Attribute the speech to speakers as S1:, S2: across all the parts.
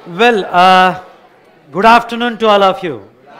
S1: Well, good afternoon to all of you.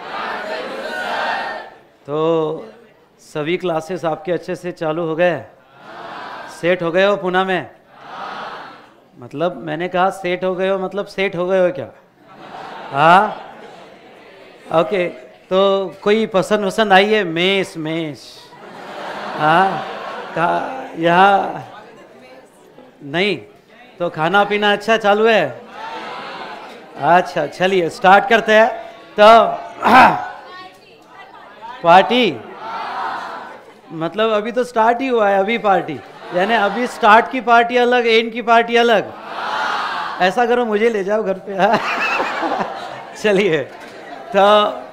S1: तो सभी classes आपके अच्छे से चालू हो गए? सेट हो गए हो पुणे में? मतलब मैंने कहा सेट हो गए हो, मतलब सेट हो गए हो क्या? हाँ, ओके। तो कोई पसंद वसंद आई है? मेस मेस, हाँ, यहाँ नहीं? तो खाना पीना अच्छा चालू है? अच्छा, चलिए स्टार्ट करते हैं। तो पार्टी मतलब अभी तो स्टार्ट ही हुआ है, अभी पार्टी, यानी अभी स्टार्ट की पार्टी अलग, एंड की पार्टी अलग। ऐसा करो, मुझे ले जाओ घर पे। चलिए तो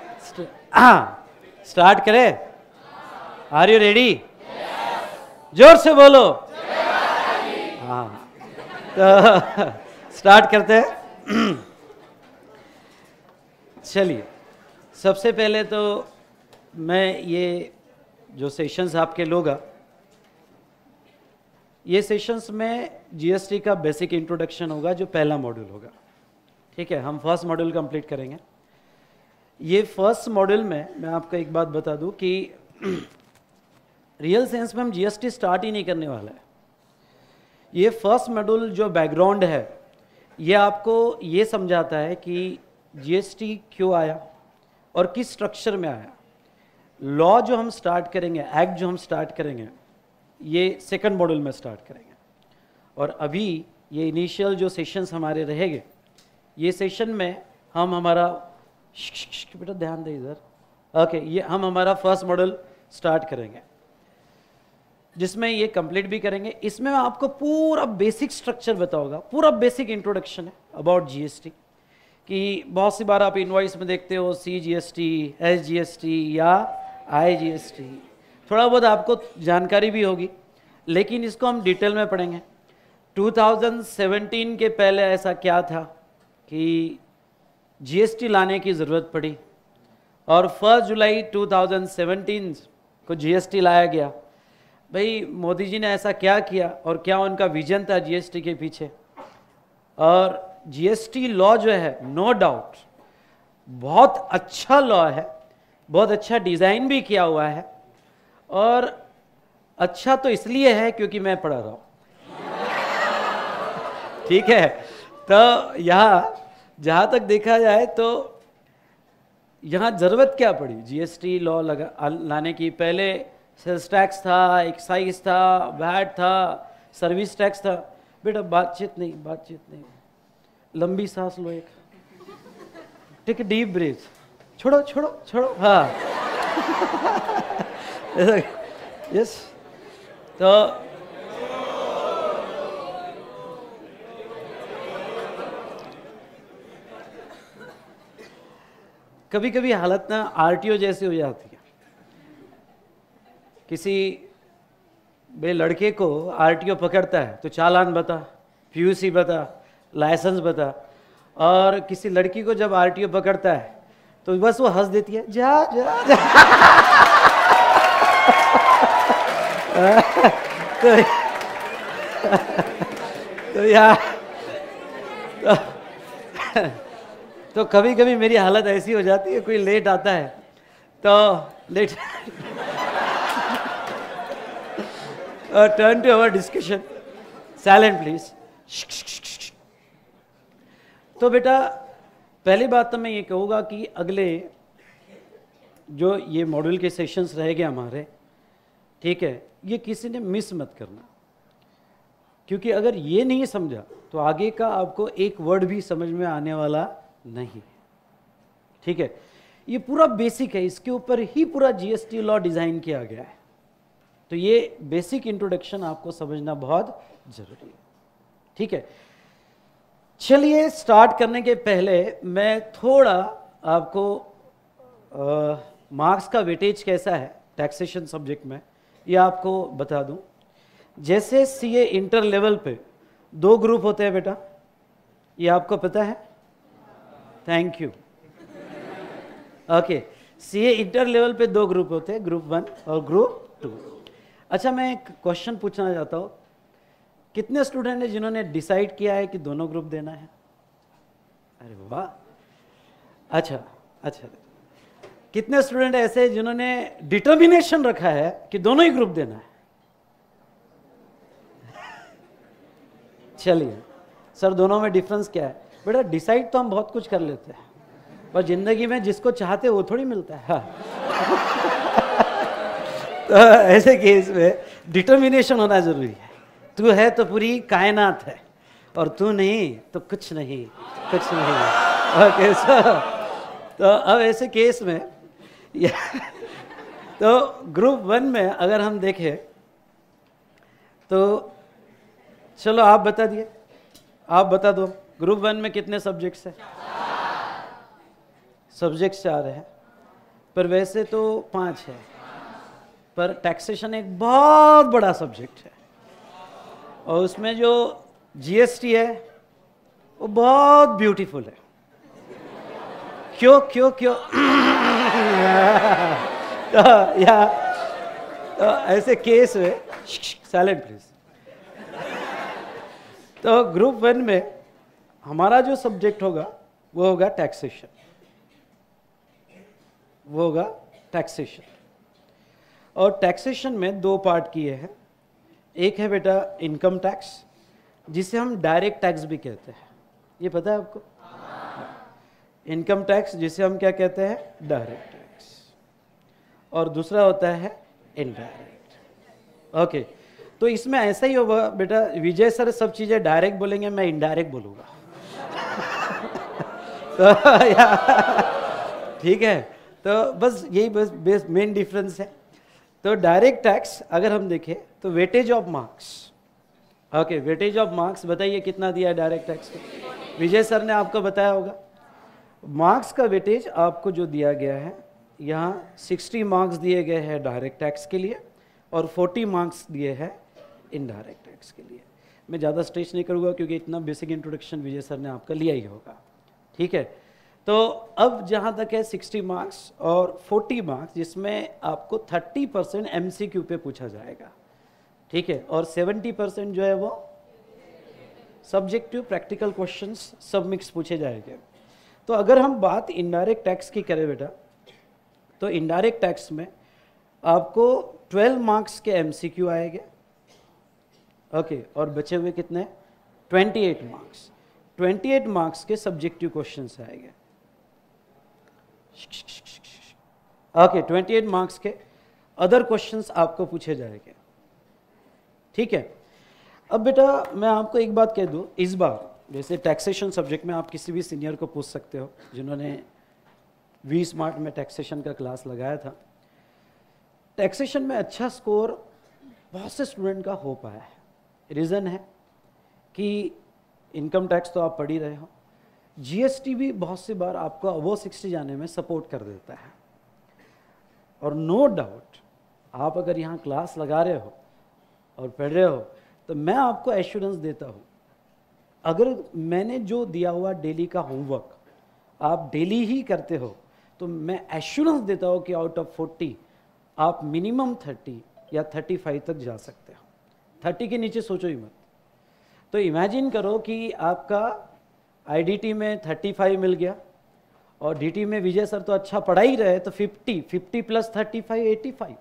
S1: स्टार्ट करें। Are you ready? जोर से बोलो। हाँ, तो स्टार्ट करते हैं। चलिए, सबसे पहले तो मैं ये जो सेशंस आपके लोगा, ये सेशंस में जीएसटी का बेसिक इंट्रोडक्शन होगा, जो पहला मॉड्यूल होगा। ठीक है, हम फर्स्ट मॉड्यूल कंप्लीट करेंगे। ये फर्स्ट मॉड्यूल में मैं आपको एक बात बता दूं कि रियल सेंस में हम जीएसटी स्टार्ट ही नहीं करने वाला है। ये फर्स्ट मॉड्यूल जो बैकग्राउंड है, ये आपको ये समझाता है कि जीएसटी क्यों आया और किस स्ट्रक्चर में आया। लॉ जो हम स्टार्ट करेंगे, एक्ट जो हम स्टार्ट करेंगे, ये सेकंड मॉड्यूल में स्टार्ट करेंगे। और अभी ये इनिशियल जो सेशंस हमारे रहेंगे, ये सेशन में हम हमारा बेटा ध्यान दे इधर, ओके, ये हम हमारा फर्स्ट मॉड्यूल स्टार्ट करेंगे, जिसमें ये कंप्लीट भी करेंगे। इसमें मैं आपको पूरा बेसिक स्ट्रक्चर बताऊंगा, पूरा बेसिक इंट्रोडक्शन है अबाउट जीएसटी। कि बहुत सी बार आप इनवॉइस में देखते हो CGST, SGST या IGST, थोड़ा बहुत आपको जानकारी भी होगी, लेकिन इसको हम डिटेल में पढ़ेंगे। 2017 के पहले ऐसा क्या था कि जीएसटी लाने की ज़रूरत पड़ी और 1 जुलाई 2017 को जीएसटी लाया गया। भाई मोदी जी ने ऐसा क्या किया और क्या उनका विजन था जीएसटी के पीछे। और जीएसटी लॉ जो है, नो डाउट बहुत अच्छा लॉ है, बहुत अच्छा डिज़ाइन भी किया हुआ है, और अच्छा तो इसलिए है क्योंकि मैं पढ़ा रहा हूँ। ठीक है, तो यहाँ जहाँ तक देखा जाए तो यहाँ ज़रूरत क्या पड़ी जीएसटी लॉ लाने की? पहले सेल्स टैक्स था, एक्साइज था, वैट था, सर्विस टैक्स था। बेटा बातचीत नहीं, लंबी सांस लो, एक टेक ए डीप ब्रीथ, छोड़ो, हाँ। यस, तो कभी कभी हालत ना आरटीओ जैसी हो जाती है। किसी बे लड़के को आरटीओ पकड़ता है तो चालान बता, पीयूसी बता, लाइसेंस बता, और किसी लड़की को जब आरटीओ पकड़ता है तो बस वो हंस देती है, जा। तो यार तो कभी कभी मेरी हालत ऐसी हो जाती है, कोई लेट आता है तो late. Turn to our discussion, silent please. तो बेटा पहली बात तो मैं ये कहूँगा कि अगले जो ये मॉड्यूल के सेशंस रहेंगे हमारे, ठीक है, ये किसी ने मिस मत करना, क्योंकि अगर ये नहीं समझा तो आगे का आपको एक वर्ड भी समझ में आने वाला नहीं। ठीक है, ये पूरा बेसिक है, इसके ऊपर ही पूरा जीएसटी लॉ डिज़ाइन किया गया है। तो ये बेसिक इंट्रोडक्शन आपको समझना बहुत ज़रूरी है। ठीक है, चलिए स्टार्ट करने के पहले मैं थोड़ा आपको मार्क्स का वेटेज कैसा है टैक्सेशन सब्जेक्ट में, ये आपको बता दूं। जैसे सीए इंटर लेवल पे 2 ग्रुप होते हैं बेटा, ये आपको पता है? Thank you. Okay, CA inter level पे 2 ग्रुप होते हैं, ग्रुप 1 और ग्रुप 2। अच्छा, मैं एक क्वेश्चन पूछना चाहता हूँ, कितने स्टूडेंट हैं जिन्होंने डिसाइड किया है कि दोनों ग्रुप देना है? अरे वाह, अच्छा अच्छा। कितने स्टूडेंट ऐसे हैं जिन्होंने डिटर्मिनेशन रखा है कि दोनों ही ग्रुप देना है? चलिए सर, दोनों में डिफरेंस क्या है? बेटा डिसाइड तो हम बहुत कुछ कर लेते हैं, पर जिंदगी में जिसको चाहते वो थोड़ी मिलता है। हाँ। तो ऐसे केस में डिटर्मिनेशन होना जरूरी है। तू है तो पूरी कायनात है, और तू नहीं तो कुछ नहीं, कुछ नहीं। ओके सर, तो अब ऐसे केस में तो ग्रुप 1 में अगर हम देखें तो चलो आप बता दिए, आप बता दो ग्रुप 1 में कितने सब्जेक्ट्स हैं? सब्जेक्ट्स 4 हैं, पर वैसे तो 5 है, पर टैक्सेशन एक बहुत बड़ा सब्जेक्ट है, और उसमें जो जीएसटी है वो बहुत ब्यूटीफुल है। क्यों क्यों क्यों? तो ऐसे केस में साइलेंट प्लीज। तो ग्रुप 1 में हमारा जो सब्जेक्ट होगा वो होगा टैक्सेशन, वो होगा टैक्सेशन। और टैक्सेशन में 2 पार्ट किए हैं। एक है बेटा इनकम टैक्स, जिसे हम डायरेक्ट टैक्स भी कहते हैं, ये पता है आपको? इनकम टैक्स जिसे हम क्या कहते हैं? Direct tax. और दूसरा होता है इनडायरेक्ट। ओके, तो इसमें ऐसा ही होगा बेटा, विजय सर सब चीज़ें डायरेक्ट बोलेंगे, मैं इनडायरेक्ट बोलूँगा। तो ठीक है, तो बस यही बस मेन डिफरेंस है। तो डायरेक्ट टैक्स अगर हम देखें तो weightage of marks, okay, weightage of marks बताइए कितना दिया है डायरेक्ट टैक्स को? विजय सर ने आपको बताया होगा। मार्क्स का वेटेज आपको जो दिया गया है, यहाँ 60 मार्क्स दिए गए हैं डायरेक्ट टैक्स के लिए, और 40 मार्क्स दिए हैं इनडायरेक्ट टैक्स के लिए। मैं ज़्यादा स्ट्रेच नहीं करूँगा क्योंकि इतना बेसिक इंट्रोडक्शन विजय सर ने आपका लिया ही होगा, ठीक है। तो अब जहाँ तक है 60 मार्क्स और 40 मार्क्स, जिसमें आपको 30% MCQ पे पूछा जाएगा, ठीक है, और 70% जो है वो सब्जेक्टिव प्रैक्टिकल क्वेश्चंस सब मिक्स पूछे जाएंगे। तो अगर हम बात इनडायरेक्ट टैक्स की करें बेटा, तो इनडायरेक्ट टैक्स में आपको 12 मार्क्स के MCQ आएंगे, ओके, और बचे हुए कितने? 28 मार्क्स। 28 मार्क्स के सब्जेक्टिव क्वेश्चंस आएंगे, ओके, 28 मार्क्स के अदर क्वेश्चंस आपको पूछे जाएंगे, ठीक है। अब बेटा मैं आपको एक बात कह दूं, इस बार जैसे टैक्सेशन सब्जेक्ट में आप किसी भी सीनियर को पूछ सकते हो जिन्होंने वी स्मार्ट में टैक्सेशन का क्लास लगाया था। टैक्सेशन में अच्छा स्कोर बहुत से स्टूडेंट का हो पाया है। रीज़न है कि इनकम टैक्स तो आप पढ़ ही रहे हो, जीएसटी भी बहुत सी बार आपको अबव 60 जाने में सपोर्ट कर देता है। और नो डाउट आप अगर यहाँ क्लास लगा रहे हो और पढ़ रहे हो, तो मैं आपको एश्योरेंस देता हूँ, अगर मैंने जो दिया हुआ डेली का होमवर्क आप डेली ही करते हो, तो मैं एश्योरेंस देता हूँ कि आउट ऑफ 40 आप मिनिमम 30 या 35 तक जा सकते हो। 30 के नीचे सोचो ही मत। तो इमेजिन करो कि आपका आईडीटी में 35 मिल गया, और डीटी में विजय सर तो अच्छा पढ़ा ही रहे, तो 50 प्लस 35 85।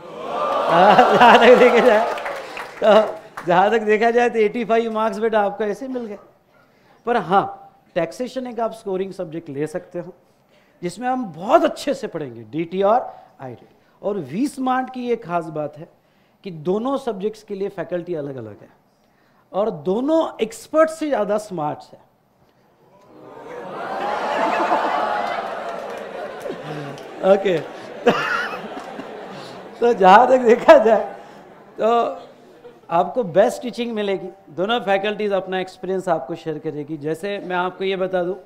S1: जहाँ तक देखा जाए तो 85 मार्क्स बेटा आपको ऐसे मिल गए। पर हाँ, टैक्सेशन एक आप स्कोरिंग सब्जेक्ट ले सकते हो जिसमें हम बहुत अच्छे से पढ़ेंगे, डीटी और आईडी। और वी स्मार्ट की ये खास बात है कि दोनों सब्जेक्ट्स के लिए फैकल्टी अलग अलग है, और दोनों एक्सपर्ट से ज़्यादा स्मार्ट्स है। ओके, तो जहाँ तक देखा जाए तो आपको बेस्ट टीचिंग मिलेगी। दोनों फैकल्टीज अपना एक्सपीरियंस आपको शेयर करेगी। जैसे मैं आपको ये बता दूं,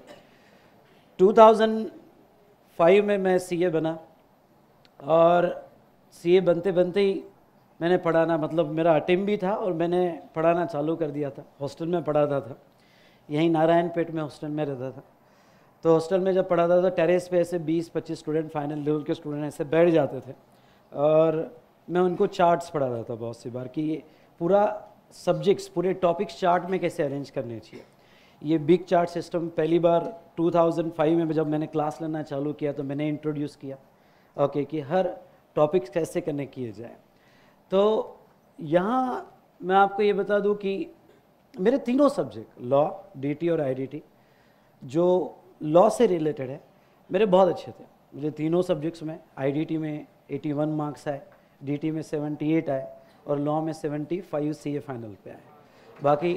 S1: 2005 में मैं सीए बना, और सीए बनते बनते ही मैंने पढ़ाना, मतलब मेरा अटेम्प्ट भी था और मैंने पढ़ाना चालू कर दिया था। हॉस्टल में पढ़ाता था, यहीं नारायणपेट में हॉस्टल में रहता था। तो हॉस्टल में जब पढ़ाता था, टेरेस पे ऐसे 20-25 स्टूडेंट, फाइनल लेवल के स्टूडेंट ऐसे बैठ जाते थे, और मैं उनको चार्ट्स पढ़ाता था बहुत सी बार कि ये पूरा सब्जेक्ट्स, पूरे टॉपिक्स चार्ट में कैसे अरेंज करने चाहिए। ये बिग चार्ट सिस्टम पहली बार 2005 में जब मैंने क्लास लेना चालू किया तो मैंने इंट्रोड्यूस किया, ओके, कि हर टॉपिक्स कैसे कनेक्ट किए जाए। तो यहाँ मैं आपको ये बता दूँ कि मेरे तीनों सब्जेक्ट लॉ, डीटी और आईडीटी जो लॉ से रिलेटेड है मेरे बहुत अच्छे थे। मुझे तीनों सब्जेक्ट्स में आईडीटी में 81 मार्क्स आए, डीटी में 78 आए और लॉ में 75 सीए फाइनल पे आए। बाकी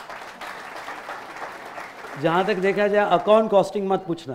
S1: जहाँ तक देखा जाए अकाउंट कॉस्टिंग मत पूछना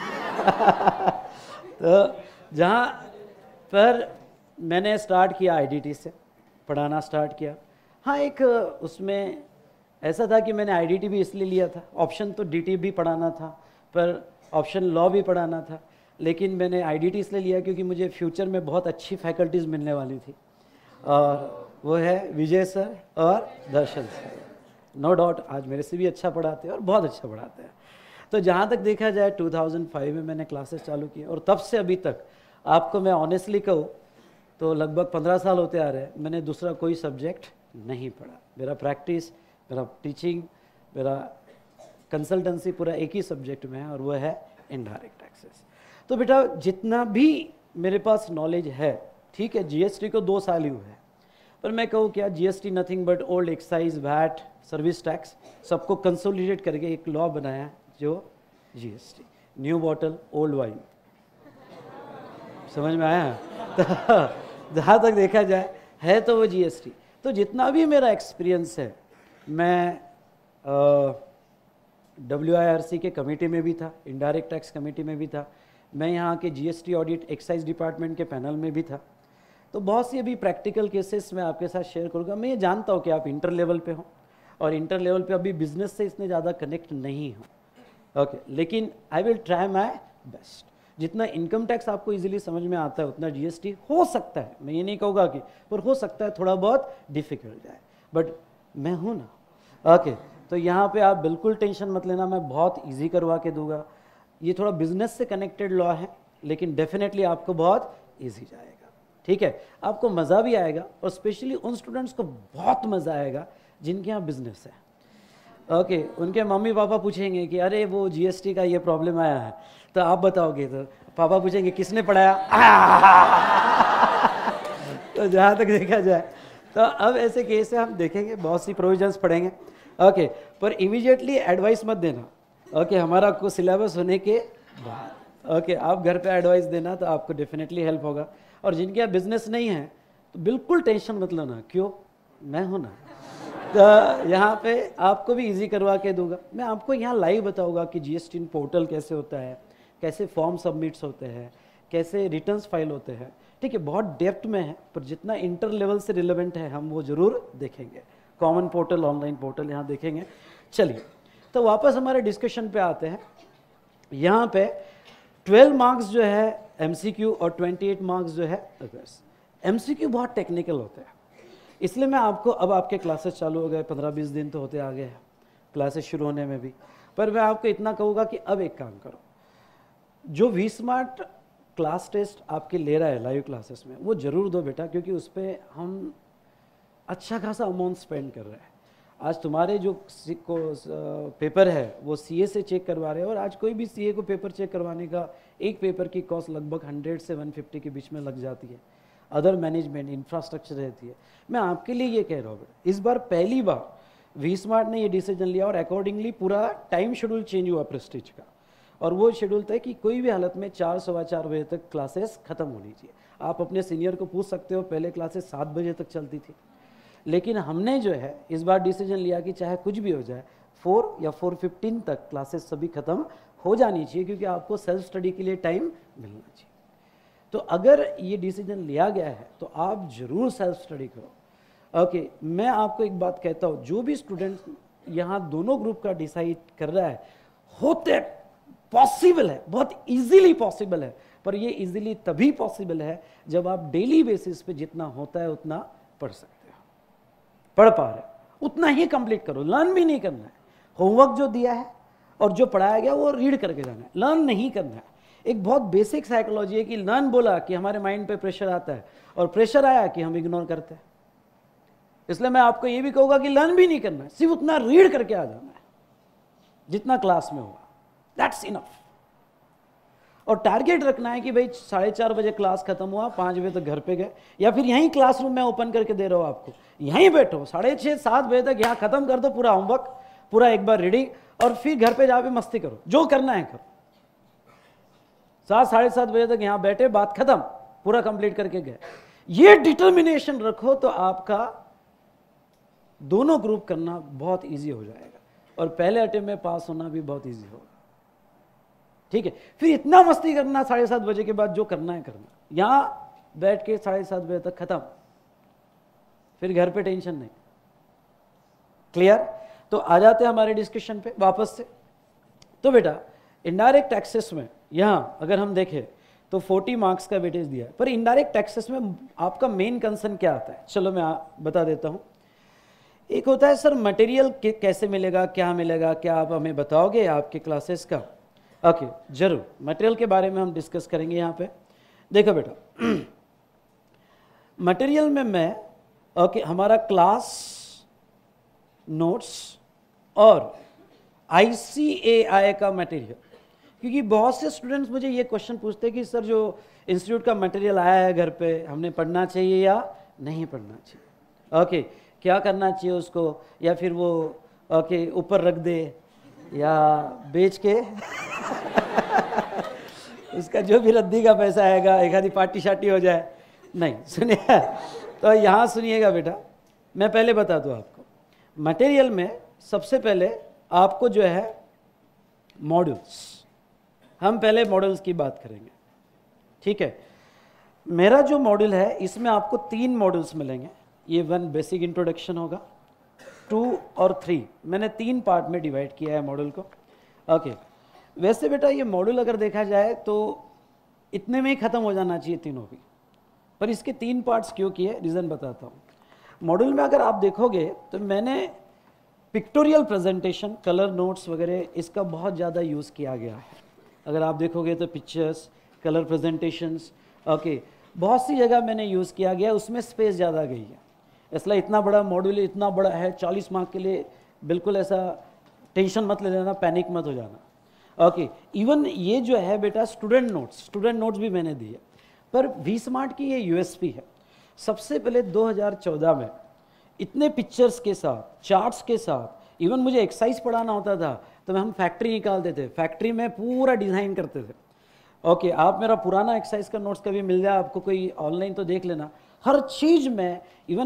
S1: तो जहाँ पर मैंने स्टार्ट किया आईडीटी से पढ़ाना स्टार्ट किया। हाँ, एक उसमें ऐसा था कि मैंने आईडीटी भी इसलिए लिया था, ऑप्शन तो डीटी भी पढ़ाना था पर ऑप्शन लॉ भी पढ़ाना था, लेकिन मैंने आईडीटी इसलिए लिया क्योंकि मुझे फ्यूचर में बहुत अच्छी फैकल्टीज़ मिलने वाली थी और वो है विजय सर और दर्शन सर। नो डाउट आज मेरे से भी अच्छा पढ़ाते हैं और बहुत अच्छा पढ़ाते हैं। तो जहाँ तक देखा जाए 2005 में मैंने क्लासेस चालू की और तब से अभी तक आपको मैं ऑनेस्टली कहूँ तो लगभग 15 साल होते आ रहे हैं, मैंने दूसरा कोई सब्जेक्ट नहीं पढ़ा। मेरा प्रैक्टिस, मेरा टीचिंग, मेरा कंसल्टेंसी पूरा एक ही सब्जेक्ट में है और वो है इनडायरेक्ट टैक्सेस। तो बेटा जितना भी मेरे पास नॉलेज है, ठीक है, जीएसटी को 2 साल ही हुए हैं, पर मैं कहूँ क्या, GST nothing but old excise, VAT, service tax सबको कंसोलिडेट करके एक लॉ बनाया जो GST, new bottle old wine. समझ में आया? तो जहाँ तक देखा जाए है तो वो जीएसटी। तो जितना भी मेरा एक्सपीरियंस है, मैं WIRC के कमेटी में भी था, इनडायरेक्ट टैक्स कमेटी में भी था, मैं यहाँ के जीएसटी ऑडिट एक्साइज डिपार्टमेंट के पैनल में भी था। तो बहुत सी अभी प्रैक्टिकल केसेस मैं आपके साथ शेयर करूँगा। मैं ये जानता हूँ कि आप इंटर लेवल पे हो और इंटर लेवल पे अभी बिजनेस से इतने ज़्यादा कनेक्ट नहीं हो, ओके, लेकिन I will try my best. जितना इनकम टैक्स आपको इजीली समझ में आता है उतना जीएसटी हो सकता है, मैं ये नहीं कहूँगा कि, पर हो सकता है थोड़ा बहुत डिफिकल्ट जाए, बट मैं हूँ ना, ओके। तो यहाँ पे आप बिल्कुल टेंशन मत लेना, मैं बहुत इजी करवा के दूंगा। ये थोड़ा बिजनेस से कनेक्टेड लॉ है लेकिन डेफिनेटली आपको बहुत इजी जाएगा, ठीक है। आपको मज़ा भी आएगा और स्पेशली उन स्टूडेंट्स को बहुत मज़ा आएगा जिनके यहाँ बिजनेस है, ओके। उनके मम्मी पापा पूछेंगे कि अरे वो जीएसटी का ये प्रॉब्लम आया है, तो आप बताओगे तो पापा पूछेंगे किसने पढ़ाया तो जहाँ तक देखा जाए तो अब ऐसे केस है, हम देखेंगे बहुत सी प्रोविजंस पढ़ेंगे, ओके, पर इमीडिएटली एडवाइस मत देना, ओके, हमारा को सिलेबस होने के बाद, ओके, आप घर पे एडवाइस देना तो आपको डेफिनेटली हेल्प होगा। और जिनके यहाँ बिजनेस नहीं है तो बिल्कुल टेंशन मत लेना, क्यों, मैं हूँ ना। तो यहाँ पे आपको भी इजी करवा के दूंगा। मैं आपको यहाँ लाइव बताऊंगा कि जीएसटी पोर्टल कैसे होता है, कैसे फॉर्म सबमिट्स होते हैं, कैसे रिटर्न्स फाइल होते हैं, ठीक है। बहुत डेप्थ में है पर जितना इंटर लेवल से रिलेवेंट है हम वो ज़रूर देखेंगे। कॉमन पोर्टल, ऑनलाइन पोर्टल यहाँ देखेंगे। चलिए तो वापस हमारे डिस्कशन पे आते हैं। यहाँ पे 12 मार्क्स जो है एमसीक्यू और 28 मार्क्स जो है अगर्स। एमसीक्यू बहुत टेक्निकल होते हैं, इसलिए मैं आपको, अब आपके क्लासेस चालू हो गए, 15-20 दिन तो होते आ गए हैं क्लासेस शुरू होने में भी, पर मैं आपको इतना कहूँगा कि अब एक काम करो, जो वी स्मार्ट क्लास टेस्ट आपके ले रहा है लाइव क्लासेस में वो ज़रूर दो बेटा, क्योंकि उस पर हम अच्छा खासा अमाउंट स्पेंड कर रहे हैं। आज तुम्हारे जो पेपर है वो सीए से चेक करवा रहे हैं और आज कोई भी सीए को पेपर चेक करवाने का एक पेपर की कॉस्ट लगभग 100 से 150 के बीच में लग जाती है। अदर मैनेजमेंट इंफ्रास्ट्रक्चर रहती है। मैं आपके लिए ये कह रहा हूँ, इस बार पहली बार वी स्मार्ट ने ये डिसीजन लिया और अकॉर्डिंगली पूरा टाइम शेड्यूल चेंज हुआ प्रेस्टीज का, और वो शेड्यूल था कि कोई भी हालत में 4-4:15 बजे तक क्लासेस खत्म होनी चाहिए। आप अपने सीनियर को पूछ सकते हो, पहले क्लासेस 7 बजे तक चलती थी, लेकिन हमने जो है इस बार डिसीजन लिया कि चाहे कुछ भी हो जाए 4 या 4:15 तक क्लासेस सभी खत्म हो जानी चाहिए, क्योंकि आपको सेल्फ स्टडी के लिए टाइम मिलना चाहिए। तो अगर ये डिसीजन लिया गया है तो आप जरूर सेल्फ स्टडी करो, ओके। मैं आपको एक बात कहता हूँ, जो भी स्टूडेंट यहाँ दोनों ग्रुप का डिसाइड कर रहा है, होते पॉसिबल है, बहुत इजीली पॉसिबल है, पर ये इजीली तभी पॉसिबल है जब आप डेली बेसिस पे जितना होता है उतना पढ़ सकते हो, पढ़ पा रहे हो उतना ही कंप्लीट करो। लर्न भी नहीं करना है, होमवर्क जो दिया है और जो पढ़ाया गया वो रीड करके जाना है, लर्न नहीं करना है। एक बहुत बेसिक साइकोलॉजी है कि लर्न बोला कि हमारे माइंड पे प्रेशर आता है और प्रेशर आया कि हम इग्नोर करते हैं। इसलिए मैं आपको ये भी कहूँगा कि लर्न भी नहीं करना है, सिर्फ उतना रीड करके आ जाना है, जितना क्लास में होगा, दैट्स इनफ। और टारगेट रखना है कि भाई 4:30 बजे क्लास खत्म हुआ, 5 बजे तक घर पे गए, या फिर यहीं क्लासरूम में ओपन करके दे रहा हूँ आपको, यहीं बैठो 6:30 7 बजे तक यहाँ खत्म कर दो पूरा होमवर्क, पूरा एक बार रेडी, और फिर घर पे जाके मस्ती करो, जो करना है करो। 7 साढ़े 7 बजे तक यहाँ बैठे, बात खत्म, पूरा कंप्लीट करके गए। ये डिटर्मिनेशन रखो तो आपका दोनों ग्रुप करना बहुत इजी हो जाएगा, और पहले अटेम्प्ट में पास होना भी बहुत इजी होगा। ठीक है, फिर इतना मस्ती करना 7:30 बजे के बाद, जो करना है करना, यहाँ बैठ के 7:30 बजे तक खत्म, फिर घर पे टेंशन नहीं। क्लियर? तो आ जाते हैं हमारे डिस्कशन पे वापस से। तो बेटा इनडायरेक्ट टैक्सेस में यहाँ अगर हम देखें तो 40 मार्क्स का वेटेज दिया है, पर इनडायरेक्ट टैक्सेस में आपका मेन कंसर्न क्या आता है? चलो मैं बता देता हूँ। एक होता है सर मटेरियल कैसे मिलेगा, क्या मिलेगा, क्या आप हमें बताओगे आपके क्लासेस का? ओके, जरूर, मटेरियल के बारे में हम डिस्कस करेंगे यहाँ पे। देखो बेटा मटेरियल में मैं हमारा क्लास नोट्स और ICAI का मटेरियल, क्योंकि बहुत से स्टूडेंट्स मुझे ये क्वेश्चन पूछते हैं कि सर जो इंस्टीट्यूट का मटेरियल आया है घर पे, हमने पढ़ना चाहिए या नहीं पढ़ना चाहिए? ओके, क्या करना चाहिए उसको, या फिर वो ऊपर रख दे या बेच के उसका जो भी रद्दी का पैसा आएगा एक आधी पार्टी शार्टी हो जाए? नहीं, सुनिए तो यहाँ सुनिएगा बेटा, मैं पहले बता दूँ आपको। मटेरियल में सबसे पहले आपको जो है मॉड्यूल्स, हम पहले मॉड्यूल्स की बात करेंगे। ठीक है, मेरा जो मॉड्यूल है इसमें आपको 3 मॉड्यूल्स मिलेंगे। ये 1 बेसिक इंट्रोडक्शन होगा, 2 और 3, मैंने 3 पार्ट में डिवाइड किया है मॉड्यूल को। ओके, वैसे बेटा ये मॉड्यूल अगर देखा जाए तो इतने में ही ख़त्म हो जाना चाहिए तीनों भी, पर इसके 3 पार्ट्स क्यों किए, रीज़न बताता हूँ। मॉड्यूल में अगर आप देखोगे तो मैंने पिक्टोरियल प्रेजेंटेशन, कलर नोट्स वगैरह इसका बहुत ज़्यादा यूज़ किया गया है। अगर आप देखोगे तो पिक्चर्स, कलर प्रेजेंटेशंस, ओके, बहुत सी जगह मैंने यूज़ किया गया, उसमें स्पेस ज़्यादा गई है। इसलिए इतना बड़ा मॉड्यूल, इतना बड़ा है 40 मार्क के लिए, बिल्कुल ऐसा टेंशन मत ले लेना, पैनिक मत हो जाना। ओके, इवन ये जो है बेटा स्टूडेंट नोट्स भी मैंने दिए, पर वी स्मार्ट की ये USP है। सबसे पहले 2014 में इतने पिक्चर्स के साथ, चार्ट्स के साथ, इवन मुझे एक्सरसाइज पढ़ाना होता था तो हम फैक्ट्री निकालते थे, फैक्ट्री में पूरा डिज़ाइन करते थे। ओके, आप मेरा पुराना एक्सरसाइज का नोट्स कभी मिल जाए आपको, कोई ऑनलाइन तो देख लेना, हर चीज़ में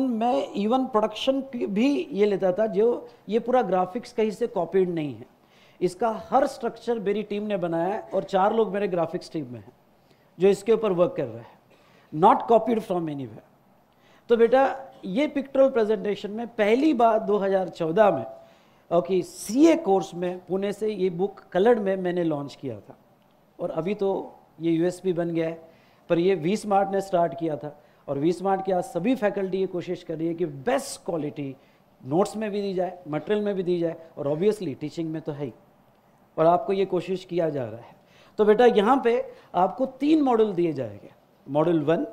S1: इवन प्रोडक्शन भी ये लेता था, जो ये पूरा ग्राफिक्स कहीं से कॉपीड नहीं है। इसका हर स्ट्रक्चर मेरी टीम ने बनाया है, और 4 लोग मेरे ग्राफिक्स टीम में हैं जो इसके ऊपर वर्क कर रहे हैं, नॉट कॉपीड फ्रॉम एनीवेयर। तो बेटा ये पिक्टोरियल प्रेजेंटेशन में पहली बार 2014 में ओके CA कोर्स में पुणे से ये बुक कलर्ड में मैंने लॉन्च किया था, और अभी तो ये USP बन गया है, पर ये वी स्मार्ट ने स्टार्ट किया था, और वी स्मार्ट के आज सभी फैकल्टी ये कोशिश कर रही है कि बेस्ट क्वालिटी नोट्स में भी दी जाए, मटेरियल में भी दी जाए, और ऑब्वियसली टीचिंग में तो है ही, और आपको ये कोशिश किया जा रहा है। तो बेटा यहाँ पे आपको 3 मॉड्यूल दिए जाएंगे, module 1,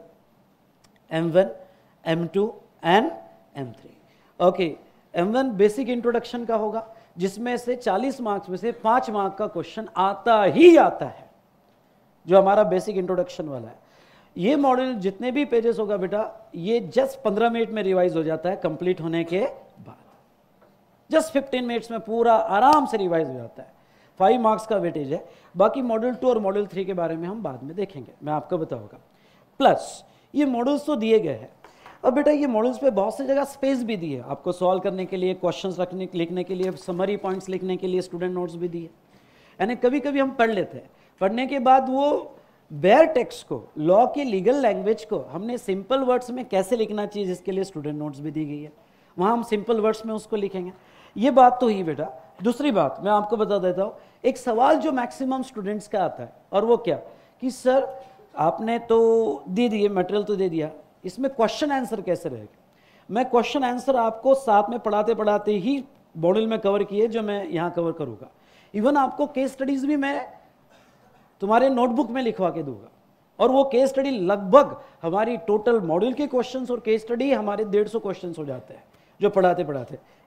S1: M1, M2 and M3। Okay, M1 basic introduction का होगा, जिसमें से 40 मार्क्स में से 5 मार्क का क्वेश्चन आता ही आता है, जो हमारा बेसिक इंट्रोडक्शन वाला है। ये मॉड्यूल जितने भी पेजेस होगा बेटा, ये जस्ट 15 मिनट में रिवाइज हो जाता है कंप्लीट होने के बाद, जस्ट 15 मिनट्स में पूरा आराम से रिवाइज हो जाता है। 5 मार्क्स का वेटेज है। बाकी मॉड्यूल 2 और मॉड्यूल 3 के बारे में हम बाद में देखेंगे, मैं आपको बताऊंगा। प्लस ये मॉड्यूल्स तो दिए गए हैं, अब बेटा ये मॉड्यूल्स पे बहुत सी जगह स्पेस भी दी है आपको सॉल्व करने के लिए, क्वेश्चंस लिखने के लिए, समरी पॉइंट्स लिखने के लिए स्टूडेंट नोट्स भी दिए। यानी कभी कभी हम पढ़ लेते हैं, पढ़ने के बाद वो बेयर टेक्स्ट को, लॉ के लीगल लैंग्वेज को हमने सिंपल वर्ड्स में कैसे लिखना चाहिए, जिसके लिए स्टूडेंट नोट्स भी दी गई है, वहाँ हम सिंपल वर्ड्स में उसको लिखेंगे। ये बात तो ही बेटा। दूसरी बात मैं आपको बता देता हूँ, एक सवाल जो मैक्सिमम स्टूडेंट्स का आता है, और वो क्या कि सर आपने तो दे दिए, मटेरियल तो दे दिया, इसमें क्वेश्चन आंसर कैसे रहेगा? मैं क्वेश्चन आंसर आपको साथ में पढ़ाते पढ़ाते ही मॉड्यूल में कवर किए, जो मैं यहाँ कवर करूँगा। इवन आपको केस स्टडीज भी मैं तुम्हारे नोटबुक में लिखवा के दूंगा, और वो केस स्टडी लगभग हमारी टोटल मॉड्यूल के क्वेश्चंस और केस स्टडी हमारे 150 क्वेश्चंस हो जाते हैं जो पढ़ाते पढ़ाते।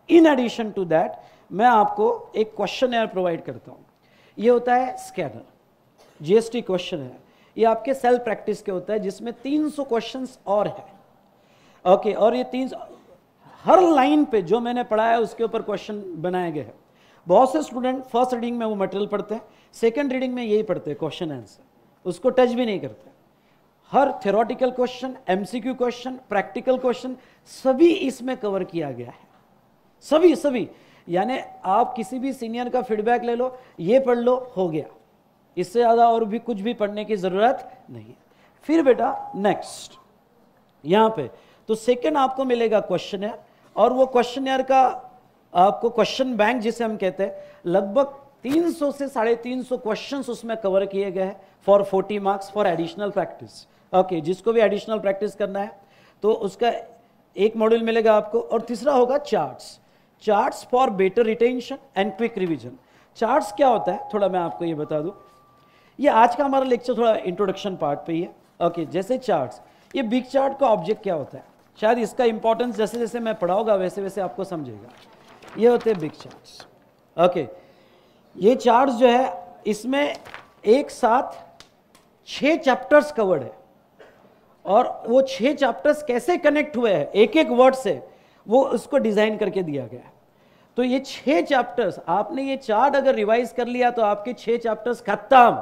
S1: इन एडिशन टू दैट मैं आपको एक क्वेश्चन एयर प्रोवाइड करता हूँ। ये होता है स्कैनर, जीएसटी क्वेश्चन है, ये आपके सेल्फ प्रैक्टिस के होता है जिसमें 300 क्वेश्चंस और है। ओके, और ये 300 हर लाइन पे जो मैंने पढ़ा है उसके ऊपर क्वेश्चन बनाए गए हैं। बहुत से स्टूडेंट फर्स्ट रीडिंग में वो मटेरियल पढ़ते हैं, सेकंड रीडिंग में यही पढ़ते हैं क्वेश्चन आंसर, उसको टच भी नहीं करते। हर theoretical question, MCQ question, practical question सभी इसमें कवर किया गया है, सभी। यानी आप किसी भी सीनियर का फीडबैक ले लो, ये पढ़ लो, हो गया, इससे ज़्यादा और भी कुछ भी पढ़ने की ज़रूरत नहीं है। फिर बेटा नेक्स्ट यहाँ पे तो सेकंड आपको मिलेगा क्वेश्चनर, और वो क्वेश्चनर का आपको क्वेश्चन बैंक जिसे हम कहते हैं, लगभग 300 से 350 क्वेश्चंस उसमें कवर किए गए हैं for 40 marks for additional practice. Okay, जिसको भी एडिशनल प्रैक्टिस करना है तो उसका एक मॉड्यूल मिलेगा आपको। और तीसरा होगा charts for better retention and quick revision. Charts क्या होता है थोड़ा मैं आपको ये बता दूं, ये आज का हमारा लेक्चर थोड़ा इंट्रोडक्शन पार्ट पे ही है। ओके, जैसे चार्ट्स, ये बिग चार्ट का ऑब्जेक्ट क्या होता है, शायद इसका इंपॉर्टेंस जैसे जैसे मैं पढ़ाऊंगा वैसे वैसे आपको समझेगा। ये होते हैं बिग चार्ट्स। ओके, ये चार्ट्स जो है इसमें एक साथ 6 चैप्टर्स कवर्ड है, और वो 6 चैप्टर्स कैसे कनेक्ट हुए हैं एक एक वर्ड से, वो उसको डिजाइन करके दिया गया है। तो ये 6 चैप्टर्स, आपने ये चार्ट अगर रिवाइज कर लिया तो आपके 6 चैप्टर्स खत्म।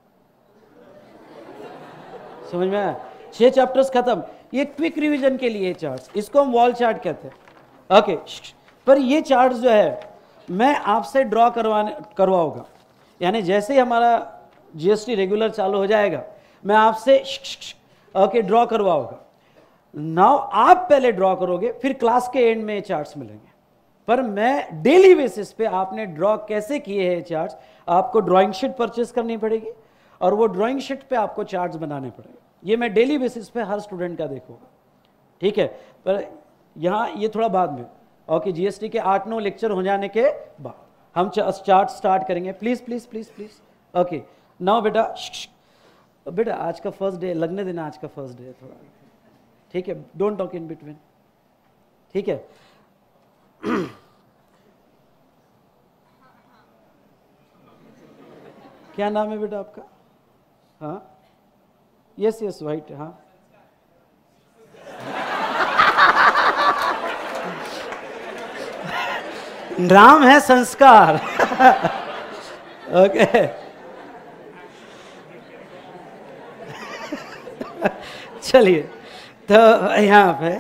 S1: समझ में आया? 6 चैप्टर्स खत्म। ये क्विक रिवीजन के लिए चार्ट्स, इसको हम वॉल चार्ट कहते हैं। ओके, पर ये चार्ट्स जो है मैं आपसे ड्रॉ करवाऊंगा, यानी जैसे ही हमारा जीएसटी रेगुलर चालू हो जाएगा मैं आपसे ओके ड्रॉ करवाऊंगा। नाउ आप पहले ड्रॉ करोगे, फिर क्लास के एंड में ये चार्ट्स मिलेंगे। पर मैं डेली बेसिस पे आपने ड्रॉ कैसे किए हैं चार्ट्स, आपको ड्राइंग शीट परचेस करनी पड़ेगी, और वो ड्राइंग शीट पे आपको चार्ट्स बनाने पड़ेंगे। ये मैं डेली बेसिस पे हर स्टूडेंट का देखूंगा, ठीक है। पर यहाँ ये थोड़ा बाद में, ओके, जीएसटी के 8-9 लेक्चर हो जाने के बाद हम चार्ट स्टार्ट करेंगे। Please please please please. Okay, now बेटा आज का फर्स्ट डे, लगने देना आज का फर्स्ट डे है थोड़ा, ठीक है, डोंट टॉक इन बिटवीन, ठीक है। क्या नाम है बेटा आपका? हाँ, यस वाइट, हाँ। नाम है संस्कार। ओके, चलिए, तो यहाँ पे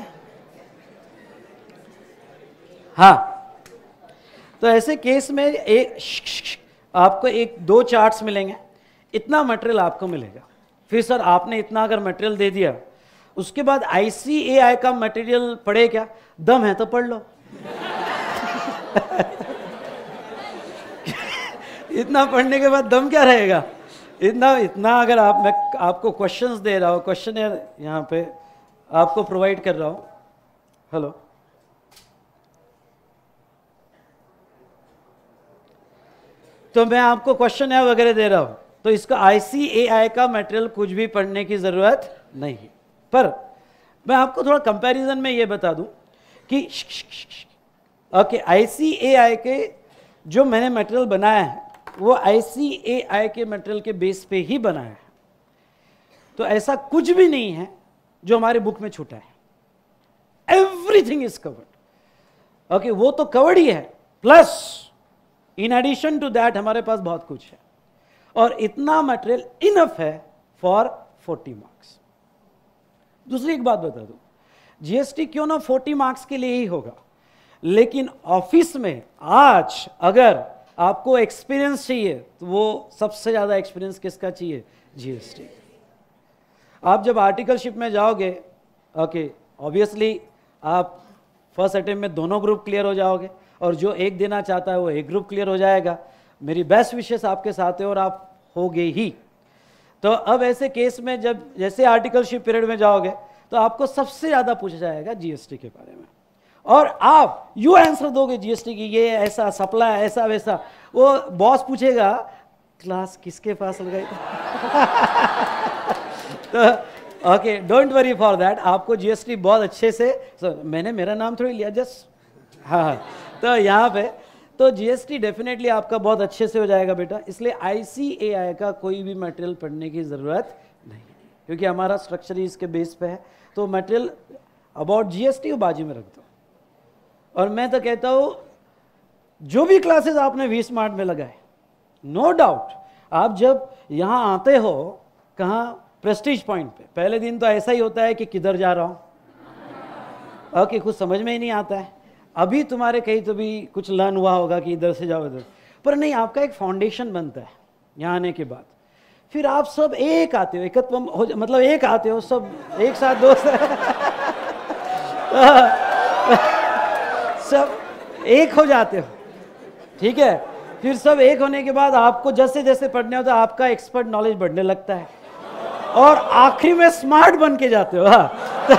S1: हाँ, तो ऐसे केस में आपको 1-2 चार्ट्स मिलेंगे, इतना मटेरियल आपको मिलेगा। फिर सर आपने इतना अगर मटेरियल दे दिया, उसके बाद आईसीएआई का मटेरियल पढ़े क्या? दम है तो पढ़ लो। इतना पढ़ने के बाद दम क्या रहेगा? इतना अगर मैं आपको क्वेश्चंस दे रहा हूँ, क्वेश्चन यहाँ पे आपको प्रोवाइड कर रहा हूँ। हेलो, तो मैं आपको क्वेश्चन वगैरह दे रहा हूँ, तो इसका आईसीएआई का मटेरियल कुछ भी पढ़ने की जरूरत नहीं है। पर मैं आपको थोड़ा कंपैरिजन में ये बता दूं कि ओके, आईसीएआई के जो मैंने मटेरियल बनाया है वो आईसीएआई के मटेरियल के बेस पे ही बनाया है। तो ऐसा कुछ भी नहीं है जो हमारे बुक में छूटा है, एवरीथिंग इज कवर्ड। ओके, वो तो कवर्ड ही है, plus in addition to that हमारे पास बहुत कुछ है, और इतना मटेरियल इनफ है फॉर 40 मार्क्स। दूसरी एक बात बता दूं, जीएसटी क्यों ना 40 मार्क्स के लिए ही होगा, लेकिन ऑफिस में आज अगर आपको एक्सपीरियंस चाहिए तो वो सबसे ज्यादा एक्सपीरियंस किसका चाहिए? जीएसटी। आप जब आर्टिकलशिप में जाओगे, ओके, ऑब्वियसली आप फर्स्ट अटेम्प्ट में दोनों ग्रुप क्लियर हो जाओगे, और जो एक देना चाहता है वो एक ग्रुप क्लियर हो जाएगा। मेरी बेस्ट विशेष आपके साथ है, और आप होगे ही। तो अब ऐसे केस में जब जैसे आर्टिकलशिप पीरियड में जाओगे तो आपको सबसे ज़्यादा पूछा जाएगा जीएसटी के बारे में, और आप यू आंसर दोगे जीएसटी की, ये ऐसा सप्लाई ऐसा वैसा। वो बॉस पूछेगा क्लास किसके पास लगाई? तो okay, don't worry for that, आपको जीएसटी बहुत अच्छे से मैंने मेरा नाम थोड़ी लिया, जस्ट हाँ हाँ, तो यहाँ पे तो जीएसटी डेफिनेटली आपका बहुत अच्छे से हो जाएगा बेटा, इसलिए आईसीएआई का कोई भी मटेरियल पढ़ने की ज़रूरत नहीं है, क्योंकि हमारा स्ट्रक्चर ही इसके बेस पे है। तो मटेरियल अबाउट जीएसटी को बाजू में रख दो, और मैं तो कहता हूँ जो भी क्लासेस आपने वी स्मार्ट में लगाए, नो डाउट आप जब यहाँ आते हो कहाँ प्रेस्टीज पॉइंट पे, पहले दिन तो ऐसा ही होता है कि किधर जा रहा हूँ, ओके कुछ समझ में ही नहीं आता है। अभी तुम्हारे कहीं तो भी कुछ लर्न हुआ होगा कि इधर से जाओ इधर, पर नहीं, आपका एक फाउंडेशन बनता है यहाँ आने के बाद। फिर आप सब एक आते हो, एकत्व हो, मतलब एक आते हो सब एक साथ दोस्त सब एक हो जाते हो, ठीक है। फिर सब एक होने के बाद आपको जैसे जैसे पढ़ने होता है आपका एक्सपर्ट नॉलेज बढ़ने लगता है, और आखिरी में स्मार्ट बन के जाते हो। हाँ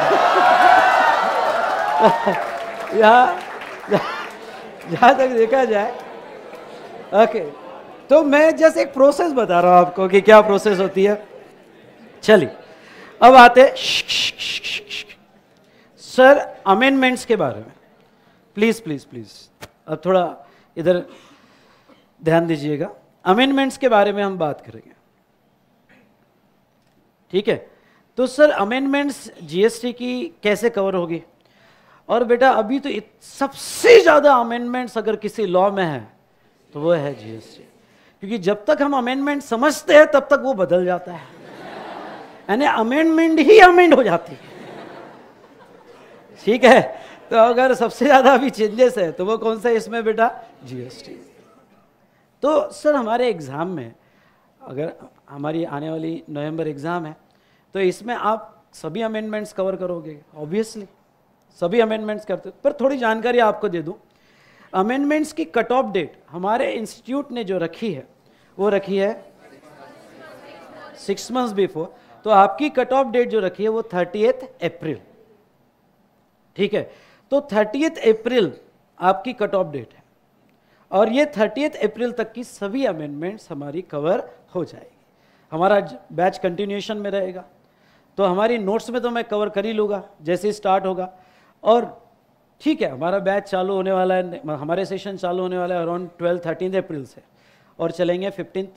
S1: जहाँ तक देखा जाए, ओके, तो मैं जैसे एक प्रोसेस बता रहा हूँ आपको कि क्या प्रोसेस होती है। चलिए अब आते सर अमेंडमेंट्स के बारे में, प्लीज प्लीज प्लीज अब थोड़ा इधर ध्यान दीजिएगा। अमेंडमेंट्स के बारे में हम बात करेंगे, ठीक है। तो सर अमेंडमेंट्स जीएसटी की कैसे कवर होगी, और बेटा अभी तो सबसे ज्यादा अमेंडमेंट्स अगर किसी लॉ में है तो वो है जीएसटी, क्योंकि जब तक हम अमेंडमेंट समझते हैं तब तक वो बदल जाता है, यानी अमेंडमेंट ही अमेंड हो जाती है, ठीक है। तो अगर सबसे ज्यादा अभी चेंजेस है तो वो कौन सा है इसमें बेटा, जीएसटी। तो सर हमारे एग्जाम में, अगर हमारी आने वाली नवंबर एग्जाम है तो इसमें आप सभी अमेंडमेंट्स कवर करोगे, ऑब्वियसली सभी अमेंडमेंट्स करते हो, पर थोड़ी जानकारी आपको दे दूं। अमेंडमेंट्स की कट ऑफ डेट हमारे इंस्टीट्यूट ने जो रखी है वो रखी है 6 months बिफोर, तो आपकी कट ऑफ डेट जो रखी है वो 30th अप्रैल, ठीक है। तो 30th अप्रैल आपकी कट ऑफ डेट है, और ये 30th अप्रैल तक की सभी अमेंडमेंट्स हमारी कवर हो जाएगी। हमारा बैच कंटिन्यूएशन में रहेगा, तो हमारी नोट्स में तो मैं कवर कर ही लूँगा जैसे ही स्टार्ट होगा, और ठीक है हमारा बैच चालू होने वाला है, हमारे सेशन चालू होने वाला है अराउंड 12-13 अप्रैल से, और चलेंगे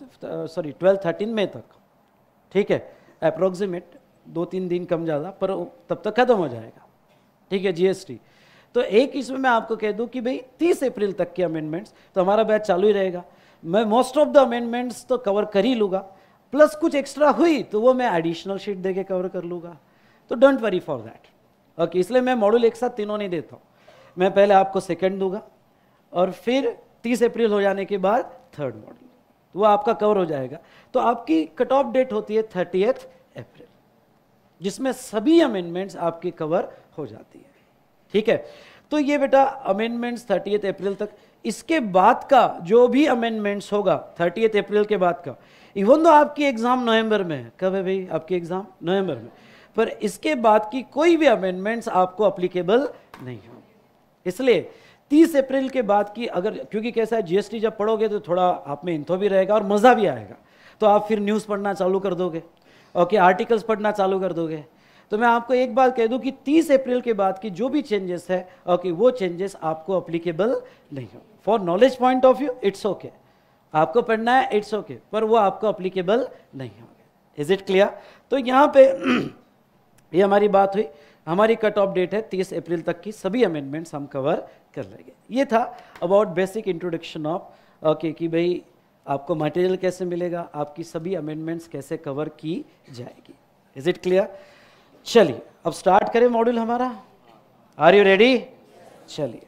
S1: 12-13 मई तक, ठीक है। अप्रोक्सीमेट 2-3 दिन कम ज़्यादा, पर तब तक खत्म हो जाएगा, ठीक है जीएसटी। तो एक इसमें मैं आपको कह दूं कि भाई 30 अप्रैल तक के अमेंडमेंट्स तो हमारा बैच चालू ही रहेगा। मैं मोस्ट ऑफ द अमेंडमेंट्स तो कवर कर ही लूँगा, प्लस कुछ एक्स्ट्रा हुई तो वो मैं एडिशनल शीट दे के कवर कर लूँगा, तो don't worry for that, okay. इसलिए मैं मॉड्यूल एक साथ तीनों नहीं देता हूँ, मैं पहले आपको सेकंड दूंगा और फिर 30 अप्रैल हो जाने के बाद थर्ड मॉड्यूल, तो वो आपका कवर हो जाएगा। तो आपकी कट ऑफ डेट होती है 30th अप्रैल, जिसमें सभी अमेंडमेंट्स आपकी कवर हो जाती है, ठीक है। तो ये बेटा अमेंडमेंट्स 30th अप्रैल तक। इसके बाद का जो भी अमेंडमेंट्स होगा 30th अप्रैल के बाद का, इवन तो आपकी एग्जाम नवंबर में है, कब है भाई आपकी एग्जाम, नवंबर में, पर इसके बाद की कोई भी अमेंडमेंट्स आपको अप्लीकेबल नहीं होंगे। इसलिए 30 अप्रैल के बाद की, अगर क्योंकि कैसा है जीएसटी जब पढ़ोगे तो थोड़ा आप में इंथो भी रहेगा और मज़ा भी आएगा, तो आप फिर न्यूज़ पढ़ना चालू कर दोगे, ओके, आर्टिकल्स पढ़ना चालू कर दोगे। तो मैं आपको एक बात कह दूं कि 30 अप्रैल के बाद की जो भी चेंजेस है, ओके, वो चेंजेस आपको अप्लीकेबल नहीं हो। For knowledge point of view it's okay, आपको पढ़ना है इट्स ओके, पर वो आपको अप्लीकेबल नहीं होगा। Is it clear? तो यहाँ पे ये हमारी बात हुई, हमारी कट ऑफ डेट है 30 अप्रैल तक की सभी अमेंडमेंट्स हम कवर कर लेंगे। ये था about basic introduction of, okay, कि भाई आपको मटेरियल कैसे मिलेगा, आपकी सभी अमेंडमेंट्स कैसे कवर की जाएगी। Is it clear? चलिए अब स्टार्ट करें मॉड्यूल हमारा। Are you ready? चलिए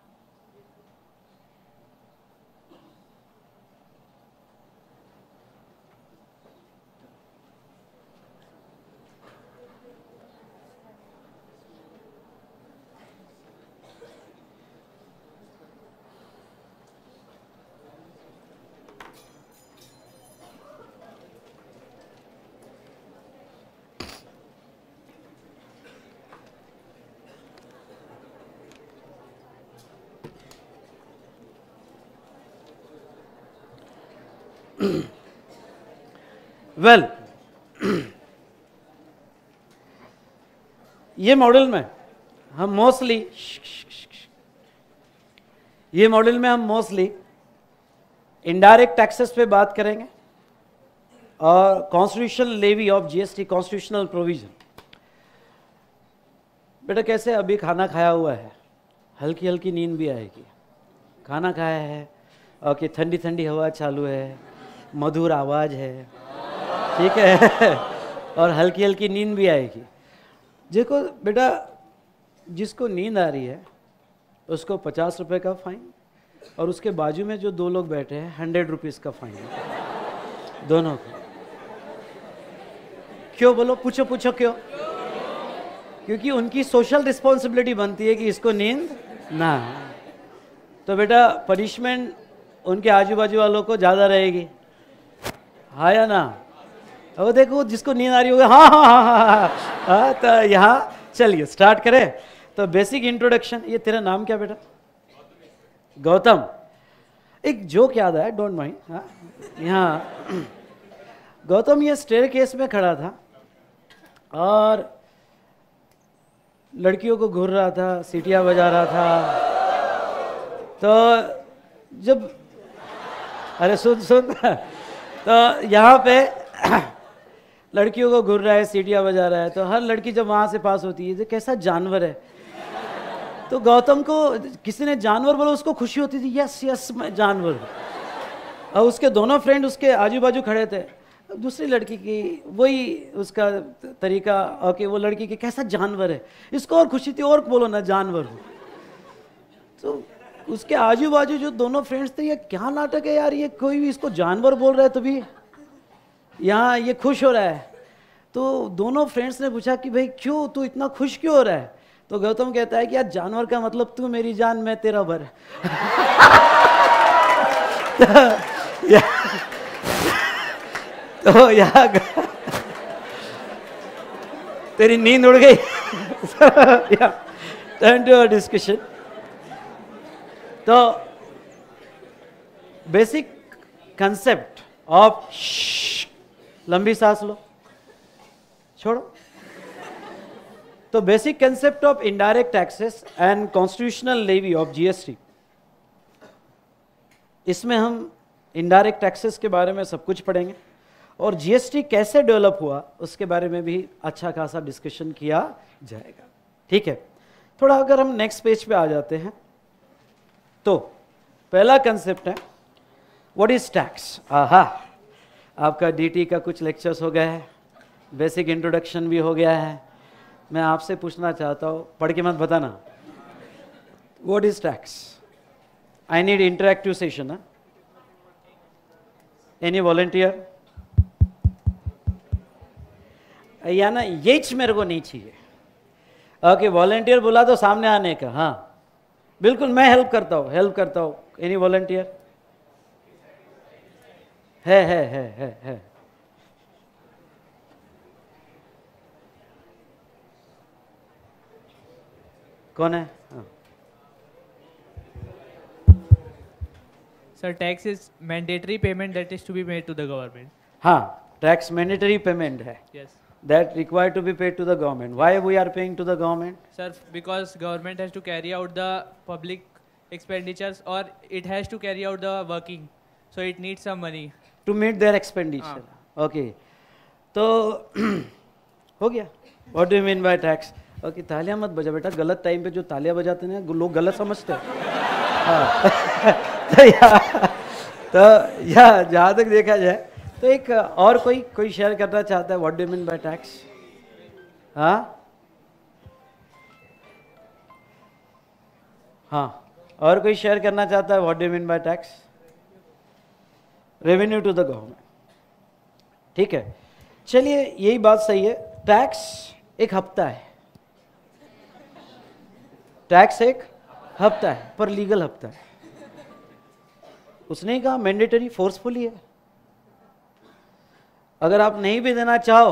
S1: वेल ये मॉडल में हम मोस्टली ये मॉड्यूल में हम मोस्टली इनडायरेक्ट टैक्सेस पे बात करेंगे और constitutional levy of GST, constitutional provision. बेटा कैसे अभी खाना खाया हुआ है, हल्की हल्की नींद भी आएगी। खाना खाया है, ओके, ठंडी ठंडी हवा चालू है, मधुर आवाज़ है, ठीक है, और हल्की हल्की नींद भी आएगी। देखो बेटा, जिसको नींद आ रही है उसको 50 रुपये का फाइन, और उसके बाजू में जो दो लोग बैठे हैं 100 रुपीज़ का फाइन है दोनों को। क्यों बोलो, पूछो पूछो क्यों? क्योंकि उनकी सोशल रिस्पॉन्सिबिलिटी बनती है कि इसको नींद ना। तो बेटा पनिशमेंट उनके आजू बाजू वालों को ज़्यादा रहेगी, हाँ या ना? अब देखो जिसको नींद आ रही होगी, हाँ हाँ हाँ हाँ हाँ। तो यहाँ चलिए स्टार्ट करें। तो बेसिक इंट्रोडक्शन। ये तेरा नाम क्या बेटा? गौतम। एक जोक याद आया, डोंट माइंड। हाँ, यहाँ गौतम ये स्टेयर केस में खड़ा था और लड़कियों को घूर रहा था, सीटियाँ बजा रहा था। तो जब, अरे सुन सुन, तो यहाँ पे लड़कियों को घूर रहा है, सीटियाँ बजा रहा है, तो हर लड़की जब वहाँ से पास होती है, जो कैसा जानवर है। तो गौतम को किसी ने जानवर बोला, उसको खुशी होती थी, यस यस मैं जानवर हूँ। और उसके दोनों फ्रेंड उसके आजू बाजू खड़े थे। दूसरी लड़की की वही उसका तरीका, ओके, वो लड़की की कैसा जानवर है, इसको और खुशी थी, और बोलो ना जानवर हूँ। तो उसके आजू बाजू जो दोनों फ्रेंड्स थे, ये क्या नाटक है यार, ये कोई भी इसको जानवर बोल रहा है तो भी यहाँ ये खुश हो रहा है। तो दोनों फ्रेंड्स ने पूछा कि भाई क्यों, तू इतना खुश क्यों हो रहा है? तो गौतम कहता है कि यार जानवर का मतलब तू मेरी जान, मैं तेरा भर। तो यहाँ तेरी नींद उड़ गई। Turn to discussion. तो बेसिक कंसेप्ट ऑफ, लंबी सांस लो, छोड़ो। तो basic concept of indirect taxes and constitutional levy of GST, इसमें हम इनडायरेक्ट टैक्सेस के बारे में सब कुछ पढ़ेंगे और जीएसटी कैसे डेवलप हुआ उसके बारे में भी अच्छा खासा डिस्कशन किया जाएगा, ठीक है। थोड़ा अगर हम नेक्स्ट पेज पे आ जाते हैं तो पहला कंसेप्ट है व्हाट इज टैक्स। आहा, आपका डीटी का कुछ लेक्चर्स हो गया है, बेसिक इंट्रोडक्शन भी हो गया है। मैं आपसे पूछना चाहता हूँ, पढ़ के मत बताना, what is tax? I need interactive session. Any volunteer? या ना ये मेरे को नहीं चाहिए। ओके, वॉलंटियर बोला तो सामने आने का। हाँ बिल्कुल, मैं हेल्प करता हूँ। Any volunteer? है। कौन है? हाँ।
S2: Sir, tax is mandatory payment that is to be made to the government.
S1: हाँ, टैक्स मैंडेटरी पेमेंट है।
S2: Yes.
S1: That required to be paid to the government. Why we are paying to the government?
S2: Sir, because government has to carry out the public expenditures or it has to carry out the working. So it needs some money.
S1: To meet their expenditure. Okay. तो हो गया। What do you mean by tax? Okay, तालियां मत बजा बेटा, गलत time पे जो तालियां बजाते हैं लोग गलत समझते हैं। हाँ। तो या जहाँ तक देखा जाए तो एक और कोई शेयर करना चाहता है, what do you mean by tax? हाँ, और कोई शेयर करना चाहता है, what do you mean by tax? Revenue to the government, ठीक है। चलिए, यही बात सही है। टैक्स एक हफ्ता है, टैक्स एक हफ्ता है, पर लीगल हफ्ता है। उसने कहा मैंडेटरी, फोर्सफुली है। अगर आप नहीं भी देना चाहो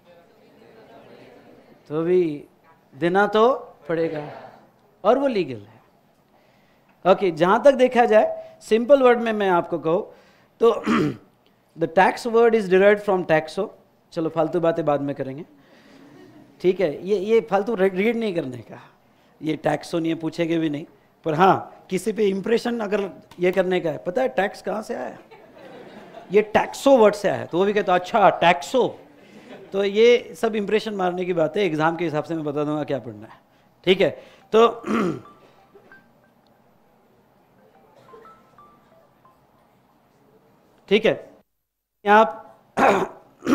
S1: तो भी देना तो पड़ेगा, और वो लीगल है। ओके, जहां तक देखा जाए, सिंपल वर्ड में मैं आपको कहूं तो the tax word is derived from taxo. चलो फालतू बातें बाद में करेंगे, ठीक है। ये फालतू रीड नहीं करने का, ये टैक्सो नहीं है, पूछेंगे भी नहीं। पर हाँ किसी पे इंप्रेशन अगर ये करने का है, पता है टैक्स कहाँ से आया, ये टैक्सो वर्ड से आया है, तो वो भी कहता है अच्छा टैक्सो। तो ये सब इंप्रेशन मारने की बात है, एग्जाम के हिसाब से मैं बता दूंगा क्या पढ़ना है, ठीक है। तो ठीक है, आप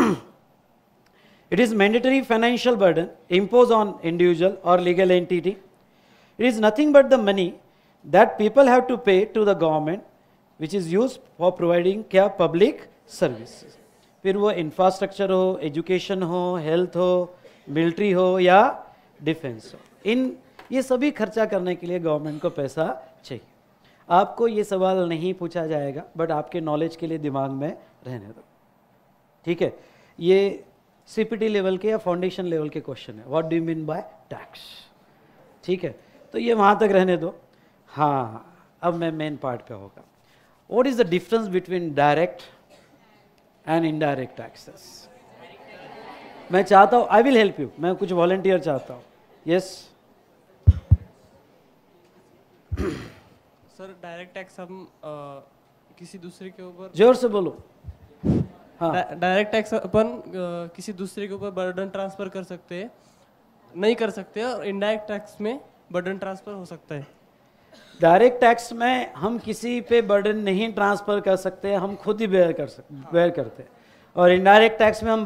S1: it is mandatory financial burden imposed on individual or legal entity. It is nothing but the money that people have to pay to the government which is used for providing क्या public services. फिर वो infrastructure हो, education हो, health हो, military हो या defence हो, इन ये सभी खर्चा करने के लिए गवर्नमेंट को पैसा चाहिए। आपको ये सवाल नहीं पूछा जाएगा, बट आपके नॉलेज के लिए दिमाग में रहने दो, ठीक है। ये सीपीटी लेवल के या फाउंडेशन लेवल के क्वेश्चन है, what do you mean by tax, ठीक है। तो ये वहाँ तक रहने दो। हाँ, अब मैं मेन पार्ट पे होगा। What is the difference between direct and indirect taxes? मैं चाहता हूँ, आई विल हेल्प यू, मैं कुछ वॉलंटियर चाहता हूँ। यस
S3: सर, डायरेक्ट टैक्स हम किसी दूसरे के ऊपर,
S1: जोर से बोलो। हाँ,
S3: डायरेक्ट टैक्स अपन किसी दूसरे के ऊपर बर्डन ट्रांसफर कर सकते हैं, नहीं कर सकते, और इनडायरेक्ट टैक्स में बर्डन ट्रांसफर हो सकता है।
S1: डायरेक्ट टैक्स में हम किसी पे बर्डन नहीं ट्रांसफर कर सकते, हम खुद ही बेयर करते हैं। और इनडायरेक्ट टैक्स में हम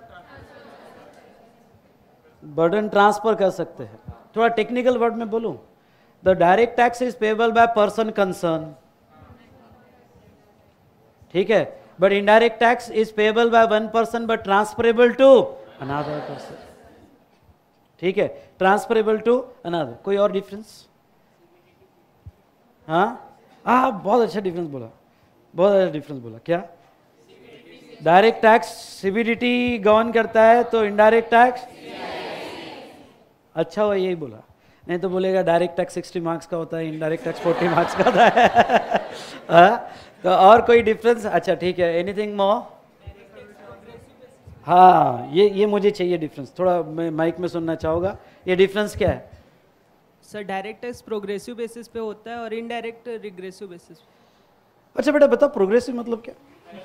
S1: बर्डन ट्रांसफर कर सकते हैं। थोड़ा टेक्निकल वर्ड में बोलूं, the direct tax is payable by person concern, ठीक है, but indirect tax is payable by one person but transferable to another person, ठीक है, ट्रांसफरेबल टू अनदर। कोई और डिफरेंस? हाँ, बहुत अच्छा डिफरेंस बोला, बहुत अच्छा डिफरेंस बोला। क्या? डायरेक्ट टैक्स सीबीडीटी गवर्न करता है, तो इनडायरेक्ट टैक्स, अच्छा हुआ यही बोला, नहीं तो बोलेगा डायरेक्ट टैक्स 60 मार्क्स का होता है, इनडायरेक्ट टैक्स 40 मार्क्स का होता है। तो और कोई डिफरेंस? अच्छा ठीक है, एनीथिंग मोर? हाँ, ये मुझे चाहिए डिफरेंस, थोड़ा मैं माइक में सुनना चाहूँगा। ये डिफरेंस क्या है?
S4: Sir, direct tax progressive basis पे होता है और इनडायरेक्ट रिग्रेसिव बेसिस।
S1: अच्छा बेटा बताओ, प्रोग्रेसिव मतलब क्या?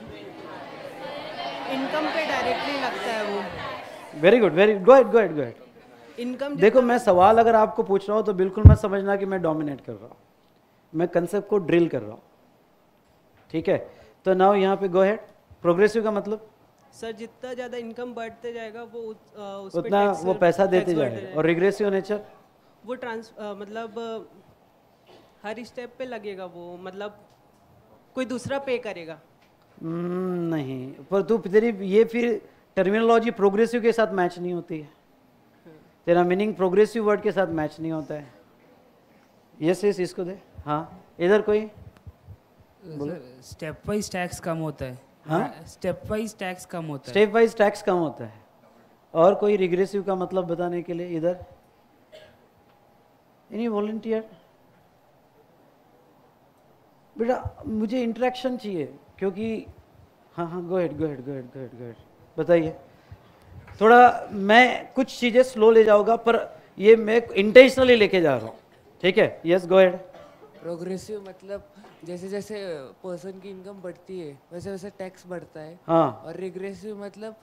S4: इनकम पे डायरेक्टली लगता है वो।
S1: Very good, very go ahead.
S4: Income,
S1: देखो मैं सवाल अगर आपको पूछ रहा हूँ तो बिल्कुल मत समझना कि मैं डोमिनेट कर रहा हूँ, मैं कंसेप्ट को ड्रिल कर रहा हूँ, ठीक है। तो नाउ यहाँ पे गो अहेड। प्रोग्रेसिव का मतलब?
S4: सर, जितना ज़्यादा इनकम बढ़ते जाएगा वो उस
S1: उतना वो पैसा देते जाएगा। और रिग्रेसिव नेचर?
S4: वो मतलब हर स्टेप पे लगेगा वो, मतलब कोई दूसरा पे करेगा।
S1: नहीं, पर तू तेरी ये फिर टर्मिनोलॉजी प्रोग्रेसिव के साथ मैच नहीं होती है, तेरा मीनिंग प्रोग्रेसिव वर्ड के साथ मैच नहीं होता है। यस इसको दे। हाँ, इधर कोई?
S5: स्टेप वाइज टैक्स कम होता है।
S1: हाँ,
S5: स्टेप वाइज टैक्स कम होता है।
S1: स्टेप वाइज टैक्स कम होता है। और कोई रिग्रेसिव का मतलब बताने के लिए? इधर एनी वॉलंटियर? बेटा मुझे इंटरेक्शन चाहिए, क्योंकि हाँ, गो अहेड बताइए। थोड़ा मैं कुछ चीज़ें स्लो ले जाऊंगा, पर ये मैं इंटेंशनली लेके जा रहा हूँ, ठीक है। Yes go ahead.
S6: प्रोग्रेसिव मतलब जैसे जैसे पर्सन की इनकम बढ़ती है वैसे वैसे टैक्स बढ़ता है।
S1: हाँ,
S6: और रिग्रेसिव मतलब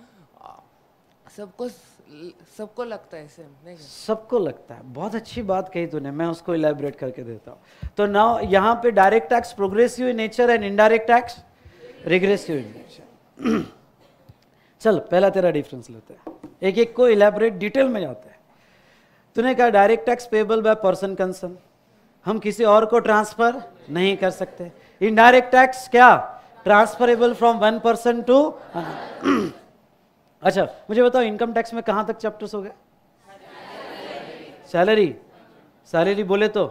S6: सबको लगता है सेम, नहीं?
S1: सबको लगता है। बहुत अच्छी बात कही तूने, मैं उसको इलेबोरेट करके देता हूँ। तो नाउ यहाँ पे direct tax progressive in nature and indirect tax regressive in nature. चल पहला तेरा डिफरेंस लेते हैं, एक एक को इलेबोरेट डिटेल में जाते हैं। तूने कहा direct tax payable by person concern, हम किसी और को ट्रांसफर नहीं कर सकते। इनडायरेक्ट टैक्स क्या? Transferable from one person to. अच्छा मुझे बताओ, इनकम टैक्स में कहां तक चैप्टर्स हो गए? सैलरी बोले तो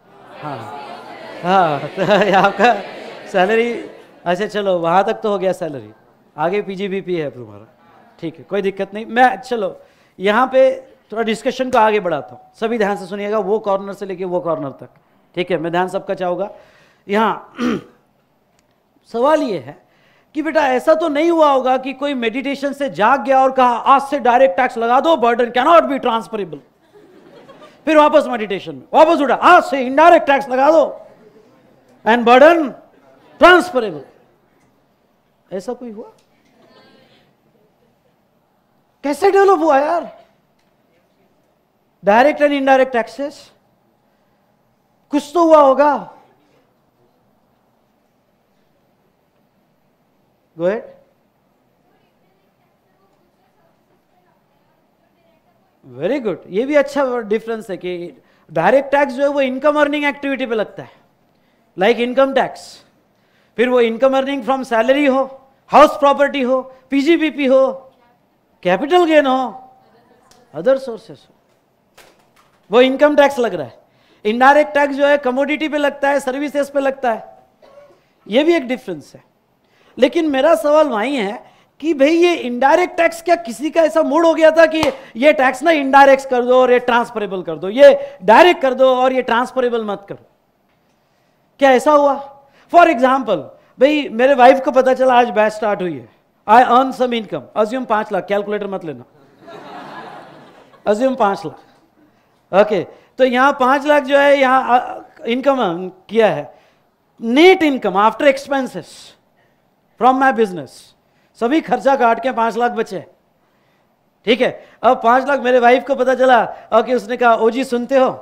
S1: हाँ तो आपका सैलरी, अच्छा चलो वहां तक तो हो गया सैलरी, आगे पीजीबीपी है तुम्हारा, ठीक है, कोई दिक्कत नहीं। मैं चलो यहाँ पे थोड़ा डिस्कशन को आगे बढ़ाता हूँ, सभी ध्यान से सुनिएगा, वो कॉर्नर से लेके वो कॉर्नर तक, ठीक है, मैं ध्यान सबका चाहूँगा। यहाँ सवाल ये है कि बेटा ऐसा तो नहीं हुआ होगा कि कोई मेडिटेशन से जाग गया और कहा आज से डायरेक्ट टैक्स लगा दो, burden can not be transferable. फिर वापस मेडिटेशन में, वापस उठा, आज से इनडायरेक्ट टैक्स लगा दो एंड बर्डन ट्रांसफरेबल। ऐसा कोई हुआ? कैसे डेवलप हुआ यार डायरेक्ट एंड इनडायरेक्ट टैक्सेस? कुछ तो हुआ होगा। Go ahead. वेरी गुड, ये भी अच्छा डिफरेंस है कि डायरेक्ट टैक्स जो है वो इनकम अर्निंग एक्टिविटी पे लगता है, लाइक इनकम टैक्स। फिर वो इनकम अर्निंग फ्रॉम सैलरी हो, हाउस प्रॉपर्टी हो, पीजीबीपी हो, कैपिटल गेन हो, अदर सोर्सेस हो, वो इनकम टैक्स लग रहा है। इनडायरेक्ट टैक्स जो है कमोडिटी पे लगता है, सर्विसेज पे लगता है। ये भी एक डिफरेंस है। लेकिन मेरा सवाल वहीं है कि भाई ये इनडायरेक्ट टैक्स, क्या किसी का ऐसा मूड हो गया था कि ये टैक्स ना इनडायरेक्ट कर दो और ये ट्रांसफरेबल कर दो, ये डायरेक्ट कर दो और ये ट्रांसफरेबल मत करो? क्या ऐसा हुआ? फॉर एग्जाम्पल, भाई मेरे वाइफ को पता चला आज बैच स्टार्ट हुई है, I earn some income, assume 5 lakh, calculator मत लेना, अज्यूम 5 लाख, ओके। तो यहाँ 5 लाख जो है यहाँ इनकम किया है, net income after expenses from my business, सभी खर्चा काट के 5 लाख बचे, ठीक है। अब 5 लाख मेरे वाइफ को पता चला, ओके, उसने कहा ओजी सुनते हो?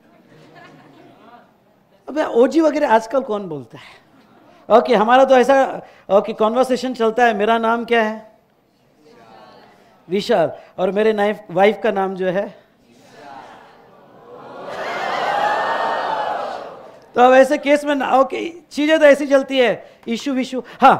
S1: अबे ओजी वगैरह आजकल कौन बोलता है? ओके, हमारा तो ऐसा ओके कॉन्वर्सेशन चलता है, मेरा नाम क्या है? विशाल, और मेरे वाइफ का नाम जो है, तो अब ऐसे केस में ओके चीजें तो ऐसी चलती है, इशू विशू, हाँ।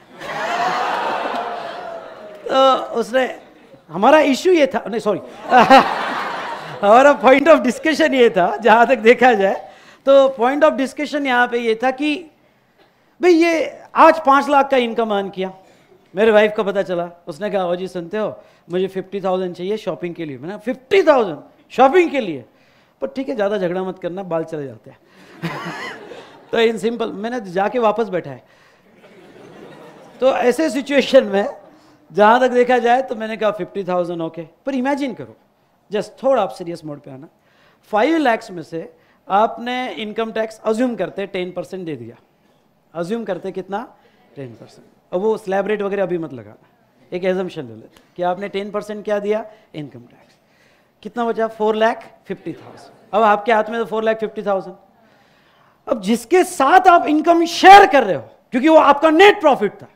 S1: तो उसने, हमारा इशू ये था, नहीं सॉरी हमारा पॉइंट ऑफ डिस्कशन ये था, जहां तक देखा जाए तो पॉइंट ऑफ डिस्कशन यहाँ पे ये था कि भाई ये आज 5 लाख का इनकम अर्न किया, मेरे वाइफ को पता चला, उसने कहा ओ जी सुनते हो, मुझे 50,000 चाहिए शॉपिंग के लिए। मैंने 50,000 शॉपिंग के लिए? पर ठीक है, ज़्यादा झगड़ा मत करना, बाल चले जाते हैं तो इन सिंपल मैंने जाके वापस बैठा है। तो ऐसे सिचुएशन में जहाँ तक देखा जाए तो मैंने कहा 50,000 ओके। पर इमेजिन करो, जस्ट थोड़ा आप सीरियस मोड पे आना, 5 लाख में से आपने इनकम टैक्स अज्यूम करते 10% दे दिया, अज्यूम करते कितना? 10%। अब वो स्लैब रेट वगैरह अभी मत लगाना, एक एजम्पशन ले लेते कि आपने 10% क्या दिया इनकम टैक्स, कितना बचा? 4,50,000। अब आपके हाथ में तो 4,50,000। अब जिसके साथ आप इनकम शेयर कर रहे हो, क्योंकि वो आपका नेट प्रॉफिट था,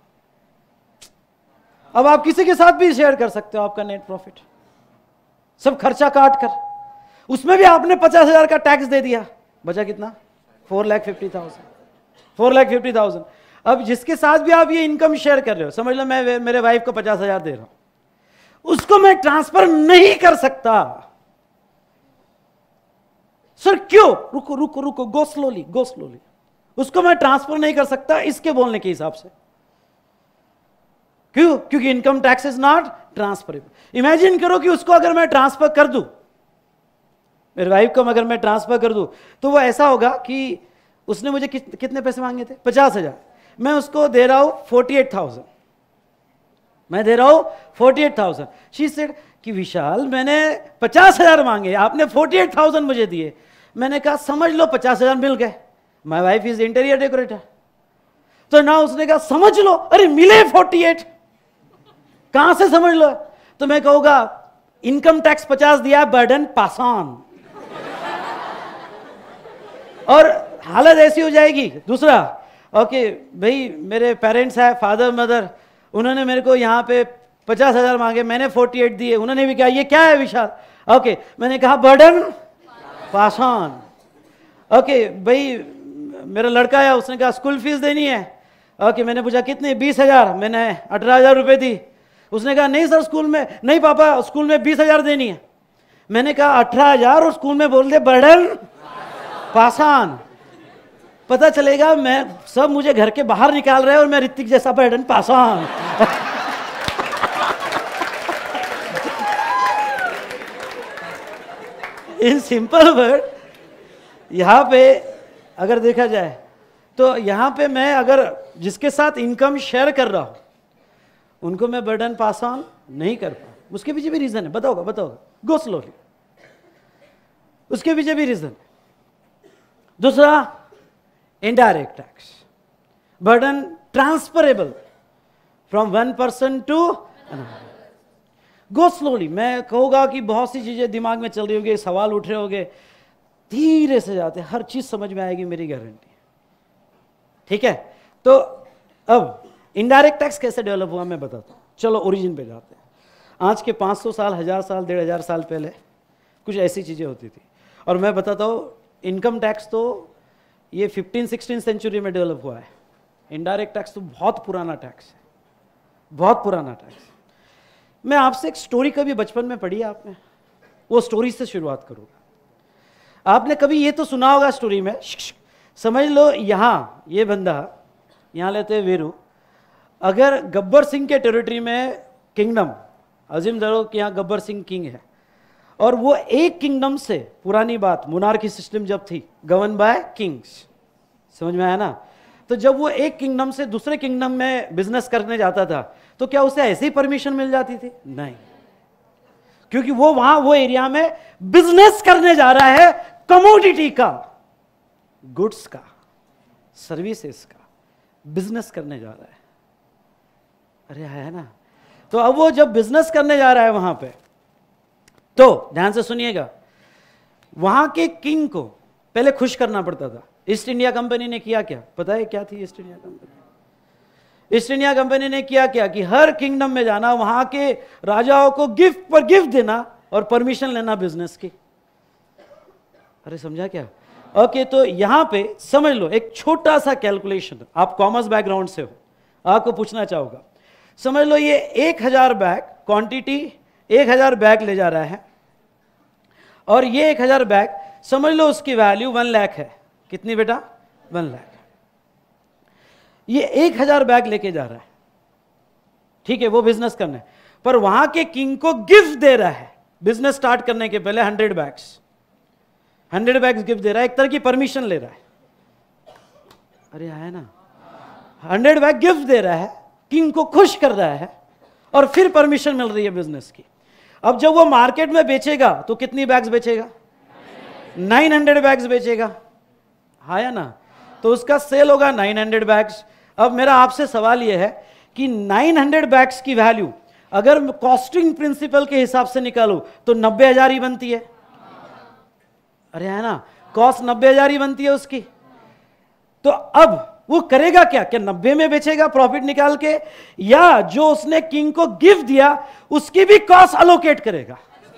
S1: अब आप किसी के साथ भी शेयर कर सकते हो आपका नेट प्रॉफिट, सब खर्चा काट कर, उसमें भी आपने 50,000 का टैक्स दे दिया, बचा कितना? 4,50,000। 4,50,000। अब जिसके साथ भी आप ये इनकम शेयर कर रहे हो, समझ लो मैं मेरे वाइफ को 50,000 दे रहा हूं, उसको मैं ट्रांसफर नहीं कर सकता। सर क्यों? रुको रुको रुको, गो स्लोली गो स्लोली। उसको मैं ट्रांसफर नहीं कर सकता इसके बोलने के हिसाब से। क्यों? क्योंकि income tax is not transferable. Imagine करो कि उसको अगर मैं ट्रांसफर कर दूं, मेरे वाइफ को अगर मैं ट्रांसफर कर दूं, तो वो ऐसा होगा कि उसने मुझे कितने पैसे मांगे थे? 50,000। मैं उसको दे रहा हूं 48,000। मैं दे रहा हूं 48,000। शी सेड कि विशाल मैंने 50,000 मांगे, आपने 48,000 मुझे दिए। मैंने कहा समझ लो 50,000 मिल गए। My wife is interior decorator. तो ना उसने कहा समझ लो, अरे मिले 48, कहां से समझ लो? तो मैं कहूंगा इनकम टैक्स 50 दिया, बर्डन पास ऑन। और हालत ऐसी हो जाएगी। दूसरा, ओके भाई मेरे पेरेंट्स हैं, फादर मदर, उन्होंने मेरे को यहाँ पे 50,000 मांगे, मैंने 48 दिए, उन्होंने भी कहा ये क्या है विशाल? ओके मैंने कहा बर्डन पास ऑन। ओके भाई मेरा लड़का है, उसने कहा स्कूल फीस देनी है। ओके मैंने पूछा कितने? 20,000। मैंने 18,000 रुपये दी। उसने कहा नहीं सर स्कूल में नहीं, पापा स्कूल में 20,000 देनी है। मैंने कहा 18,000 और स्कूल में बोल दे बर्डन पास ऑन। पता चलेगा मैं सब मुझे घर के बाहर निकाल रहे हैं और मैं ऋतिक जैसा burden pass on. In simple word, यहां पे अगर देखा जाए तो यहां पे मैं अगर जिसके साथ इनकम शेयर कर रहा हूं उनको मैं बर्डन पास ऑन नहीं कर पाऊं। उसके पीछे भी रीजन है, बताओगा बताओगा, गो स्लोली। उसके पीछे भी रीजन है। दूसरा, indirect tax, burden transferable from one person to another. Go slowly. मैं कहूँगा कि बहुत सी चीज़ें दिमाग में चल रही होगी, सवाल उठ रहे होंगे, धीरे से जाते, हर चीज़ समझ में आएगी, मेरी गारंटी। ठीक है, तो अब इनडायरेक्ट टैक्स कैसे डेवलप हुआ मैं बताता हूँ। चलो ओरिजिन पे जाते हैं। आज के 500 साल, 1000 साल, 1500 साल पहले कुछ ऐसी चीज़ें होती थी। और मैं बताता हूँ, इनकम टैक्स तो ये 15-16 सेंचुरी में डेवलप हुआ है। इनडायरेक्ट टैक्स तो बहुत पुराना टैक्स है, बहुत पुराना टैक्स। मैं आपसे एक स्टोरी कभी बचपन में पढ़ी आपने, वो स्टोरी से शुरुआत करूँगा। आपने कभी ये तो सुना होगा स्टोरी में, समझ लो यहाँ ये बंदा, यहाँ लेते हैं वीरू, अगर गब्बर सिंह के टेरिटरी में किंगडम, अजीम दरो कि यहाँ गब्बर सिंह किंग है, और वो एक किंगडम से, पुरानी बात, मोनार्की सिस्टम जब थी, गवर्न बाय किंग्स, समझ में आया ना। तो जब वो एक किंगडम से दूसरे किंगडम में बिजनेस करने जाता था, तो क्या उसे ऐसे ही परमिशन मिल जाती थी? नहीं, क्योंकि वो वहां वो एरिया में बिजनेस करने जा रहा है, कमोडिटी का, गुड्स का, सर्विसेज का बिजनेस करने जा रहा है। अरे है ना। तो अब वो जब बिजनेस करने जा रहा है वहां पे, तो ध्यान से सुनिएगा, वहां के किंग को पहले खुश करना पड़ता था। ईस्ट इंडिया कंपनी ने किया क्या, पता है क्या थी East India Company? East India Company ने किया क्या कि हर किंगडम में जाना, वहां के राजाओं को गिफ्ट पर गिफ्ट देना और परमिशन लेना बिजनेस की। अरे समझा क्या? ओके, तो यहां पे समझ लो एक छोटा सा कैलकुलेशन, आप कॉमर्स बैकग्राउंड से हो, आपको पूछना चाहूंगा। समझ लो ये 1000 बैग क्वांटिटी, 1000 बैग ले जा रहा है, और ये 1000 बैग समझ लो उसकी वैल्यू 1 लाख है। कितनी बेटा? 1 लाख। ये 1000 बैग लेके जा रहा है, ठीक है, वो बिजनेस करना है, पर वहां के किंग को गिफ्ट दे रहा है बिजनेस स्टार्ट करने के पहले 100 बैग्स, 100 बैग्स गिफ्ट दे रहा है, एक तरह की परमिशन ले रहा है। अरे आया ना, 100 बैग गिफ्ट दे रहा है, किंग को खुश कर रहा है, और फिर परमिशन मिल रही है बिजनेस की। अब जब वो मार्केट में बेचेगा तो कितनी बैग्स बेचेगा? 900 बैग्स बेचेगा, आया ना। तो उसका सेल होगा 900 बैग्स। अब मेरा आपसे सवाल यह है कि 900 बैग्स की वैल्यू अगर कॉस्टिंग प्रिंसिपल के हिसाब से निकालूं तो 90,000 ही बनती है। अरे है ना, कॉस्ट 90,000 ही बनती है उसकी। तो अब वो करेगा क्या? क्या 90 में बेचेगा प्रॉफिट निकाल के, या जो उसने किंग को गिफ्ट दिया उसकी भी कॉस्ट अलोकेट करेगा?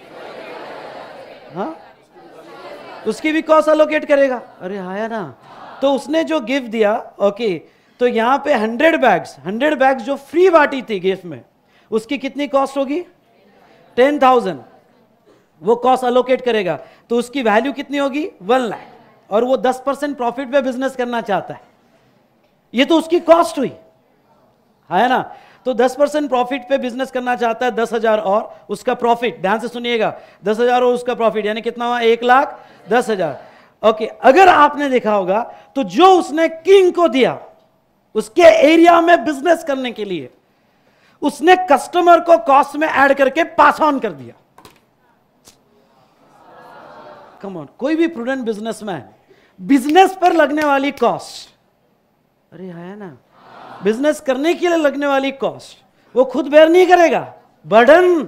S1: हाँ, उसकी भी कॉस्ट अलोकेट करेगा। अरे आया ना। तो उसने जो गिफ्ट दिया, ओके, तो यहां पे 100 बैग्स जो फ्री बांटी थी गिफ्ट में, उसकी कितनी कॉस्ट होगी? 10,000। वो कॉस्ट अलोकेट करेगा, तो उसकी वैल्यू कितनी होगी? 1 लाख। और वो 10% प्रॉफिट पे बिजनेस करना चाहता है, ये तो उसकी कॉस्ट हुई, है ना। तो 10% प्रॉफिट पे बिजनेस करना चाहता है, 10,000 और उसका प्रॉफिट, ध्यान से सुनिएगा, 10,000 और उसका प्रॉफिट, यानी कितना हुआ? 1,10,000। ओके, अगर आपने देखा होगा तो जो उसने किंग को दिया उसके एरिया में बिजनेस करने के लिए, उसने कस्टमर को कॉस्ट में ऐड करके पास ऑन कर दिया। कम ऑन, कोई भी प्रूडेंट बिजनेसमैन बिजनेस पर लगने वाली कॉस्ट, अरे है ना, बिजनेस करने के लिए लगने वाली कॉस्ट वो खुद बेयर नहीं करेगा, बर्डन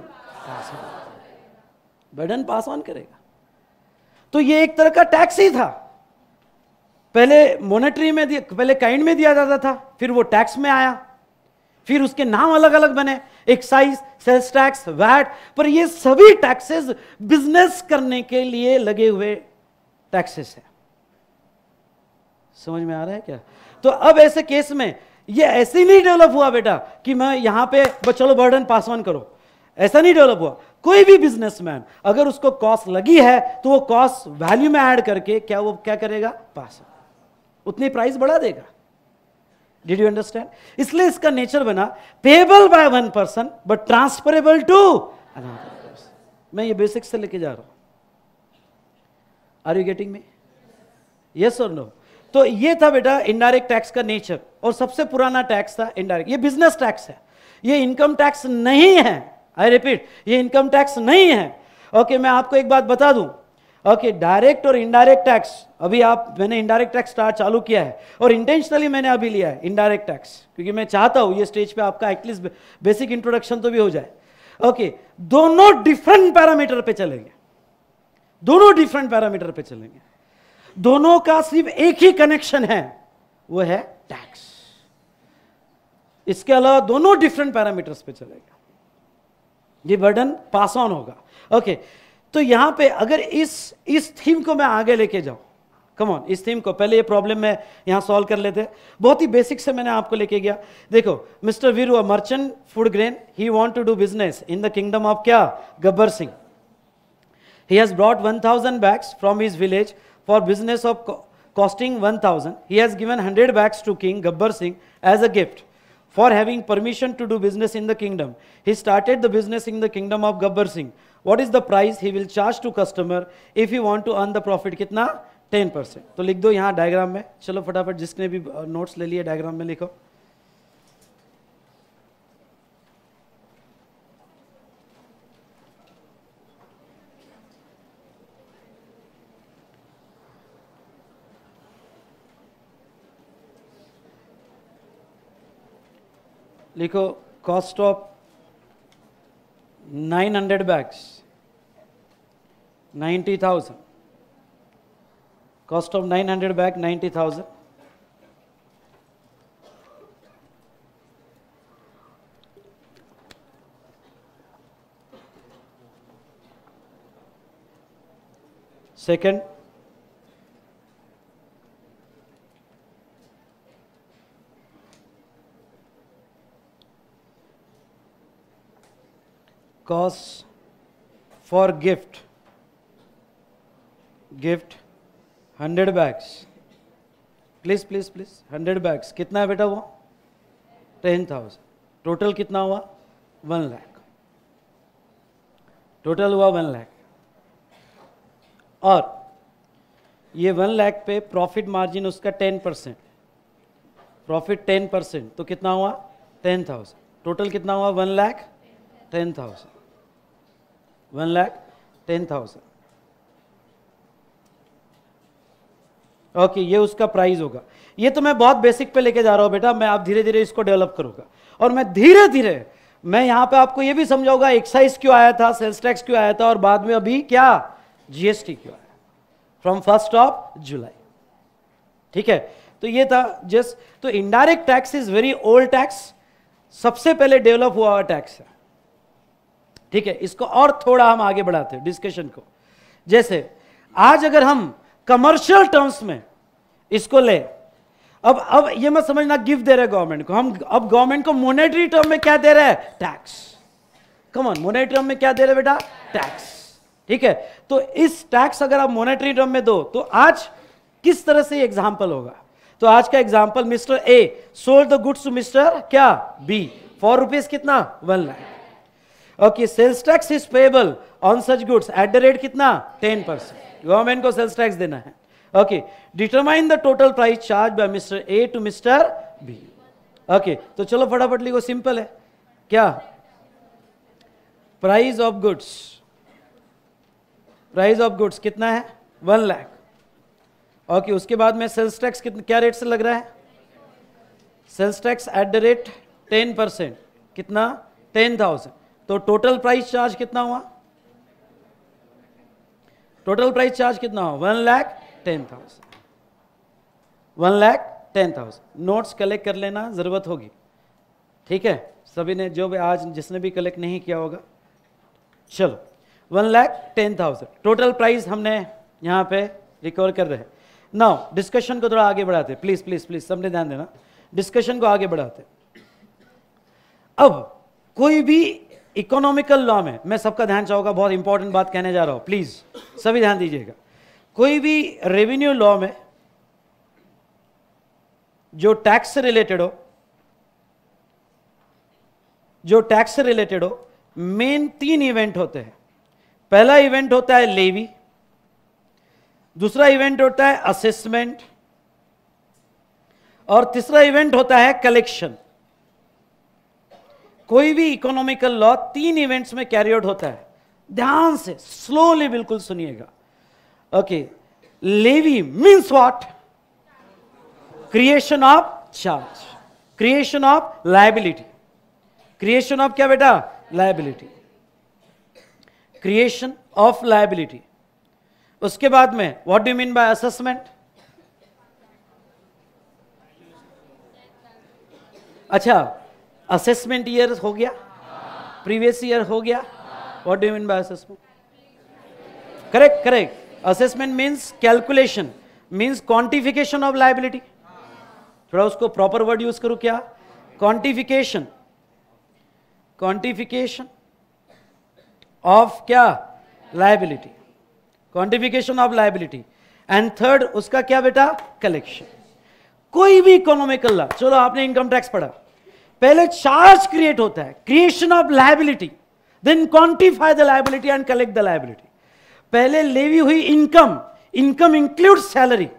S1: पास ऑन करेगा। तो ये एक तरह का टैक्स ही था। पहले मॉनेटरी में पहले काइंड में दिया जाता था, फिर वो टैक्स में आया, फिर उसके नाम अलग अलग बने, एक्साइज, सेल्स टैक्स, वैट, पर ये सभी टैक्सेस बिजनेस करने के लिए लगे हुए टैक्सेस है। समझ में आ रहा है क्या? तो अब ऐसे केस में ये ऐसे ही नहीं डेवलप हुआ बेटा कि मैं यहां पे चलो बर्डन पास ऑन करो, ऐसा नहीं डेवलप हुआ। कोई भी बिजनेसमैन अगर उसको कॉस्ट लगी है तो वो कॉस्ट वैल्यू में ऐड करके वो क्या करेगा? पास, उतनी प्राइस बढ़ा देगा। Did you understand? इसलिए इसका नेचर बना payable by 1 person but transferable to another person. मैं ये बेसिक्स से लेके जा रहा हूं। Are you getting me? Yes और नो? तो ये था बेटा इनडायरेक्ट टैक्स का नेचर, और सबसे पुराना टैक्स था इनडायरेक्ट। ये बिजनेस टैक्स है, ये इनकम टैक्स नहीं है। आई रिपीट, ये इनकम टैक्स नहीं है। ओके, मैं आपको एक बात बता दूं, ओके, डायरेक्ट और इनडायरेक्ट टैक्स, अभी मैंने इनडायरेक्ट टैक्स चालू किया है और इंटेंशनली मैंने अभी लिया है इनडायरेक्ट टैक्स, क्योंकि मैं चाहता हूं ये स्टेज पे आपका एटलीस्ट बेसिक इंट्रोडक्शन तो भी हो जाए। ओके, दोनों डिफरेंट पैरामीटर पे चलेंगे, दोनों डिफरेंट पैरामीटर पे चलेंगे, दोनों का सिर्फ एक ही कनेक्शन है, वो है टैक्स। इसके अलावा दोनों डिफरेंट पैरामीटर्स पे चलेगा, ये बर्डन पास ऑन होगा। ओके, तो यहां पे अगर इस थीम को मैं आगे लेके जाऊं, कम ऑन, इस थीम को पहले ये प्रॉब्लम में यहां सॉल्व कर लेते हैं। बहुत ही बेसिक से मैंने आपको लेके गया। देखो, mister Veeru, a merchant food grain, he want to do business in the kingdom of क्या, Gabbar Singh. He has brought 1000 bags from his village for business of costing 1000. He has given 100 bags to King Gabbar Singh as a gift for having permission to do business in the kingdom. He started the business in the kingdom of Gabbar Singh. What is the price he will charge to customer if he want to earn the profit? कितना? 10%. तो लिख दो यहाँ diagram में। चलो फटाफट, जिसने भी नोट्स ले लिए डायग्राम में लिखो। लिखो, cost of 900 bags 90,000, cost of 900 bag 90,000। Second, cost for gift 100 bags, please 100 bags कितना है बेटा? वो 10,000। टोटल कितना हुआ? 1 लाख। टोटल हुआ 1 लाख। और ये 1 लाख पे प्रॉफिट मार्जिन उसका 10%, प्रॉफिट 10%, तो कितना हुआ? 10,000। टोटल कितना हुआ? 1,10,000। 1,10,000। ओके, ये उसका प्राइस होगा। ये तो मैं बहुत बेसिक पे लेके जा रहा हूं बेटा, मैं आप धीरे धीरे इसको डेवलप करूंगा और मैं धीरे धीरे मैं यहां पे आपको ये भी समझाऊंगा एक्साइज क्यों आया था, सेल्स टैक्स क्यों आया था, और बाद में अभी क्या जीएसटी क्यों आया फ्रॉम 1 जुलाई। ठीक है, तो ये था जस्ट। तो indirect tax is very old tax, सबसे पहले डेवलप हुआ हुआ टैक्स है। ठीक है, इसको और थोड़ा हम आगे बढ़ाते हैं डिस्कशन को। जैसे आज अगर हम कमर्शियल टर्म्स में इसको ले, अब ये मत समझना गिफ्ट दे रहे गवर्नमेंट को, हम अब गवर्नमेंट को मॉनेटरी टर्म में क्या दे रहे हैं? Tax. Come on, monetary term में क्या दे रहे बेटा? टैक्स। ठीक है, तो इस टैक्स अगर आप मॉनेटरी टर्म में दो तो आज किस तरह से एग्जांपल होगा? तो आज का example, mister A sold the goods to mister क्या बी फॉर रुपीज कितना? 1 lakh. Okay, sales tax is payable on such goods at the rate कितना? 10%। गवर्नमेंट को सेल्स टैक्स देना है। Okay, determine the total price charge by mister A to mister B. Okay, तो चलो फटाफट लिखो, सिंपल है क्या? Price of goods, price of goods कितना है? 1 लाख। ओके, उसके बाद में सेल्स टैक्स क्या रेट से लग रहा है? Sales tax at the rate 10%, कितना? 10,000। तो टोटल प्राइस चार्ज कितना हुआ? टोटल प्राइस चार्ज कितना हुआ? 1,10,000। 1,10,000। नोट्स कलेक्ट कर लेना, जरूरत होगी। ठीक है, सभी ने, जो भी आज जिसने भी कलेक्ट नहीं किया होगा। चलो, 1,10,000 टोटल प्राइस हमने यहां पे रिकवर कर रहे हैं। नाउ डिस्कशन को थोड़ा आगे बढ़ाते, प्लीज प्लीज प्लीज सबने ध्यान देना, डिस्कशन को आगे बढ़ाते। अब कोई भी इकोनॉमिकल लॉ में, मैं सबका ध्यान चाहूंगा, बहुत इंपॉर्टेंट बात कहने जा रहा हूं, प्लीज सभी ध्यान दीजिएगा। कोई भी रेवेन्यू लॉ में जो टैक्स से रिलेटेड हो, जो टैक्स से रिलेटेड हो, मेन 3 इवेंट होते हैं। पहला इवेंट होता है लेवी, दूसरा इवेंट होता है असेसमेंट, और तीसरा इवेंट होता है कलेक्शन। कोई भी इकोनॉमिकल लॉ 3 इवेंट्स में कैरी आउट होता है। ध्यान से, स्लोली बिल्कुल सुनिएगा। Okay, levy means what? Creation of charge, creation of liability, creation of क्या बेटा? Liability, creation of liability. उसके बाद में what do you mean by assessment? अच्छा, असेसमेंट ईयर हो गया, प्रीवियस ईयर हो गया, what do you mean by assessment? Correct, correct. Assessment means calculation, means quantification of liability. थोड़ा उसको प्रॉपर वर्ड यूज करूं क्या? क्वांटिफिकेशन, क्वांटिफिकेशन ऑफ क्या? Liability, quantification of liability. And third उसका क्या बेटा? कलेक्शन। कोई भी इकोनॉमिकल लॉ, चलो आपने इनकम टैक्स पढ़ा, पहले चार्ज क्रिएट होता है, creation of liability, then quantify the liability and collect the liability. पहले लेवी हुई इनकम, इनकम इंक्लूड सैलरी।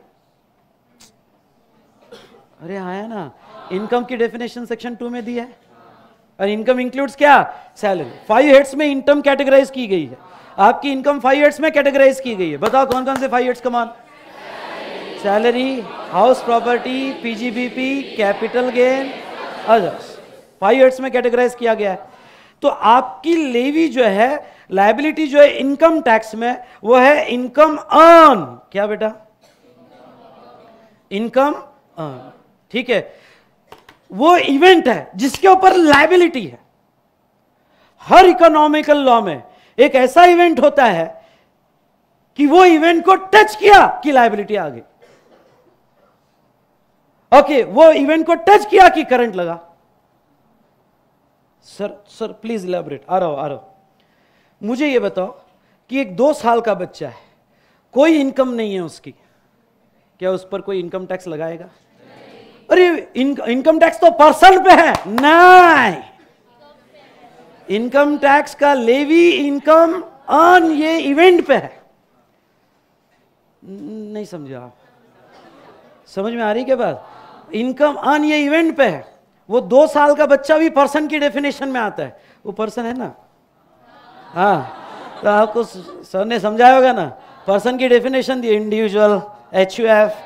S1: अरे आया ना, इनकम की डेफिनेशन सेक्शन 2 में दी है, और इनकम इंक्लूड्स क्या? सैलरी। 5 हेड्स में इनकम कैटेगराइज की गई है, आपकी इनकम 5 हेड्स में कैटेगराइज की गई है। बताओ कौन कौन से 5 heads come on? Salary, house property, PGBP, capital gain, others. 5 heads में कैटेगराइज किया गया है। तो आपकी लेवी जो है, लायबिलिटी जो है इनकम टैक्स में, वो है इनकम अर्न। क्या बेटा? इनकम अर्न, ठीक है। वो इवेंट है जिसके ऊपर लायबिलिटी है। हर इकोनॉमिकल लॉ में एक ऐसा इवेंट होता है कि वो इवेंट को टच किया कि लायबिलिटी आ गई। ओके, वो इवेंट को टच किया कि करंट लगा। Sir please elaborate. आ रहा हूं। मुझे ये बताओ कि एक 2 साल का बच्चा है, कोई इनकम नहीं है उसकी, क्या उस पर कोई इनकम टैक्स लगाएगा? अरे इनकम टैक्स तो पर्सन पे है। नहीं, इनकम टैक्स का लेवी इनकम अर्न ये इवेंट पे है। नहीं समझे आप? समझ में आ रही क्या बात? इनकम अर्न ये इवेंट पे है। वो 2 साल का बच्चा भी पर्सन की डेफिनेशन में आता है। वो पर्सन है ना? हाँ, तो आपको सर ने समझाया होगा ना, पर्सन की डेफिनेशन दी, इंडिविजुअल, HUF।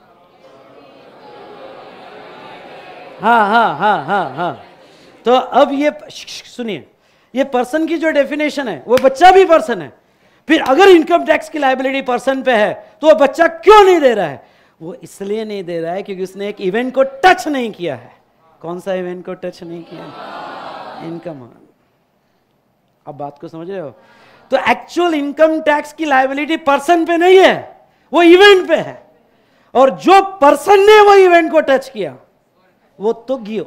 S1: हाँ। तो अब ये सुनिए, ये पर्सन की जो डेफिनेशन है, वो बच्चा भी पर्सन है। फिर अगर इनकम टैक्स की लायबिलिटी पर्सन पे है, तो वो बच्चा क्यों नहीं दे रहा है? वो इसलिए नहीं दे रहा है क्योंकि उसने एक इवेंट को टच नहीं किया है। कौन सा इवेंट को टच नहीं किया? इनकम। अब बात को समझ रहे हो? तो एक्चुअल इनकम टैक्स की लायबिलिटी पर्सन पे नहीं है, वो इवेंट पे है। और जो पर्सन ने वो इवेंट को टच किया, वो तो गियो।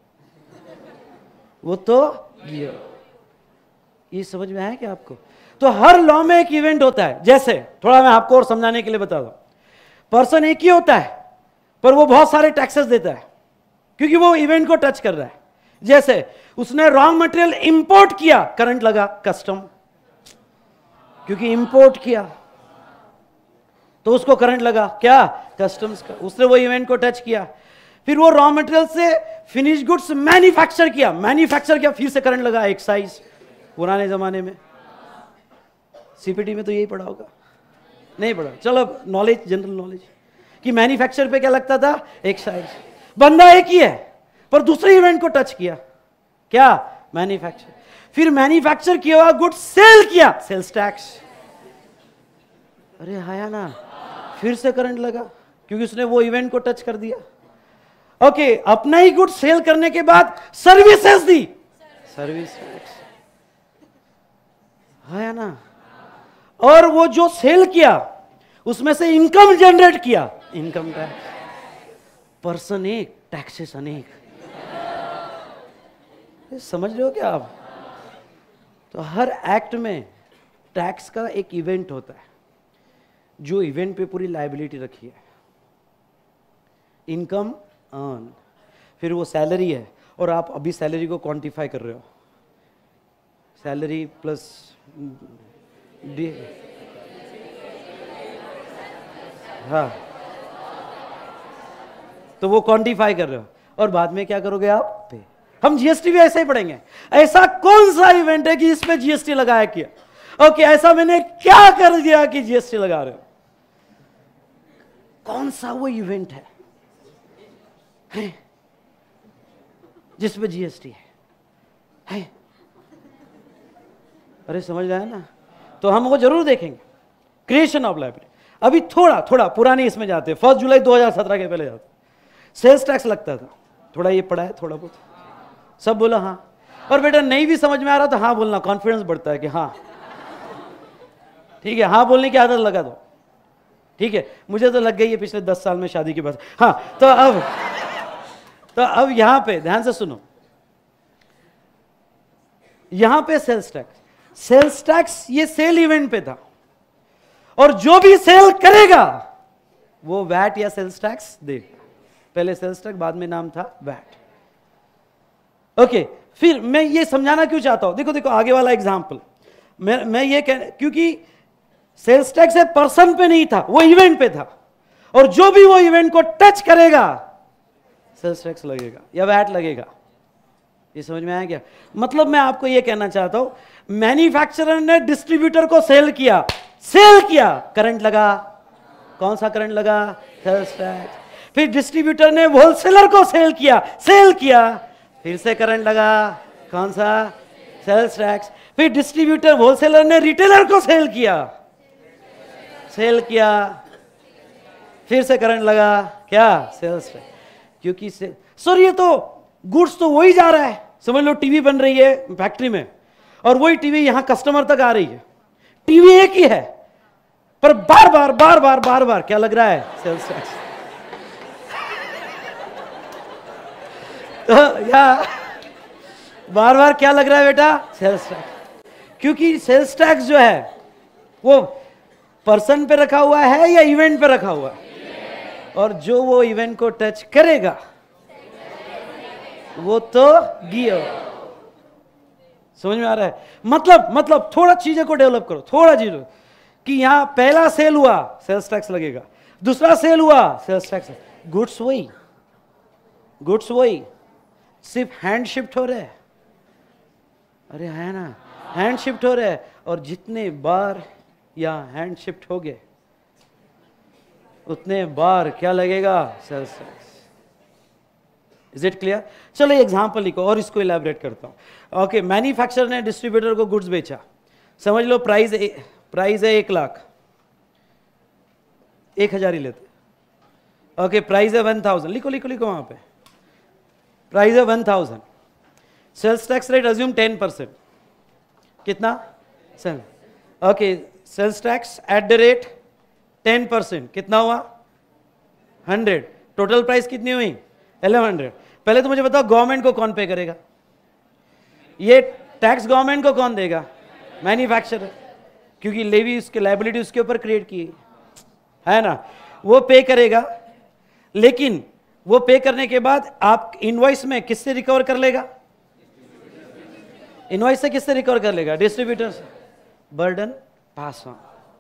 S1: ये समझ में आया क्या आपको? तो हर लॉ में एक इवेंट होता है। जैसे थोड़ा मैं आपको और समझाने के लिए बता दूं, पर्सन एक ही होता है पर वो बहुत सारे टैक्सेस देता है क्योंकि वो इवेंट को टच कर रहा है। जैसे उसने रॉ मटेरियल इंपोर्ट किया, करंट लगा, कस्टम, क्योंकि इंपोर्ट किया तो उसको करंट लगा, क्या? कस्टम्स का। उसने वो इवेंट को टच किया। फिर वो रॉ मटेरियल से फिनिश गुड्स मैन्युफैक्चर किया, फिर से करंट लगा, एक्साइज। पुराने जमाने में सीपीटी में तो यही पढ़ा होगा, नहीं पढ़ा? चलो नॉलेज, जनरल नॉलेज, कि मैन्युफैक्चर पे क्या लगता था? एक्साइज। बंदा एक ही है पर दूसरे इवेंट को टच किया, क्या? मैन्युफैक्चर। फिर मैन्युफैक्चर किया हुआ गुड्स सेल किया, सेल्स टैक्स। अरे आया ना, फिर से करंट लगा क्योंकि उसने वो इवेंट को टच कर दिया। ओके, अपना ही गुड सेल करने के बाद सर्विसेज दी, सर्विस टैक्स। है ना? और वो जो सेल किया उसमें से इनकम जनरेट किया, इनकम टैक्स। पर्सन एक, टैक्सेस अनेक। समझ रहे हो क्या आप? तो हर एक्ट में टैक्स का एक इवेंट होता है, जो इवेंट पे पूरी लायबिलिटी रखी है। इनकम अर्न, फिर वो सैलरी है, और आप अभी सैलरी को क्वांटिफाई कर रहे हो, सैलरी प्लस हाँ, तो वो क्वांटिफाई कर रहे हो, और बाद में क्या करोगे आप? पे। हम जीएसटी भी ऐसे ही पढ़ेंगे। ऐसा कौन सा इवेंट है कि इसमें जीएसटी लगाया किया? ओके, ऐसा मैंने क्या कर दिया कि जीएसटी लगा रहे हो? कौन सा वो इवेंट है जिस पे जीएसटी है? अरे समझ रहे हैं ना? तो हम वो जरूर देखेंगे, क्रिएशन ऑफ लाइबिलिटी। अभी थोड़ा थोड़ा पुरानी इसमें जाते हैं, 1 जुलाई 2017 के पहले जाते। सेल्स टैक्स लगता था, थोड़ा ये पढ़ा है, थोड़ा बहुत सब बोला हाँ, और बेटा नहीं भी समझ में आ रहा तो हाँ बोलना, कॉन्फिडेंस बढ़ता है कि हाँ ठीक है, हाँ बोलने की आदत लगा दो, ठीक है। मुझे तो लग गई है पिछले 10 साल में शादी के बाद। हाँ तो अब यहां पे ध्यान से सुनो, यहां पे सेल्स टैक्स ये सेल इवेंट पे था, और जो भी सेल करेगा वो वैट या सेल्स टैक्स देगा। पहले सेल्स टैक्स, बाद में नाम था वैट। ओके, फिर मैं ये समझाना क्यों चाहता हूं, देखो देखो आगे वाला एग्जांपल, मैं ये क्योंकि सेल्स टैक्स पर्सन पे नहीं था, वो इवेंट पे था, और जो भी वो इवेंट को टच करेगा सेल्स टैक्स लगेगा या वैट लगेगा। ये समझ में आया क्या? मतलब मैं आपको ये कहना चाहता हूं, मैन्युफैक्चरर ने डिस्ट्रीब्यूटर को सेल किया, करंट लगा, कौन सा करंट लगा? Sales tax. फिर डिस्ट्रीब्यूटर ने होलसेलर को सेल किया, फिर से करंट लगा, कौन सा? Sales tax. फिर डिस्ट्रीब्यूटर होलसेलर ने रिटेलर को सेल किया, फिर से करंट लगा, क्या? Sales tax. क्योंकि सर ये तो गुड्स तो वही जा रहा है, समझ लो टीवी बन रही है फैक्ट्री में, और वही टीवी यहां कस्टमर तक आ रही है, टीवी एक ही है, पर बार बार क्या लग रहा है? Sales tax. तो या बार बार क्या लग रहा है बेटा? Sales tax. क्योंकि सेल्स टैक्स जो है वो पर्सन पे रखा हुआ है या इवेंट पे रखा हुआ है, और जो वो इवेंट को टच करेगा वो तो गियर। समझ में आ रहा है? मतलब थोड़ा चीजें को डेवलप करो, थोड़ा चीजों कि यहां पहला सेल हुआ सेल्स टैक्स लगेगा, दूसरा सेल हुआ सेल्स टैक्स। गुड्स वही, सिर्फ हैंड शिफ्ट हो रहे हैं। अरे है ना, हैंड शिफ्ट हो रहे हैं, और जितने बार या हैंड शिफ्ट हो गए उतने बार क्या लगेगा? Sales tax. Is it clear? चलो एग्जांपल लिखो और इसको इलैबोरेट करता हूं। ओके, मैन्युफैक्चरर ने डिस्ट्रीब्यूटर को गुड्स बेचा, समझ लो प्राइस है 1 लाख, 1000 ही लेते। ओके, प्राइस है 1000, लिखो वहां पे, प्राइस है 1000। सेल्स टैक्स रेट अज्यूम 10%, कितना? Sale. Okay, sales tax at the rate 10%, कितना हुआ? 100। टोटल प्राइस कितनी हुई? 1100। पहले तो मुझे बताओ गवर्नमेंट को कौन पे करेगा? ये टैक्स गवर्नमेंट को कौन देगा? मैन्युफैक्चरर, क्योंकि लेवी उसके लायबिलिटी उसके ऊपर क्रिएट की है ना, वो पे करेगा। लेकिन वो पे करने के बाद आप इनवॉइस में किससे रिकवर कर लेगा? इनवॉइस से किससे रिकवर कर लेगा? डिस्ट्रीब्यूटर से। Burden pass on.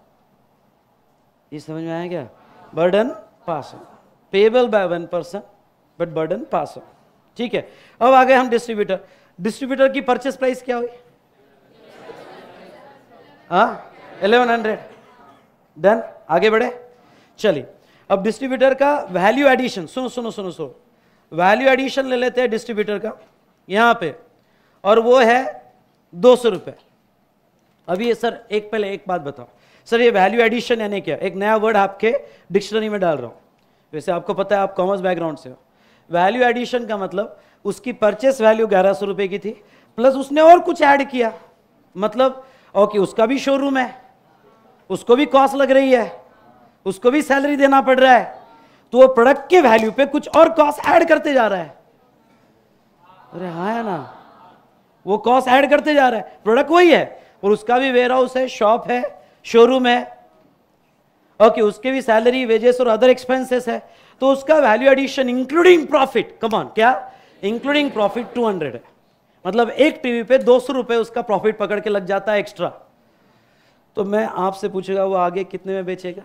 S1: ये समझ में आया क्या? Burden pass on, payable by 1% but burden pass on. ठीक है, अब आ गए हम डिस्ट्रीब्यूटर की परचेस प्राइस क्या हुई? 1100। डन, आगे बढ़े। चलिए, अब डिस्ट्रीब्यूटर का वैल्यू एडिशन, सुनो, वैल्यू एडिशन ले लेते हैं डिस्ट्रीब्यूटर का यहां पे, और वो है 200 रुपए। अभी सर पहले एक बात बताओ सर, ये वैल्यू एडिशन यानी क्या? एक नया वर्ड आपके डिक्शनरी में डाल रहा हूं। वैसे आपको पता है, आप कॉमर्स बैकग्राउंड से हो। वैल्यू एडिशन का मतलब उसकी परचेस वैल्यू 1100 रुपए की थी, प्लस उसने और कुछ ऐड किया। मतलब ओके, उसका भी शोरूम है, उसको भी कॉस्ट लग रही है, उसको भी सैलरी देना पड़ रहा है, तो वो प्रोडक्ट के वैल्यू पे कुछ और कॉस्ट ऐड करते जा रहा है। अरे हाँ है ना, वो कॉस्ट ऐड करते जा रहा है। प्रोडक्ट वही है, और उसका भी वेयर हाउस है, शॉप है, शोरूम है, ओके, उसके भी सैलरी, वेजेस और अदर एक्सपेंसेस है, तो उसका value addition including profit, come on, क्या इंक्लूडिंग प्रॉफिट 200 है। मतलब एक टीवी पे 200 रुपए उसका प्रॉफिट पकड़ के लग जाता है एक्स्ट्रा। तो मैं आपसे पूछेगा वो आगे कितने में बेचेगा?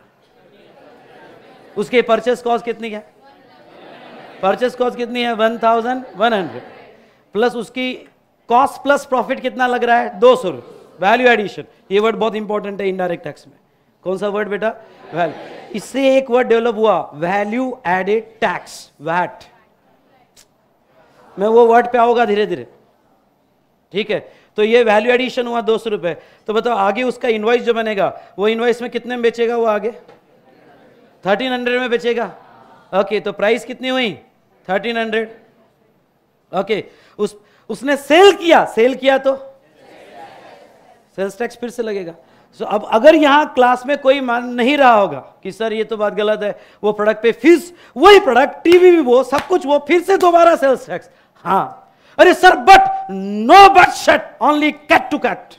S1: उसके परचेस कॉस्ट कितनी है? परचेस कॉस्ट कितनी है? 1100 प्लस उसकी कॉस्ट प्लस प्रॉफिट कितना लग रहा है? 200 रुपए। वैल्यू एडिशन, ये वर्ड बहुत इंपॉर्टेंट है इनडायरेक्ट टैक्स में। कौन सा वर्ड बेटा? वैल्यू। इससे एक वर्ड डेवलप हुआ, वैल्यू एडेड टैक्स, वैट। मैं वो वर्ड पे आऊंगा धीरे धीरे, ठीक है। तो ये वैल्यू एडिशन हुआ 200 रुपए। तो बताओ आगे उसका इनवॉइस जो बनेगा, वो इनवॉइस में कितने में बेचेगा? वो आगे 1300 में बेचेगा। ओके, तो प्राइस कितनी हुई? 1300। ओके, उसने सेल किया तो सेल्स टैक्स फिर से लगेगा। सो अब अगर यहां क्लास में कोई मान नहीं रहा होगा कि सर ये तो बात गलत है, वो प्रोडक्ट पे फिर वही प्रोडक्ट, टीवी भी वो सब कुछ, वो फिर से दोबारा सेल्स टैक्स। हाँ, अरे sir but no but shut, only cut to cut.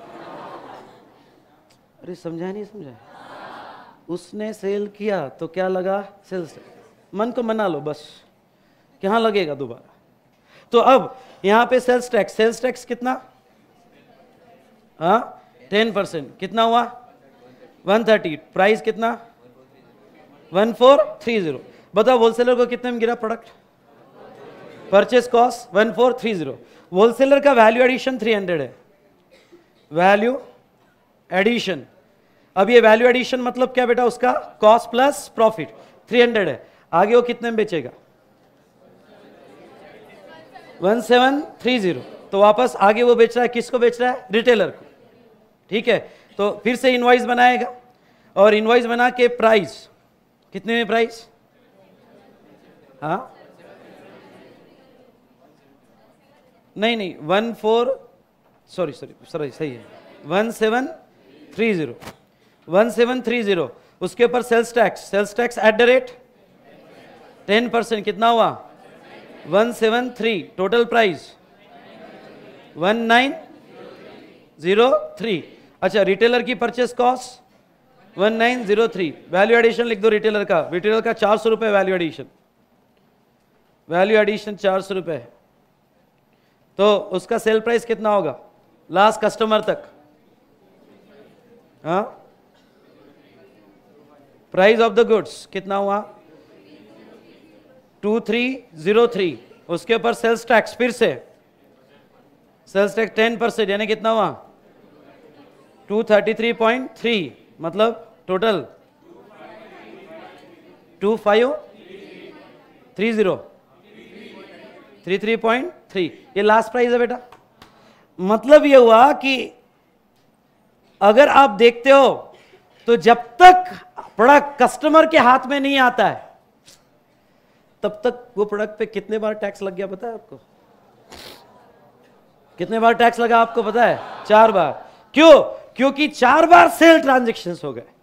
S1: अरे समझा नहीं समझा? उसने सेल किया तो क्या लगा? Sales tax. मन को मना लो बस, कहां लगेगा दोबारा? तो अब यहां पे सेल्स टैक्स कितना? हाँ 10%, कितना हुआ? 130। प्राइस कितना? 1430। बताओ होलसेलर को कितने में गिरा प्रोडक्ट? Purchase cost 1430। होलसेलर का वैल्यू एडिशन 300 है। वैल्यू एडिशन, अब ये वैल्यू एडिशन मतलब क्या बेटा? उसका कॉस्ट प्लस प्रॉफिट 300 है। आगे वो कितने में बेचेगा? 1730। तो वापस आगे वो बेच रहा है, किसको बेच रहा है? रिटेलर को, ठीक है। तो फिर से इनवॉइस बनाएगा, और इनवॉइस बना के प्राइस कितने में? प्राइस हाँ नहीं 1730, 1730। उसके ऊपर sales tax at the rate 10%, कितना हुआ? 173। Total price 1903। अच्छा, रिटेलर की परचेस कॉस्ट 1903। वैल्यू एडिशन लिख दो रिटेलर का 400 रुपए वैल्यू एडिशन 400 रुपए। तो उसका सेल प्राइस कितना होगा लास्ट कस्टमर तक? हाँ, प्राइस ऑफ द गुड्स कितना हुआ? 2303। उसके ऊपर सेल्स टैक्स, फिर से सेल्स टैक्स 10%, यानी कितना हुआ? 233.3, मतलब टोटल 33.3। ये लास्ट प्राइस है बेटा। मतलब ये हुआ कि अगर आप देखते हो तो जब तक प्रोडक्ट कस्टमर के हाथ में नहीं आता है तब तक वो प्रोडक्ट पे कितने बार टैक्स लग गया पता है आपको? कितने बार टैक्स लगा आपको पता है? 4 बार। क्यों? क्योंकि 4 बार सेल ट्रांजैक्शंस हो गए।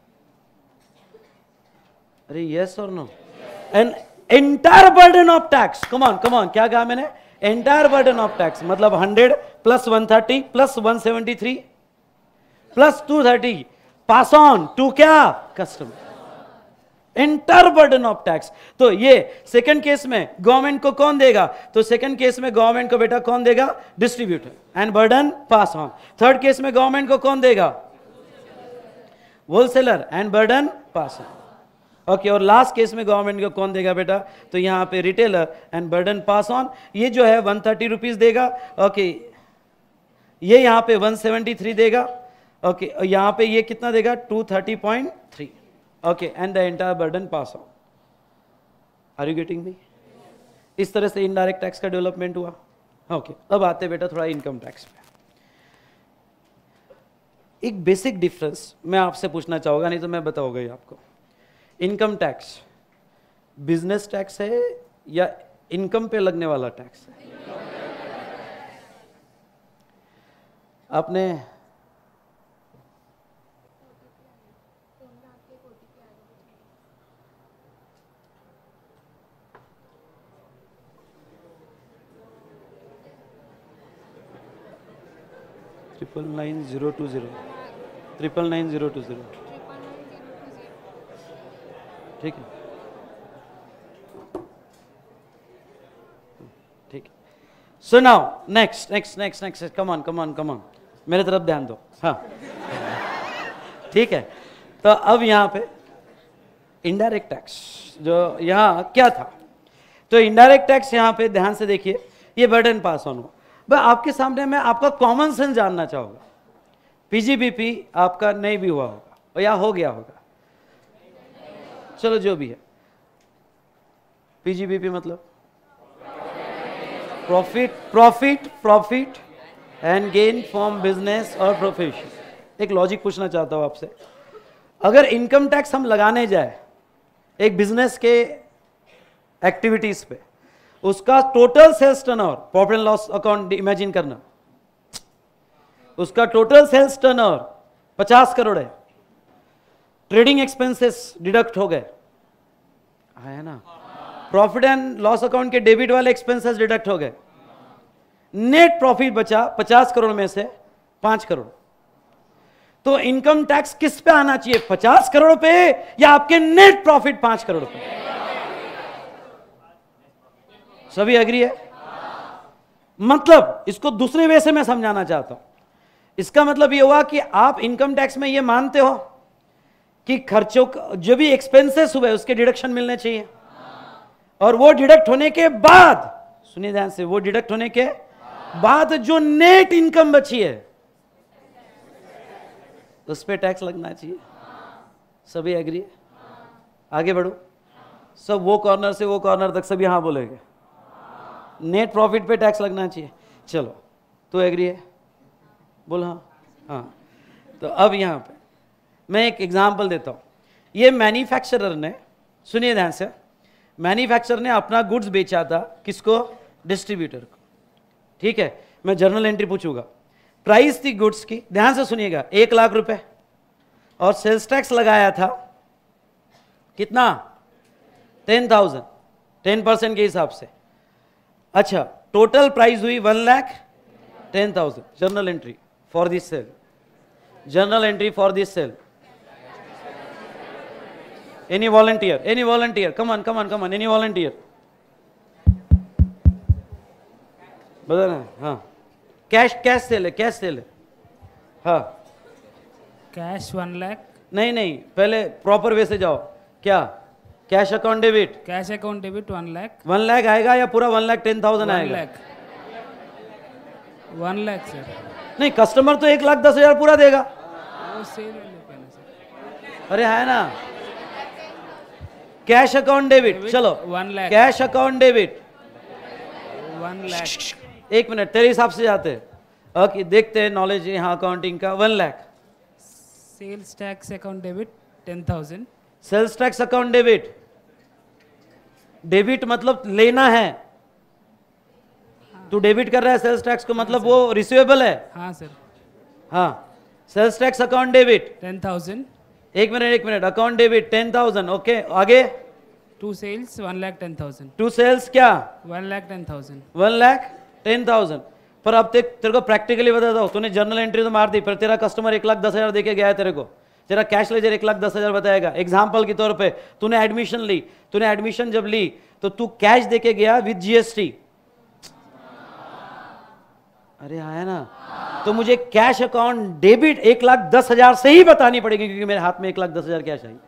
S1: अरे यस और no? An entire burden of tax, come on क्या कहा मैंने? एंटायर बर्डन ऑफ टैक्स, मतलब 100 plus 130 plus 173 plus 230 pass on to क्या? Customer. Entire burden of tax. तो ये सेकंड केस में गवर्नमेंट को कौन देगा? तो सेकंड केस में गवर्नमेंट को बेटा कौन देगा? Distributor, and burden pass on. Third case में गवर्नमेंट को कौन देगा? Wholesaler, and burden pass on. Okay, और लास्ट केस में गवर्नमेंट को कौन देगा बेटा? तो यहां पे retailer and burden pass on. ये जो है 130 रुपीज देगा। ओके, ये यहां पे 173 देगा। ओके, यहां पे ये कितना देगा? 230.3। Okay, and the entire burden pass on. Are you getting me? इस तरह से इनडायरेक्ट टैक्स का डेवलपमेंट हुआ। ओके, अब आते बेटा थोड़ा इनकम टैक्स पे। एक बेसिक डिफरेंस मैं आपसे पूछना चाहूंगा, नहीं तो मैं बताऊंगा ही आपको। इनकम टैक्स बिजनेस टैक्स है या इनकम पे लगने वाला टैक्स है? आपने ट्रिपल 99020 ठीक है, ठीक है। So now next, come on मेरे तरफ ध्यान दो। हाँ ठीक है। तो अब यहाँ पे इनडायरेक्ट टैक्स जो यहाँ क्या था, तो इनडायरेक्ट टैक्स यहाँ पे ध्यान से देखिए, ये बर्डन पास ऑन हुआ। भाई आपके सामने मैं आपका कॉमन सेंस जानना चाहूंगा। पीजीबीपी आपका नहीं भी हुआ होगा, और या हो गया होगा, चलो जो भी है। पीजीबीपी मतलब profit and gain from business और प्रोफेशन। एक लॉजिक पूछना चाहता हूं आपसे, अगर इनकम टैक्स हम लगाने जाए एक बिजनेस के एक्टिविटीज पे, उसका total sales turnover, profit and loss account imagine करना, उसका टोटल सेल्स टर्नओवर 50 करोड़ है, ट्रेडिंग एक्सपेंसेस डिडक्ट हो गए, है ना, प्रॉफिट एंड लॉस अकाउंट के डेबिट वाले एक्सपेंसेस डिडक्ट हो गए, नेट प्रॉफिट बचा 50 करोड़ में से 5 करोड़। तो इनकम टैक्स किस पे आना चाहिए, 50 करोड़ पे या आपके नेट प्रॉफिट 5 करोड़ पे? सभी एग्री है? मतलब इसको दूसरे वे से मैं समझाना चाहता हूं। इसका मतलब यह हुआ कि आप इनकम टैक्स में यह मानते हो कि खर्चों जो भी एक्सपेंसेस हुए उसके डिडक्शन मिलने चाहिए, और वो डिडक्ट होने के बाद, सुनिए ध्यान से, वो डिडक्ट होने के बाद जो नेट इनकम बची है उस पे टैक्स लगना चाहिए। सभी एग्री है? आगे बढ़ो, सब वो कॉर्नर से वो कॉर्नर तक सभी हाँ बोलेंगे, नेट प्रॉफिट पे टैक्स लगना चाहिए। चलो, तो एग्री है? बोल हाँ। हाँ, तो अब यहां पे मैं एक एग्जांपल देता हूं। ये मैन्युफैक्चरर ने, सुनिए ध्यान से, मैन्युफैक्चरर ने अपना गुड्स बेचा था, किसको? डिस्ट्रीब्यूटर को। ठीक है, मैं जर्नल एंट्री पूछूंगा। प्राइस थी गुड्स की, ध्यान से सुनिएगा, 1 लाख रुपए, और सेल्स टैक्स लगाया था कितना? 10,000, 10% के हिसाब से। अच्छा, टोटल प्राइस हुई 1,10,000। Journal entry for this sale, journal entry for this sale. Any volunteer, come on, any volunteer? बता ना, हाँ, कैश सेल है, हाँ,
S5: कैश 1 लाख,
S1: नहीं, पहले प्रॉपर वे से जाओ। क्या? Cash account debit,
S5: cash account debit 1 lakh,
S1: 1 lakh आएगा या पूरा 1,10,000 आएगा?
S5: 1 लाख सर।
S1: नहीं, कस्टमर तो 1,10,000 पूरा देगा।
S5: वो सेल वाले पे ना सर।
S1: अरे है ना, कैश अकाउंट डेबिट, चलो
S5: 1 lakh,
S1: cash account debit
S5: 1 lakh.
S1: एक मिनट, तेरे हिसाब से जाते हैं। ओके, देखते हैं नॉलेज यहाँ अकाउंटिंग का। 1 lakh.
S5: Sales tax account debit 10,000,
S1: sales tax account debit, debit मतलब लेना है, तू डेबिट कर रहा है सेल्स टैक्स को, मतलब वो रिसीवेबल है।
S5: हाँ सर।
S1: हाँ, सेल्स टैक्स अकाउंट डेबिट
S5: 10,000,
S1: एक मिनट, अकाउंट डेबिट 10,000। ओके, आगे?
S5: टू सेल्स 1,10,000,
S1: टू सेल्स क्या?
S5: 1,10,000।
S1: 1,10,000। पर अब तेरे को प्रैक्टिकली बताता हूँ, तूने जर्नल एंट्री तो मार दी, पर तेरा कस्टमर 1,10,000 देके गया है तेरे को, तेरा कैश लेजर 1,10,000 बताएगा। एग्जाम्पल के तौर पे तूने एडमिशन ली, तूने एडमिशन जब ली तो तू कैश देके गया विद जीएसटी। अरे आया ना, तो मुझे कैश अकाउंट डेबिट 1,10,000 से ही बतानी पड़ेगी, क्योंकि मेरे हाथ में 1,10,000 कैश आई।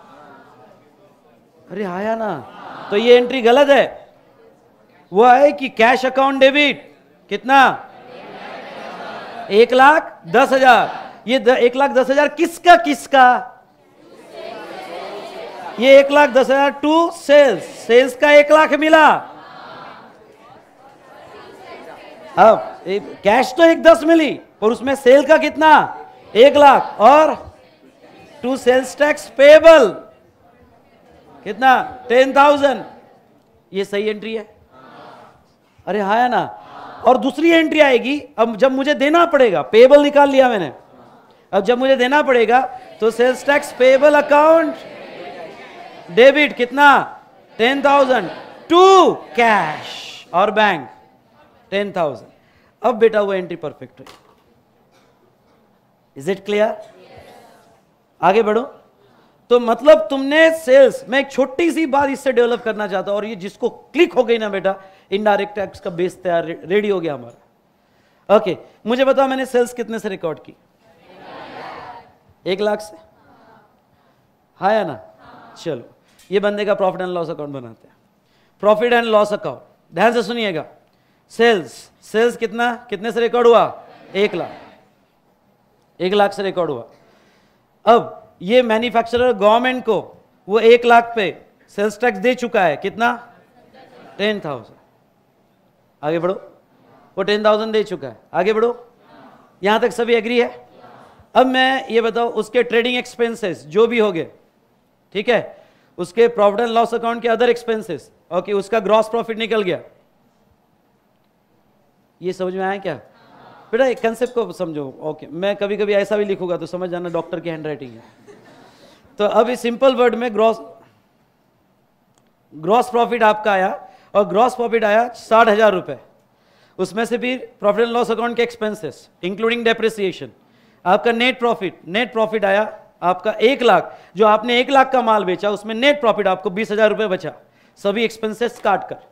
S1: अरे आया ना, तो ये एंट्री गलत है। वो है कि कैश अकाउंट डेबिट कितना? 1,10,000। ये 1,10,000 किसका? ये 1,10,000 टू सेल्स का 1 लाख मिला। अब कैश तो 1,10 मिली, पर उसमें सेल का कितना? 1 लाख, और टू सेल्स टैक्स पेबल कितना? 10,000। ये सही एंट्री है? अरे हाँ है ना। और दूसरी एंट्री आएगी, अब जब मुझे देना पड़ेगा, पेबल निकाल लिया मैंने, अब जब मुझे देना पड़ेगा तो sales tax payable account debit कितना? 10,000 टू कैश और बैंक 10,000। अब बेटा वो एंट्री परफेक्ट है। Is it clear? आगे बढ़ो। तो मतलब तुमने सेल्स में एक छोटी सी बात इससे डेवलप करना चाहता हूं, और ये जिसको क्लिक हो गई ना बेटा, इनडायरेक्ट टैक्स का बेस तैयार, रेडी हो गया हमारा। ओके, मुझे बताओ मैंने सेल्स कितने से रिकॉर्ड की? 1 लाख से। हाँ या ना? चलो, ये बंदे का प्रॉफिट एंड लॉस अकाउंट बनाते हैं। प्रॉफिट एंड लॉस अकाउंट, ध्यान से सुनिएगा। सेल्स कितने से रिकॉर्ड हुआ? 1 लाख। 1 लाख से रिकॉर्ड हुआ। अब ये मैन्युफैक्चरर गवर्नमेंट को वो 1 लाख पे सेल्स टैक्स दे चुका है, कितना? 10,000। आगे बढ़ो, वो 10,000 दे चुका है, आगे बढ़ो, यहां तक सभी एग्री है? अब मैं ये बताओ, उसके ट्रेडिंग एक्सपेंसेस जो भी हो गए, ठीक है, उसके प्रॉफिट एंड लॉस अकाउंट के अदर एक्सपेंसेस, ओके, उसका ग्रॉस प्रॉफिट निकल गया। ये समझ में आया क्या बेटा? एक कंसेप्ट को समझो, ओके। मैं कभी कभी ऐसा भी लिखूंगा तो समझ जाना डॉक्टर की हैंडराइटिंग है। तो अब इस सिंपल वर्ड में ग्रॉस प्रॉफिट आपका आया, और ग्रॉस प्रॉफिट आया 60,000 रुपए, उसमें से फिर प्रॉफिट एंड लॉस अकाउंट के एक्सपेंसेस इंक्लूडिंग डेप्रिसिएशन, आपका नेट प्रॉफिट आया आपका 1 लाख। जो आपने 1 लाख का माल बेचा उसमें नेट प्रॉफिट आपको 20,000 रुपए बचा, सभी एक्सपेंसेस काट कर।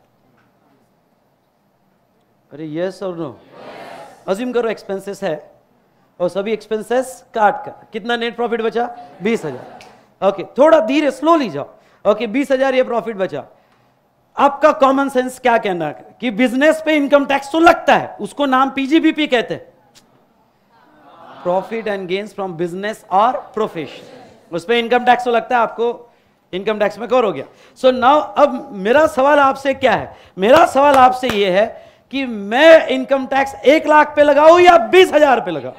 S1: अरे यस और नो? अज्यूम करो एक्सपेंसेस है और सभी एक्सपेंसेस काट कर कितना नेट प्रॉफिट बचा? 20,000। ओके, थोड़ा धीरे स्लोली जाओ। ओके, 20,000 ये प्रॉफिट बचा। आपका कॉमन सेंस क्या कहना है कि बिजनेस पे इनकम टैक्स तो लगता है, उसको नाम पीजीबीपी कहते हैं, profit and gains from business और प्रोफेशन, उस पर इनकम टैक्स तो लगता है, आपको इनकम टैक्स में कवर हो गया। सो नाउ अब मेरा सवाल आपसे क्या है? मेरा सवाल आपसे यह है कि मैं इनकम टैक्स 1 लाख पे लगाऊं या 20,000 पे लगाऊं?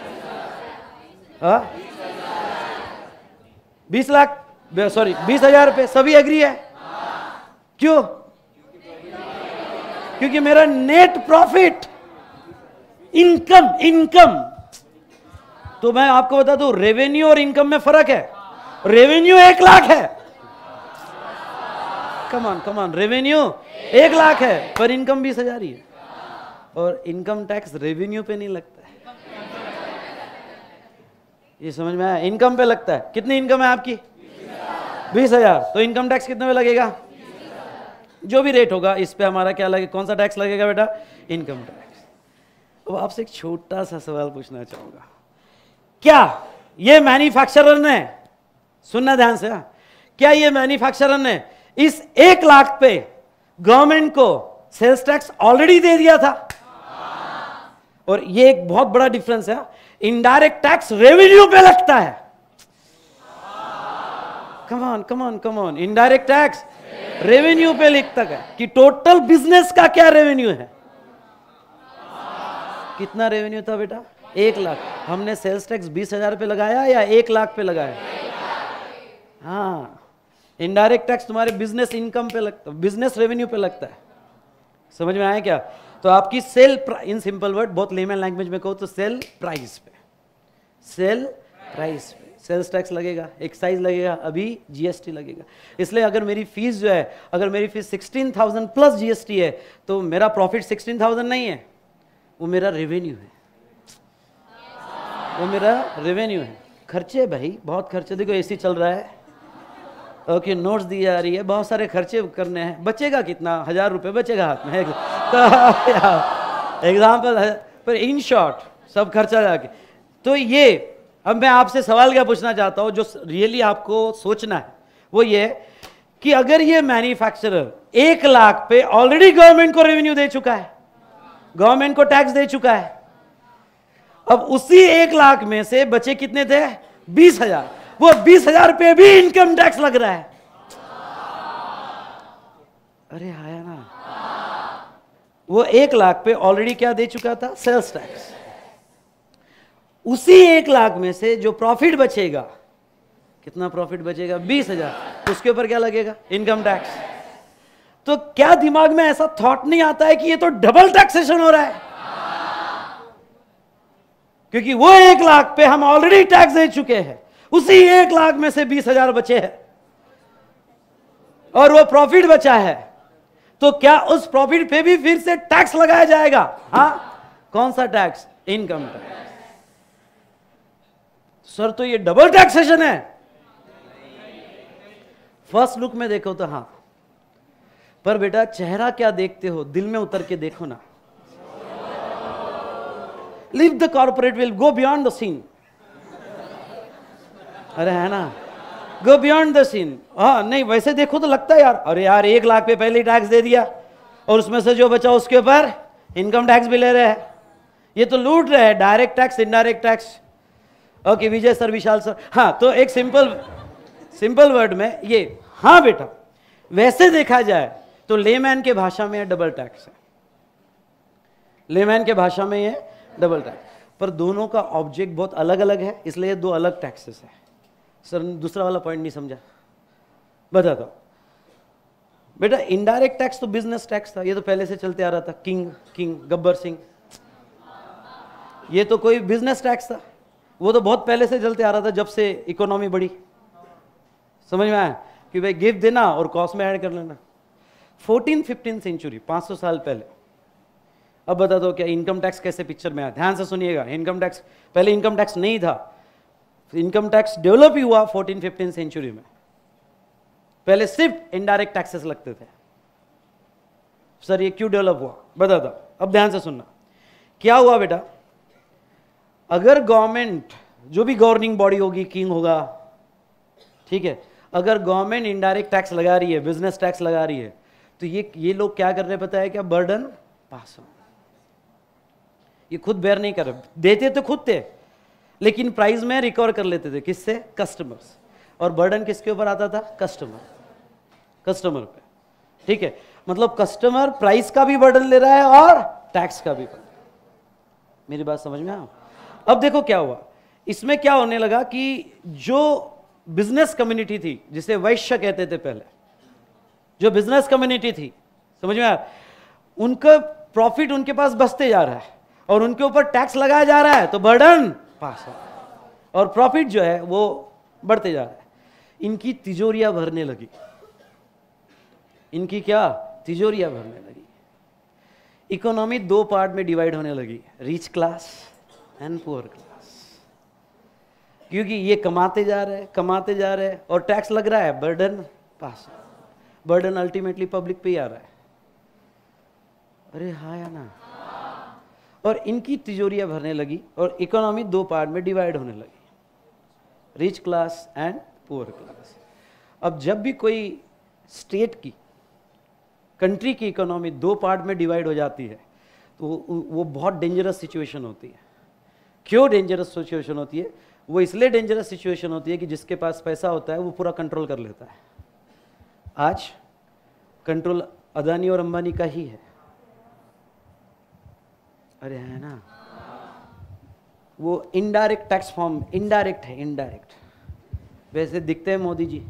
S1: 20 लाख, सॉरी 20,000 पे, सभी एग्री है? क्यों? क्योंकि मेरा नेट प्रॉफिट इनकम तो मैं आपको बता दूं, रेवेन्यू और इनकम में फर्क है। रेवेन्यू 1 लाख है, कम ऑन, रेवेन्यू 1 लाख है, पर इनकम 20,000 ही है, और इनकम टैक्स रेवेन्यू पे नहीं लगता है। ये समझ में आया? इनकम पे लगता है। कितनी इनकम है आपकी? 20,000। तो इनकम टैक्स कितने में लगेगा? जो भी रेट होगा इस पे हमारा क्या लगेगा? कौन सा टैक्स लगेगा बेटा? Income tax. अब आपसे एक छोटा सा सवाल पूछना चाहूंगा, क्या ये मैन्युफैक्चरर ने, सुनना ध्यान से, क्या ये मैन्युफैक्चरर ने इस 1 लाख पे गवर्नमेंट को सेल्स टैक्स ऑलरेडी दे दिया था? और ये एक बहुत बड़ा डिफरेंस है, इनडायरेक्ट टैक्स रेवेन्यू पे लगता है। Come on, indirect tax revenue पे लिखता है कि टोटल बिजनेस का क्या रेवेन्यू है। कितना रेवेन्यू था बेटा? 1 लाख। हमने सेल्स टैक्स 20,000 पे लगाया या 1 लाख पे लगाया? हाँ, इनडायरेक्ट टैक्स तुम्हारे बिजनेस इनकम पे लगता है, बिजनेस रेवेन्यू पे लगता है। समझ में आया क्या? तो आपकी सेल, इन सिंपल वर्ड, बहुत लेमन लैंग्वेज में कहो तो सेल प्राइस पे सेल्स टैक्स लगेगा, एक्साइज लगेगा, अभी जीएसटी लगेगा। इसलिए अगर मेरी फीस जो है, अगर मेरी फीस 16,000 प्लस जीएसटी है, तो मेरा प्रॉफिट 16,000 नहीं है, वो मेरा रेवेन्यू है, वो मेरा रेवेन्यू है। खर्चे भाई, बहुत खर्चे, देखो एसी चल रहा है, ओके, नोट्स दी जा रही है, बहुत सारे खर्चे करने हैं, बचेगा कितना? 1,000 रुपये बचेगा हाथ में, तो एग्जाम्पल है, पर इन शॉर्ट सब खर्चा जाके। तो ये, अब मैं आपसे सवाल क्या पूछना चाहता हूं जो रियली आपको सोचना है, वो ये कि अगर ये मैन्युफैक्चरर 1 लाख पे ऑलरेडी गवर्नमेंट को रेवेन्यू दे चुका है, गवर्नमेंट को टैक्स दे चुका है, अब उसी 1 लाख में से बचे कितने थे? 20,000। वो 20,000 पे भी इनकम टैक्स लग रहा है। अरे आया ना? वो 1 लाख पे ऑलरेडी क्या दे चुका था? Sales tax. उसी 1 लाख में से जो प्रॉफिट बचेगा, कितना प्रॉफिट बचेगा? 20,000। उसके ऊपर क्या लगेगा? Income tax. तो क्या दिमाग में ऐसा थॉट नहीं आता है कि ये तो डबल टैक्सेशन हो रहा है? क्योंकि वो 1 लाख पे हम ऑलरेडी टैक्स दे चुके हैं, उसी 1 लाख में से 20,000 बचे हैं और वो प्रॉफिट बचा है, तो क्या उस प्रॉफिट पे भी फिर से टैक्स लगाया जाएगा? हाँ, कौन सा टैक्स? Income tax. सर तो ये डबल टैक्सेशन है। फर्स्ट लुक में देखो तो हाँ, पर बेटा चेहरा क्या देखते हो, दिल में उतर के देखो ना। Leave the corporate, will go beyond the scene. अरे है ना, गो बियॉन्ड द सीन। हाँ, नहीं वैसे देखो तो लगता है यार, अरे यार 1 लाख पे पहले ही टैक्स दे दिया और उसमें से जो बचा उसके ऊपर इनकम टैक्स भी ले रहे हैं, ये तो लूट रहे हैं। Direct tax, indirect tax. Okay Vijay sir, Vishal sir, हाँ तो एक सिंपल वर्ड में ये, हाँ बेटा वैसे देखा जाए तो लेमैन के भाषा में डबल टैक्स है, लेमैन के भाषा में ये डबल टैक्स, पर दोनों का ऑब्जेक्ट बहुत अलग अलग है, इसलिए दो अलग टैक्सेस है। सर दूसरा वाला पॉइंट नहीं समझा, बताता हूं बेटा। इनडायरेक्ट टैक्स तो बिजनेस टैक्स था, ये तो पहले से चलते आ रहा था, किंग गब्बर सिंह, ये तो कोई बिजनेस टैक्स था, वो तो बहुत पहले से चलते आ रहा था, जब से इकोनॉमी बढ़ी। समझ में आया कि भाई गिफ्ट देना और कॉस्ट में ऐड कर लेना। 14-15 सेंचुरी, 500 साल पहले। अब बता दो क्या इनकम टैक्स कैसे पिक्चर में आया? ध्यान से सुनिएगा, इनकम टैक्स पहले इनकम टैक्स नहीं था, इनकम टैक्स डेवलप ही हुआ 14-15 सेंचुरी में। पहले सिर्फ इनडायरेक्ट टैक्सेस लगते थे। सर ये क्यों डेवलप हुआ बताता हूं, अब ध्यान से सुनना। क्या हुआ बेटा, अगर गवर्नमेंट, जो भी गवर्निंग बॉडी होगी, किंग होगा, ठीक है, अगर गवर्नमेंट इनडायरेक्ट टैक्स लगा रही है, बिजनेस टैक्स लगा रही है, तो ये लोग क्या कर रहे पता है क्या? Burden pass on. ये खुद बेयर नहीं कर रहे, देते तो खुद थे, लेकिन प्राइस में रिकवर कर लेते थे, किससे? कस्टमर्स। और बर्डन किसके ऊपर आता था? कस्टमर पे, ठीक है। मतलब कस्टमर प्राइस का भी बर्डन ले रहा है और टैक्स का भी बर्डन। मेरी बात समझ में आया? अब देखो क्या हुआ, इसमें क्या होने लगा कि जो बिजनेस कम्युनिटी थी, जिसे वैश्य कहते थे पहले, जो बिजनेस कम्युनिटी थी, समझ में आया, उनका प्रॉफिट उनके पास बचते जा रहा है और उनके ऊपर टैक्स लगाया जा रहा है, तो बर्डन पास हो और प्रॉफिट जो है वो बढ़ते जा रहा है। इनकी तिजोरियां भरने लगी, इनकी क्या? तिजोरियां भरने लगी। इकोनॉमी दो पार्ट में डिवाइड होने लगी, rich class and poor class, क्योंकि ये कमाते जा रहे हैं और टैक्स लग रहा है, burden pass, burden ultimately public पे ही आ रहा है। अरे हाँ या ना? और इनकी तिजोरियां भरने लगी और इकोनॉमी दो पार्ट में डिवाइड होने लगी, rich class and poor class. अब जब भी कोई स्टेट की, कंट्री की इकोनॉमी दो पार्ट में डिवाइड हो जाती है, तो वो बहुत डेंजरस सिचुएशन होती है। क्यों डेंजरस सिचुएशन होती है? वो इसलिए डेंजरस सिचुएशन होती है कि जिसके पास पैसा होता है वो पूरा कंट्रोल कर लेता है। आज कंट्रोल अदानी और अंबानी का ही है। अरे है ना? वो इनडायरेक्ट टैक्स फॉर्म, इनडायरेक्ट है, इनडायरेक्ट। वैसे दिखते हैं मोदी जी,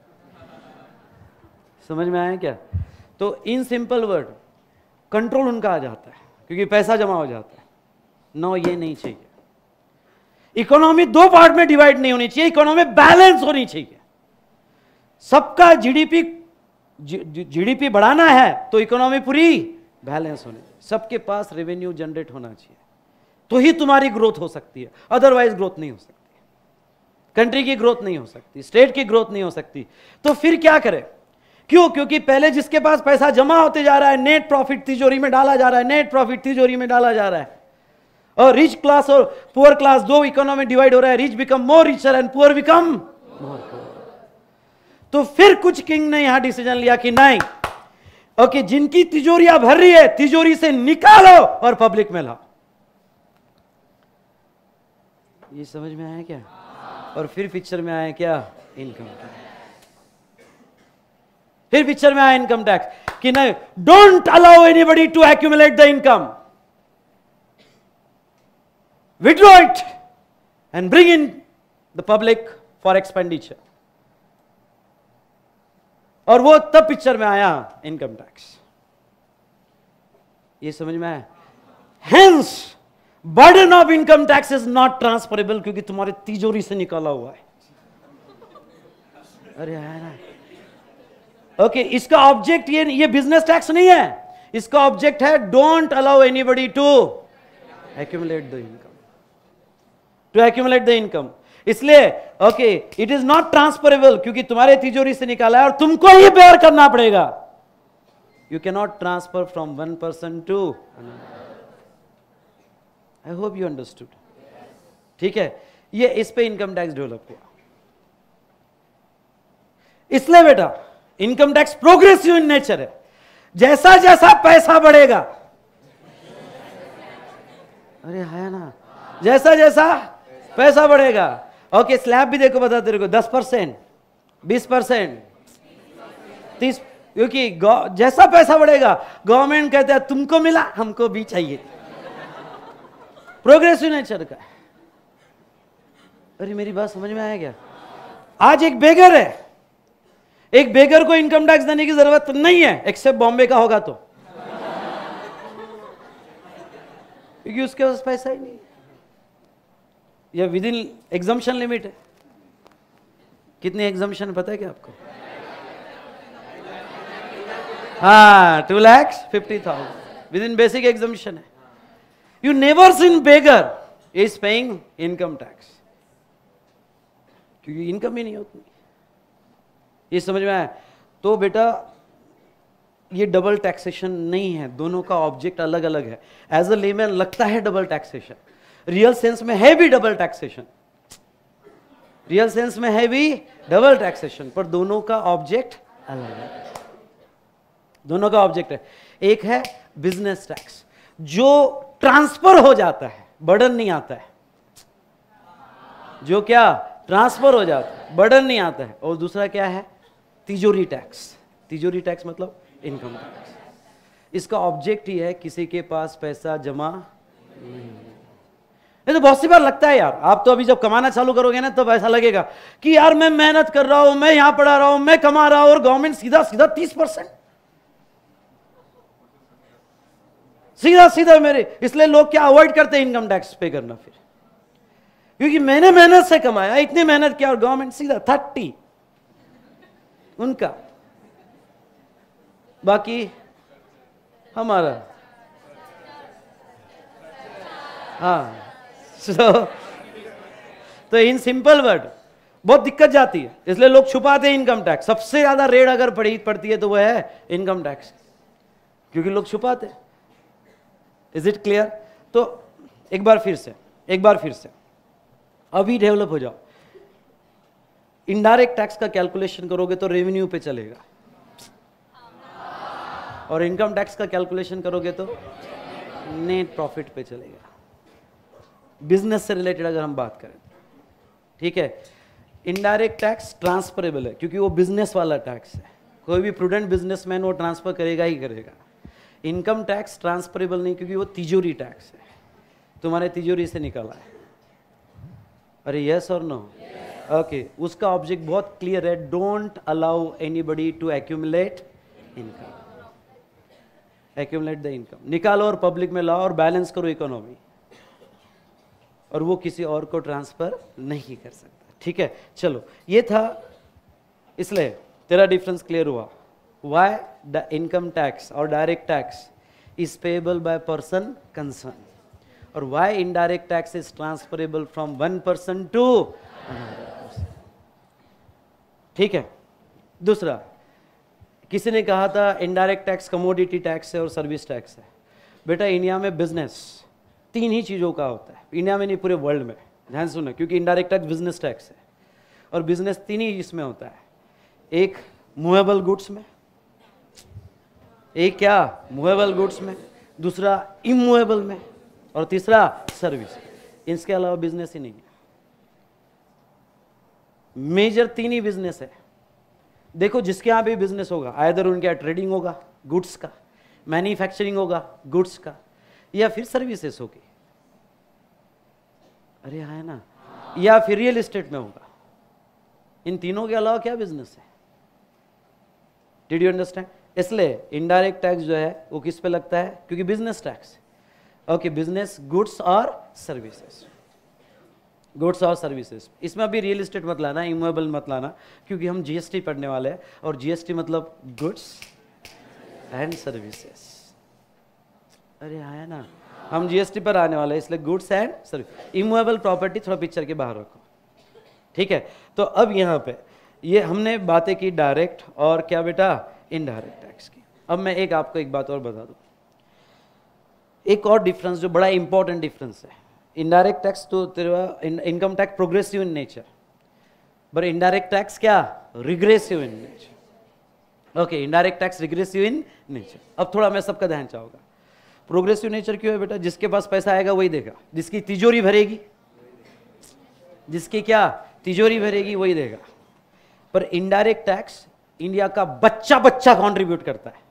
S1: समझ में आया क्या? तो इन सिंपल वर्ड, कंट्रोल उनका आ जाता है क्योंकि पैसा जमा हो जाता है। नो, ये नहीं चाहिए। इकोनॉमी दो पार्ट में डिवाइड नहीं होनी चाहिए, इकोनॉमी बैलेंस होनी चाहिए। सबका जीडीपी बढ़ाना है तो इकोनॉमी पूरी बैलेंस होनी चाहिए। सबके पास रेवेन्यू जनरेट होना चाहिए, तो ही तुम्हारी ग्रोथ हो सकती है, अदरवाइज ग्रोथ नहीं हो सकती। कंट्री की ग्रोथ नहीं हो सकती, स्टेट की ग्रोथ नहीं हो सकती। तो फिर क्या करें? क्यों? क्योंकि पहले जिसके पास पैसा जमा होते जा रहा है, नेट प्रॉफिट तिजोरी में डाला जा रहा है, नेट प्रॉफिट तिजोरी में डाला जा रहा है, और रिच क्लास और पुअर क्लास दो इकोनॉमी डिवाइड हो रहा है, rich become more richer and poor become more poor. तो फिर कुछ किंग ने यहां डिसीजन लिया कि नहीं, ओके, जिनकी तिजोरियां भर रही है, तिजोरी से निकालो और पब्लिक में लाओ। ये समझ में आया क्या? और फिर पिक्चर में आया क्या? Income tax. फिर पिक्चर में आया इनकम टैक्स कि नहीं, don't allow anybody to accumulate the income, withdraw it and bring in the public for expenditure। और वो तब पिक्चर में आया इनकम टैक्स। ये समझ में आया? Hence, burden of income tax is not transferable, क्योंकि तुम्हारे तिजोरी से निकाला हुआ है। अरे है ना? ओके, इसका ऑब्जेक्ट ये बिजनेस टैक्स नहीं है, इसका ऑब्जेक्ट है don't allow anybody to accumulate the income, to accumulate the income. इसलिए okay, it is not transferable, क्योंकि तुम्हारे तिजोरी से निकाला है और तुमको ही बेयर करना पड़ेगा। You can not transfer from one person to another. I hope you understood. ठीक है, ये इस पे इनकम टैक्स डेवलप हुआ। इसलिए बेटा income tax progressive in nature है। जैसा जैसा पैसा बढ़ेगा, अरे है ना, जैसा जैसा पैसा बढ़ेगा। ओके, स्लैब भी देखो, बता तेरे को 10%, 20%, 30, क्योंकि जैसा पैसा बढ़ेगा गवर्नमेंट कहता है तुमको मिला हमको भी चाहिए, प्रोग्रेसिव नेचर का। अरे मेरी बात समझ में आया क्या? आज एक बेगर है, एक बेगर को इनकम टैक्स देने की जरूरत नहीं है, एक्सेप्ट बॉम्बे का होगा तो, क्योंकि उसके पास पैसा ही नहीं, या विद इन एग्जम्पशन लिमिट है। कितनी एग्जम्पशन पता है क्या आपको? हाँ, 2,50,000 विद इन बेसिक एग्जम्पशन है। You never seen beggar is paying income tax, क्योंकि इनकम ही नहीं होती। ये समझ में आया? तो बेटा ये डबल टैक्सेशन नहीं है, दोनों का ऑब्जेक्ट अलग अलग है। एज अ लेमैन लगता है डबल टैक्सेशन, रियल सेंस में है भी डबल टैक्सेशन, रियल सेंस में है भी डबल टैक्सेशन, पर दोनों का ऑब्जेक्ट अलग है, दोनों का ऑब्जेक्ट है। एक है बिजनेस टैक्स जो ट्रांसफर हो जाता है, बर्डन नहीं आता है, जो क्या ट्रांसफर हो जाता है, बर्डन नहीं आता है। और दूसरा क्या है? तिजोरी टैक्स। तिजोरी टैक्स मतलब इनकम टैक्स। इसका ऑब्जेक्ट ही है किसी के पास पैसा जमा नहीं। तो बहुत सी बार लगता है यार, आप तो अभी जब कमाना चालू करोगे ना तब ऐसा लगेगा कि यार मैं मेहनत कर रहा हूं, मैं यहां पढ़ा रहा हूं, मैं कमा रहा हूं, और गवर्नमेंट सीधा सीधा 30% सीधा सीधा मेरे। इसलिए लोग क्या अवॉइड करते हैं इनकम टैक्स पे करना, फिर क्योंकि मैंने मेहनत से कमाया, इतनी मेहनत किया, और गवर्नमेंट सीधा 30 उनका, बाकी हमारा। हाँ, तो इन सिंपल वर्ड बहुत दिक्कत जाती है, इसलिए लोग छुपाते हैं इनकम टैक्स। सबसे ज्यादा रेड अगर पड़ती है तो वो है इनकम टैक्स, क्योंकि लोग छुपाते हैं। Is it clear? तो एक बार फिर से अभी डेवलप हो जाओ। इनडायरेक्ट टैक्स का कैलकुलेशन करोगे तो रेवेन्यू पे चलेगा, और इनकम टैक्स का कैलकुलेशन करोगे तो नेट प्रॉफिट पे चलेगा। बिजनेस से रिलेटेड अगर हम बात करें, ठीक है, इनडायरेक्ट टैक्स ट्रांसफरेबल है क्योंकि वो बिजनेस वाला टैक्स है, कोई भी प्रूडेंट बिजनेसमैन वो ट्रांसफर करेगा ही करेगा। इनकम टैक्स ट्रांसफरेबल नहीं क्योंकि वो तिजोरी टैक्स है, तुम्हारे तिजोरी से निकाला है। अरे यस और नो? ओके, उसका ऑब्जेक्ट बहुत क्लियर है, don't allow anybody to accumulate income, accumulate the income. निकालो और पब्लिक में लाओ और बैलेंस करो इकोनॉमी, और वो किसी और को ट्रांसफर नहीं कर सकता। ठीक है, चलो ये था, इसलिए तेरा डिफरेंस क्लियर हुआ। व्हाई द इनकम टैक्स और direct tax is payable by person concern, और why indirect tax is transferable from one person to another person. ठीक है, दूसरा, किसी ने कहा था इनडायरेक्ट टैक्स कमोडिटी टैक्स है और सर्विस टैक्स है। बेटा इंडिया में बिजनेस 3 ही चीज़ों का होता है, इंडिया में नहीं पूरे वर्ल्ड में, ध्यान सुनो, क्योंकि इनडायरेक्ट टैक्स बिजनेस टैक्स है, और बिजनेस 3 ही इसमें होता है। एक मूवेबल गुड्स में, एक क्या मूवेबल गुड्स में, दूसरा इमूवेबल में, और तीसरा सर्विस। इसके अलावा बिजनेस ही नहीं है। मेजर 3 ही बिजनेस है। देखो जिसके यहाँ भी बिजनेस होगा, आइदर उनके यहाँ ट्रेडिंग होगा गुड्स का, मैन्युफैक्चरिंग होगा गुड्स का, या फिर सर्विसेज होगी, अरे है ना, या फिर रियल एस्टेट में होगा। इन तीनों के अलावा क्या बिजनेस है? Did you understand? इसलिए इनडायरेक्ट टैक्स जो है वो किस पे लगता है? क्योंकि business tax. Okay, business goods और सर्विसेज, गुड्स और सर्विसेज। इसमें अभी रियल एस्टेट मत लाना, इमूवेबल मत लाना, क्योंकि हम जीएसटी पढ़ने वाले हैं, और जीएसटी मतलब गुड्स एंड सर्विसेज। अरे आया ना, हम जीएसटी पर आने वाले हैं, इसलिए goods and service. Immovable property थोड़ा पिक्चर के बाहर रखो, ठीक है। तो अब यहाँ पे ये हमने बातें की डायरेक्ट और क्या बेटा, इनडायरेक्ट टैक्स की। अब मैं आपको एक बात और बता दूं, एक और डिफरेंस जो बड़ा इंपॉर्टेंट डिफरेंस है। इनडायरेक्ट टैक्स तो तेरा income tax progressive in nature, but indirect tax क्या, regressive in nature. Okay, indirect tax regressive in nature. अब थोड़ा मैं सबका ध्यान चाहूंगा। प्रोग्रेसिव नेचर क्यों है बेटा? जिसके पास पैसा आएगा वही देगा, जिसकी तिजोरी भरेगी जिसकी क्या तिजोरी भरेगी वही देगा। पर इनडायरेक्ट टैक्स इंडिया का बच्चा बच्चा कंट्रीब्यूट करता है।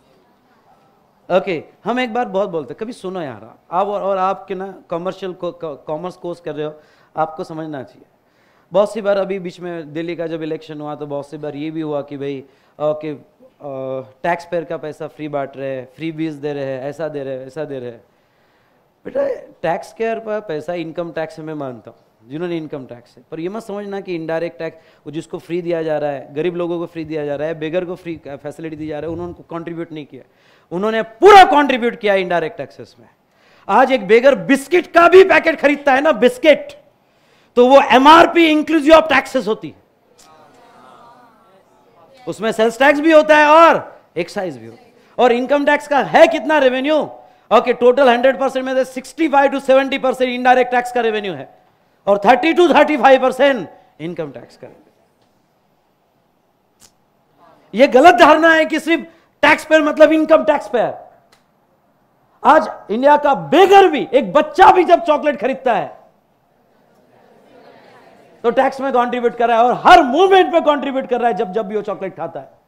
S1: ओके हम एक बार बहुत बोलते हैं, कभी सुनो यार आप और आपके ना कॉमर्स कोर्स कर रहे हो, आपको समझना चाहिए। बहुत सी बार अभी बीच में दिल्ली का जब इलेक्शन हुआ तो बहुत सी बार ये भी हुआ कि भाई ओके टैक्स पेयर का पैसा फ्री बांट रहे हैं, फ्री बीज दे रहे हैं, ऐसा दे रहे हैं, ऐसा दे रहे हैं। बेटा टैक्स केयर पर पैसा इनकम टैक्स से मैं मानता हूँ, जिन्होंने इनकम टैक्स है, पर ये मत समझना कि इनडायरेक्ट टैक्स वो जिसको फ्री दिया जा रहा है, गरीब लोगों को फ्री दिया जा रहा है, बेगर को फ्री फैसिलिटी दी जा रहा है, उन्होंने कंट्रीब्यूट नहीं किया, उन्होंने पूरा कंट्रीब्यूट किया इनडायरेक्ट टैक्सेस में। आज एक बेगर बिस्किट का भी पैकेट खरीदता है ना, बिस्किट, तो वो एमआरपी इंक्लूसिव ऑफ टैक्सेस होती है, उसमें सेल्स टैक्स भी होता है और एक्साइज भी होता है। और इनकम टैक्स का है कितना रेवेन्यू? ओके टोटल 100% में से 65 to 70% इनडायरेक्ट टैक्स का रेवेन्यू है और 30 to 35% इनकम टैक्स का रेवेन्यू। यह गलत धारणा है कि सिर्फ टैक्स पेयर मतलब इनकम टैक्स पेयर। आज इंडिया का बेगर भी, एक बच्चा भी जब चॉकलेट खरीदता है तो टैक्स में कंट्रीब्यूट कर रहा है और हर मूवमेंट पे कंट्रीब्यूट कर रहा है जब जब भी वो चॉकलेट खाता है।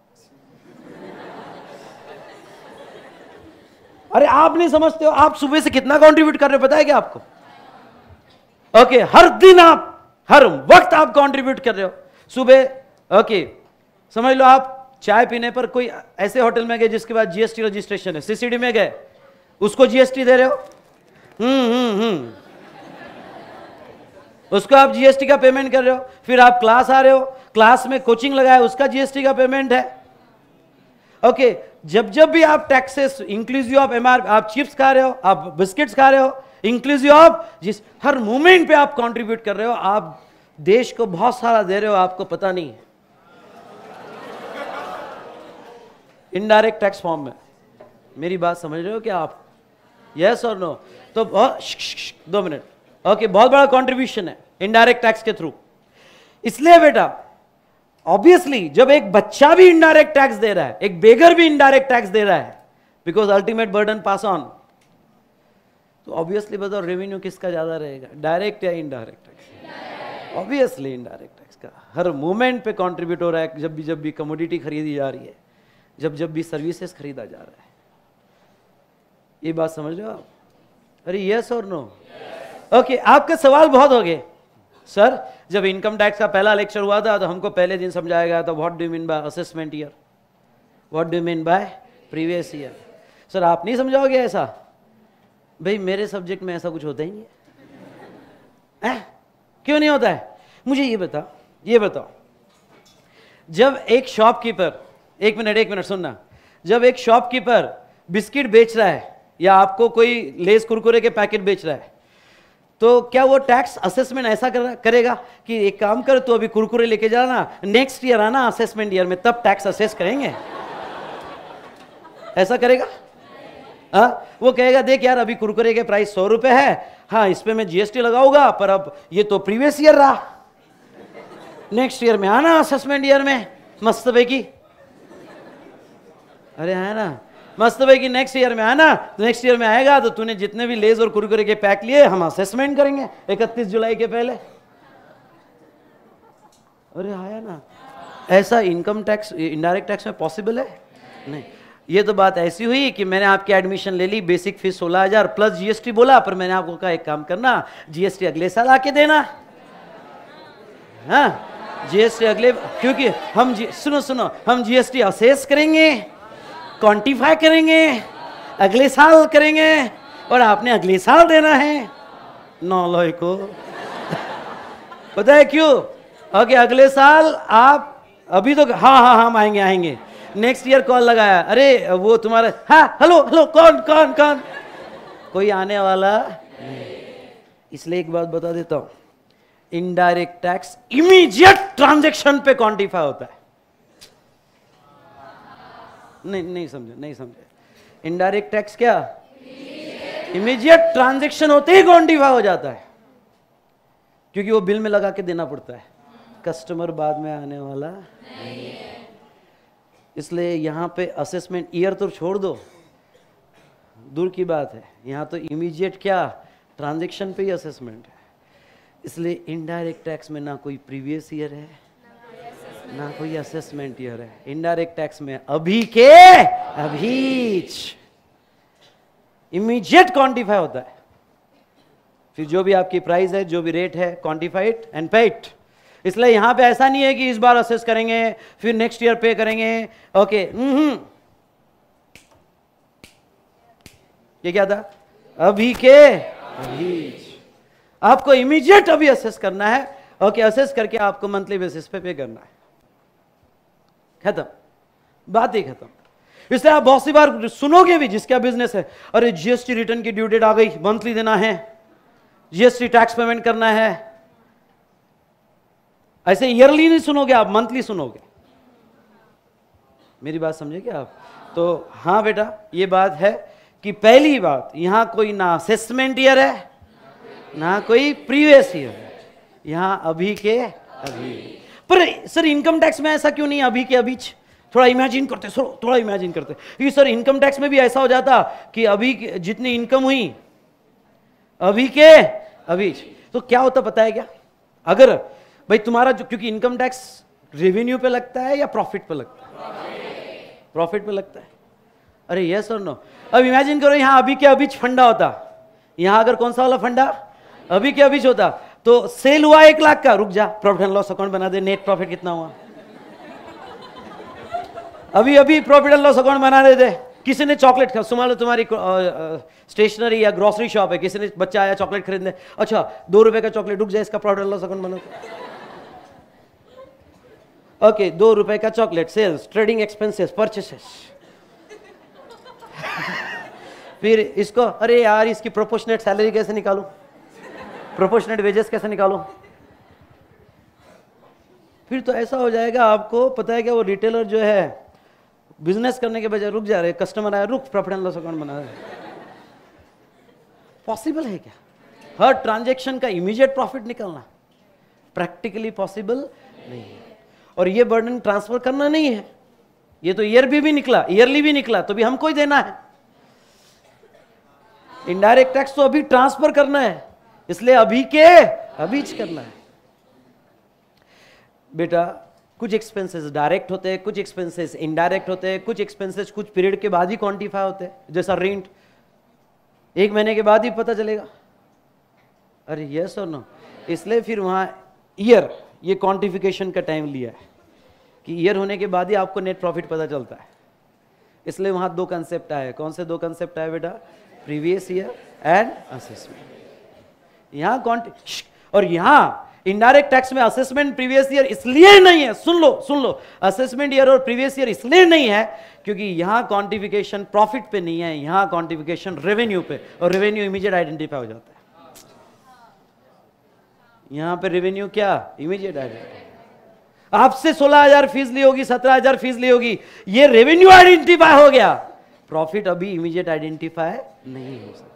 S1: अरे आप नहीं समझते हो, आप सुबह से कितना कंट्रीब्यूट कर रहे हो पता है क्या आपको? ओके हर दिन आप, हर वक्त आप कंट्रीब्यूट कर रहे हो। सुबह ओके समझ लो आप चाय पीने पर कोई ऐसे होटल में गए जिसके बाद जीएसटी रजिस्ट्रेशन है, सीसीडी में गए, उसको जीएसटी दे रहे हो, उसको आप जीएसटी का पेमेंट कर रहे हो। फिर आप क्लास आ रहे हो, क्लास में कोचिंग लगाया, उसका जीएसटी का पेमेंट है। ओके जब जब भी आप टैक्सेस इंक्लूसिव ऑफ एमआर, आप चिप्स खा रहे हो, आप बिस्किट्स खा रहे हो, इंक्लूसिव ऑफ जिस हर मूवमेंट पे आप कंट्रीब्यूट कर रहे हो, आप देश को बहुत सारा दे रहे हो, आपको पता नहीं है। इनडायरेक्ट टैक्स फॉर्म में, मेरी बात समझ रहे हो क्या आप? यस और नो? तो 2 मिनट। ओके बहुत बड़ा कंट्रीब्यूशन है इनडायरेक्ट टैक्स के थ्रू। इसलिए बेटा ऑब्वियसली जब एक बच्चा भी इनडायरेक्ट टैक्स दे रहा है, एक बेगर भी इनडायरेक्ट टैक्स दे रहा है, because ultimate burden pass on, तो ऑब्वियसली बताओ रेवेन्यू किसका ज्यादा रहेगा, डायरेक्ट या indirect tax? Obviously indirect tax का। हर मूवमेंट पे कंट्रीब्यूट हो रहा है, जब भी कमोडिटी खरीदी जा रही है, जब भी सर्विसेज खरीदा जा रहा है। ये बात समझ रहे हो आप? अरे यस और नो? ओके आपके सवाल बहुत हो गए। सर जब इनकम टैक्स का पहला लेक्चर हुआ था तो हमको पहले दिन समझाया गया था what do you mean by assessment year, what do you mean by previous year. Sir आप नहीं समझाओगे ऐसा? भाई मेरे सब्जेक्ट में ऐसा कुछ होता ही नहीं है। क्यों नहीं होता है? मुझे ये बताओ जब एक शॉपकीपर, एक मिनट सुनना, जब एक शॉपकीपर बिस्किट बेच रहा है या आपको कोई लेस कुरकुरे के पैकेट बेच रहा है, तो क्या वो टैक्स असेसमेंट ऐसा करेगा कि एक काम कर तो अभी कुरकुरे लेके जाना, नेक्स्ट ईयर आना असेसमेंट ईयर में, तब टैक्स असेस करेंगे? ऐसा करेगा? वो कहेगा देख यार अभी कुरकुरे के प्राइस 100 रुपए है, हाँ इस पे मैं जीएसटी लगाऊंगा, पर अब ये तो प्रीवियस ईयर रहा, नेक्स्ट ईयर में आना असेसमेंट ईयर में, मस्त पैकी। अरे है ना, मस्त भाई कि नेक्स्ट ईयर में आना, नेक्स्ट ईयर में आएगा तो तूने जितने भी लेज और कुरकुरे के पैक लिए हम असेसमेंट करेंगे 31 जुलाई के पहले। अरे आया ना, ऐसा इनकम टैक्स इनडायरेक्ट टैक्स में पॉसिबल है? नहीं। ये तो बात ऐसी हुई कि मैंने आपकी एडमिशन ले ली, बेसिक फीस 16,000 प्लस जीएसटी बोला, पर मैंने आपको कहा एक काम करना, जीएसटी अगले साल आके देना। हाँ जीएसटी अगले, क्योंकि हम सुनो हम जीएसटी असेस करेंगे, क्वांटिफाई करेंगे, अगले साल करेंगे, और आपने अगले साल देना है। नौलोई को पता है क्यों? ओके अगले साल आप, अभी तो हाँ हम आएंगे, नेक्स्ट ईयर कॉल लगाया, अरे वो तुम्हारा, हाँ हेलो कौन कोई आने वाला नहीं। इसलिए एक बात बता देता हूं, इनडायरेक्ट टैक्स इमीडिएट ट्रांजैक्शन पे क्वांटिफाई होता है। नहीं समझे। इनडायरेक्ट टैक्स क्या? इमीडिएट ट्रांजैक्शन होते ही क्वांटिफाई हो जाता है, क्योंकि वो बिल में लगा के देना पड़ता है, कस्टमर बाद में आने वाला नहीं है। इसलिए यहां पे असेसमेंट ईयर तो छोड़ दो, दूर की बात है, यहां तो इमीडिएट क्या ट्रांजैक्शन पे ही असेसमेंट है। इसलिए इनडायरेक्ट टैक्स में ना कोई प्रीवियस ईयर है ना कोई असेसमेंट ईयर है। इनडायरेक्ट टैक्स में अभी के अभीच इमीडिएट क्वांटिफाई होता है। फिर जो भी आपकी प्राइस है, जो भी रेट है, क्वांटिफाइड एंड पेड। इसलिए यहां पे ऐसा नहीं है कि इस बार असेस करेंगे फिर नेक्स्ट ईयर पे करेंगे। ओके ये क्या था? अभी के अभी। आपको इमीडिएट अभी असेस करना है। ओके असेस करके आपको मंथली बेसिस पे करना है। खत्म, बात ही खत्म। इसलिए आप बहुत सी बार सुनोगे भी जिसका बिजनेस है, अरे जीएसटी रिटर्न की ड्यू डेट आ गई, मंथली देना है, जीएसटी टैक्स पेमेंट करना है। ऐसे ईयरली नहीं सुनोगे आप, मंथली सुनोगे। मेरी बात समझे क्या आप? तो हाँ बेटा, ये बात है कि पहली बात, यहां कोई ना असेसमेंट ईयर है ना कोई प्रीवियस ईयर है, यहां अभी के अभी। पर सर इनकम टैक्स में ऐसा क्यों नहीं अभी के अभी? थोड़ा इमेजिन करते, थोड़ा इमेजिन करते कि सर इनकम टैक्स में भी ऐसा हो जाता कि अभी जितनी इनकम हुई अभी के अभी, तो क्या होता पता है क्या? अगर भाई तुम्हारा जो, क्योंकि इनकम टैक्स रेवेन्यू पे लगता है या प्रॉफिट पे लगता है? प्रॉफिट पे लगता है। अरे यस और नो? अब इमेजिन करो यहां अभी के अभी फंडा होता, यहां अगर कौन सा वाला फंडा अभी के अभी होता, तो सेल हुआ 1 लाख का, रुक जा प्रॉफिट एंड लॉस अकाउंट बना दे, नेट प्रॉफिट कितना हुआ, अभी अभी प्रॉफिट एंड लॉस अकाउंट बना देते। किसी ने चॉकलेट खा, मान लो तुम्हारी स्टेशनरी या ग्रोसरी शॉप है, किसी ने बच्चा आया चॉकलेट खरीदने, अच्छा 2 रुपए का चॉकलेट, रुक जाए इसका प्रॉफिट एंड लॉस अकाउंट बना। ओके 2 रुपए का chocolate, sales, trading expenses, purchases. फिर इसको, अरे यार इसकी प्रोपोर्शनेट सैलरी कैसे निकालूं, प्रोपोर्शनेट वेजेस कैसे निकालूं? फिर तो ऐसा हो जाएगा, आपको पता है क्या, वो रिटेलर जो है बिजनेस करने के बजाय, रुक जा रहे, कस्टमर आया, रुक प्रॉफिट एंड लॉस अकाउंट बना रहे। पॉसिबल है क्या हर ट्रांजैक्शन का इमीडिएट प्रॉफिट निकालना? प्रैक्टिकली पॉसिबल नहीं है। और ये बर्डन ट्रांसफर करना नहीं है, ये तो ईयर भी निकला, ईयरली भी निकला, तो भी हमको ही देना है। इनडायरेक्ट टैक्स तो अभी ट्रांसफर करना है, इसलिए अभी के अभी करना है। बेटा कुछ एक्सपेंसेस डायरेक्ट होते हैं, कुछ एक्सपेंसेस इनडायरेक्ट होते हैं, कुछ एक्सपेंसेस कुछ पीरियड के बाद ही क्वांटिफाई होते हैं, जैसा रेंट 1 महीने के बाद ही पता चलेगा। अरे यस और नो? इसलिए फिर वहां ईयर, ये क्वांटिफिकेशन का टाइम लिया है कि ईयर होने के बाद ही आपको नेट प्रॉफिट पता चलता है। इसलिए वहां 2 कंसेप्ट आए। कौन से 2 कंसेप्ट आए बेटा? Previous year end assessment. यहां और यहां इनडायरेक्ट टैक्स में असेसमेंट प्रीवियस ईयर इसलिए नहीं है, सुन लो, असेसमेंट ईयर और प्रीवियस ईयर इसलिए नहीं है क्योंकि यहां क्वांटिफिकेशन प्रॉफिट पे नहीं है, यहां क्वांटिफिकेशन रेवेन्यू पे, और रेवेन्यू इमीडिएट आइडेंटिफाई हो जाता है। यहां पे रेवेन्यू क्या? Immediate identify. आपसे 16,000 फीस ली होगी, 17,000 फीस ली होगी, ये रेवेन्यू आइडेंटिफाई हो गया, प्रॉफिट अभी इमीडिएट आइडेंटिफाई नहीं हो सकता।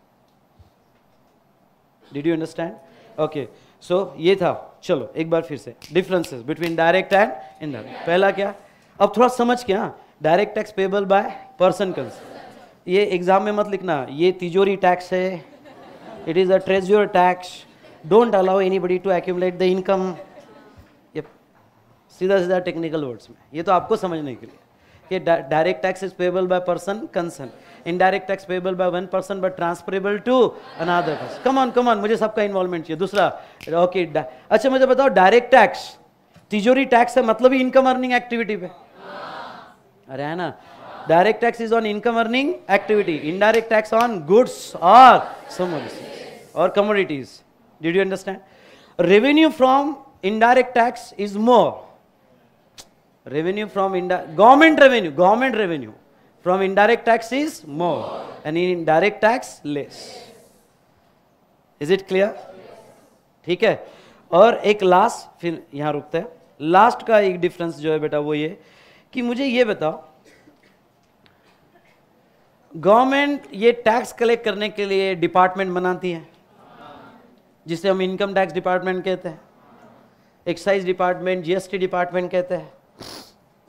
S1: Did you understand? Okay, so ये था। चलो एक बार फिर से differences between direct and indirect. पहला क्या? अब थोड़ा समझ के, हाँ, direct tax payable by person concerned. ये एग्जाम में मत लिखना, ये तिजोरी टैक्स है, it is a treasure tax, don't allow anybody to accumulate the income. ये सीधा टेक्निकल वर्ड्स में, ये तो आपको समझने के लिए कि direct tax is payable by person concerned, indirect tax payable by 1 person but transferable to another person. Come on, मुझे सबका इन्वॉल्वमेंट चाहिए। दूसरा, ओके अच्छा मुझे बताओ, डायरेक्ट टैक्स तिजोरी टैक्स है, मतलब ही इनकम अर्निंग एक्टिविटी पे। अरे है ना? Direct tax is on income earning activity, indirect tax on goods और सर्विसेज और commodities. Did you understand? Revenue from indirect tax is more, revenue from government revenue from indirect tax is more and in indirect tax less. Is it clear? ठीक है। और एक last, फिर यहां रुकते हैं। लास्ट का एक डिफरेंस जो है बेटा वो ये कि मुझे ये बताओ, गवर्नमेंट ये टैक्स कलेक्ट करने के लिए डिपार्टमेंट बनाती है जिसे हम इनकम टैक्स डिपार्टमेंट कहते हैं, एक्साइज डिपार्टमेंट, जीएसटी डिपार्टमेंट कहते हैं।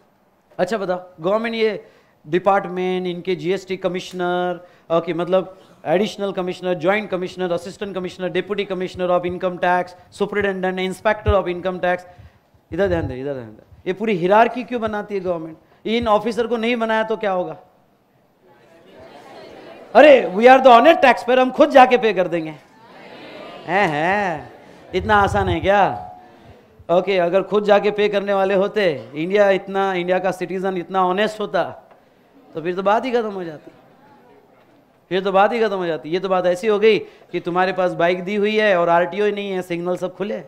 S1: अच्छा बताओ, गवर्नमेंट ये डिपार्टमेंट, इनके जीएसटी कमिश्नर, ओके, मतलब additional commissioner, joint commissioner, assistant commissioner, deputy commissioner of income tax, superintendent, inspector of income tax. इधर ध्यान दे, इधर ध्यान दे। ये पूरी हिरार्की क्यों बनाती है गवर्नमेंट? इन ऑफिसर को नहीं बनाया तो क्या होगा? अरे we are the honest tax payer, हम खुद जाके पे कर देंगे। हैं इतना आसान है क्या? ओके, अगर खुद जाके पे करने वाले होते, इंडिया का सिटीजन इतना ऑनेस्ट होता, तो फिर तो बात ही खत्म हो जाती। ये तो बात ऐसी हो गई कि तुम्हारे पास बाइक दी हुई है और आरटीओ ही नहीं है, सिग्नल सब खुले।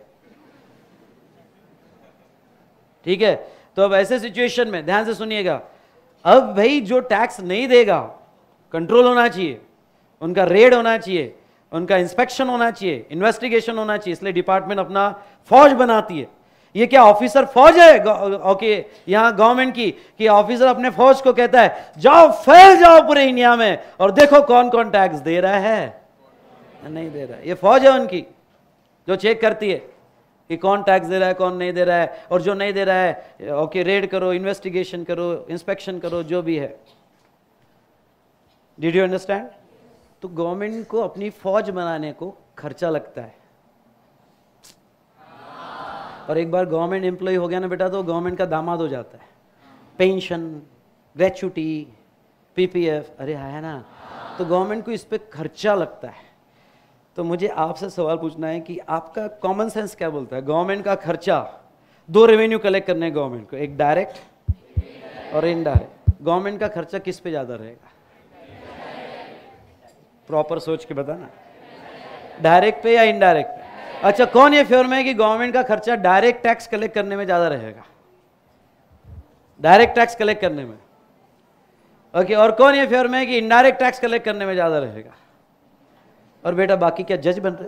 S1: ठीक है, तो अब ऐसे सिचुएशन में ध्यान से सुनिएगा, अब भाई जो टैक्स नहीं देगा, कंट्रोल होना चाहिए, उनका रेड होना चाहिए, उनका इंस्पेक्शन होना चाहिए, इन्वेस्टिगेशन होना चाहिए। इसलिए डिपार्टमेंट अपना फौज बनाती है। ये क्या ऑफिसर फौज है? ओके, यहाँ गवर्नमेंट की कि ऑफिसर अपने फौज को कहता है जाओ फैल जाओ पूरे इंडिया में और देखो कौन कौन टैक्स दे रहा है, नहीं दे रहा है। ये फौज है उनकी जो चेक करती है कि कौन टैक्स दे रहा है, कौन नहीं दे रहा है, और जो नहीं दे रहा है ओके रेड करो, इन्वेस्टिगेशन करो, इंस्पेक्शन करो, जो भी है। Did you understand? तो गवर्नमेंट को अपनी फौज बनाने को खर्चा लगता है। और एक बार गवर्नमेंट एम्प्लॉय हो गया ना बेटा, तो गवर्नमेंट का दामाद हो जाता है। पेंशन, ग्रेच्युटी, पीपीएफ, अरे है ना, तो गवर्नमेंट को इस पे खर्चा लगता है। तो मुझे आपसे सवाल पूछना है कि आपका कॉमन सेंस क्या बोलता है? गवर्नमेंट का खर्चा, दो रेवेन्यू कलेक्ट करने हैं गवर्नमेंट को, एक डायरेक्ट और इनडायरेक्ट। गवर्नमेंट का खर्चा किस पे ज्यादा रहेगा? प्रॉपर सोच के बताना, डायरेक्ट पे या इनडायरेक्ट पे? अच्छा, कौन ये फेवर में है कि गवर्नमेंट का खर्चा डायरेक्ट टैक्स कलेक्ट करने में ज्यादा रहेगा? डायरेक्ट टैक्स कलेक्ट करने में। ओके, और कौन ये फेवर में है कि इनडायरेक्ट टैक्स कलेक्ट करने में ज्यादा रहेगा? और बेटा बाकी क्या जज बन रहे?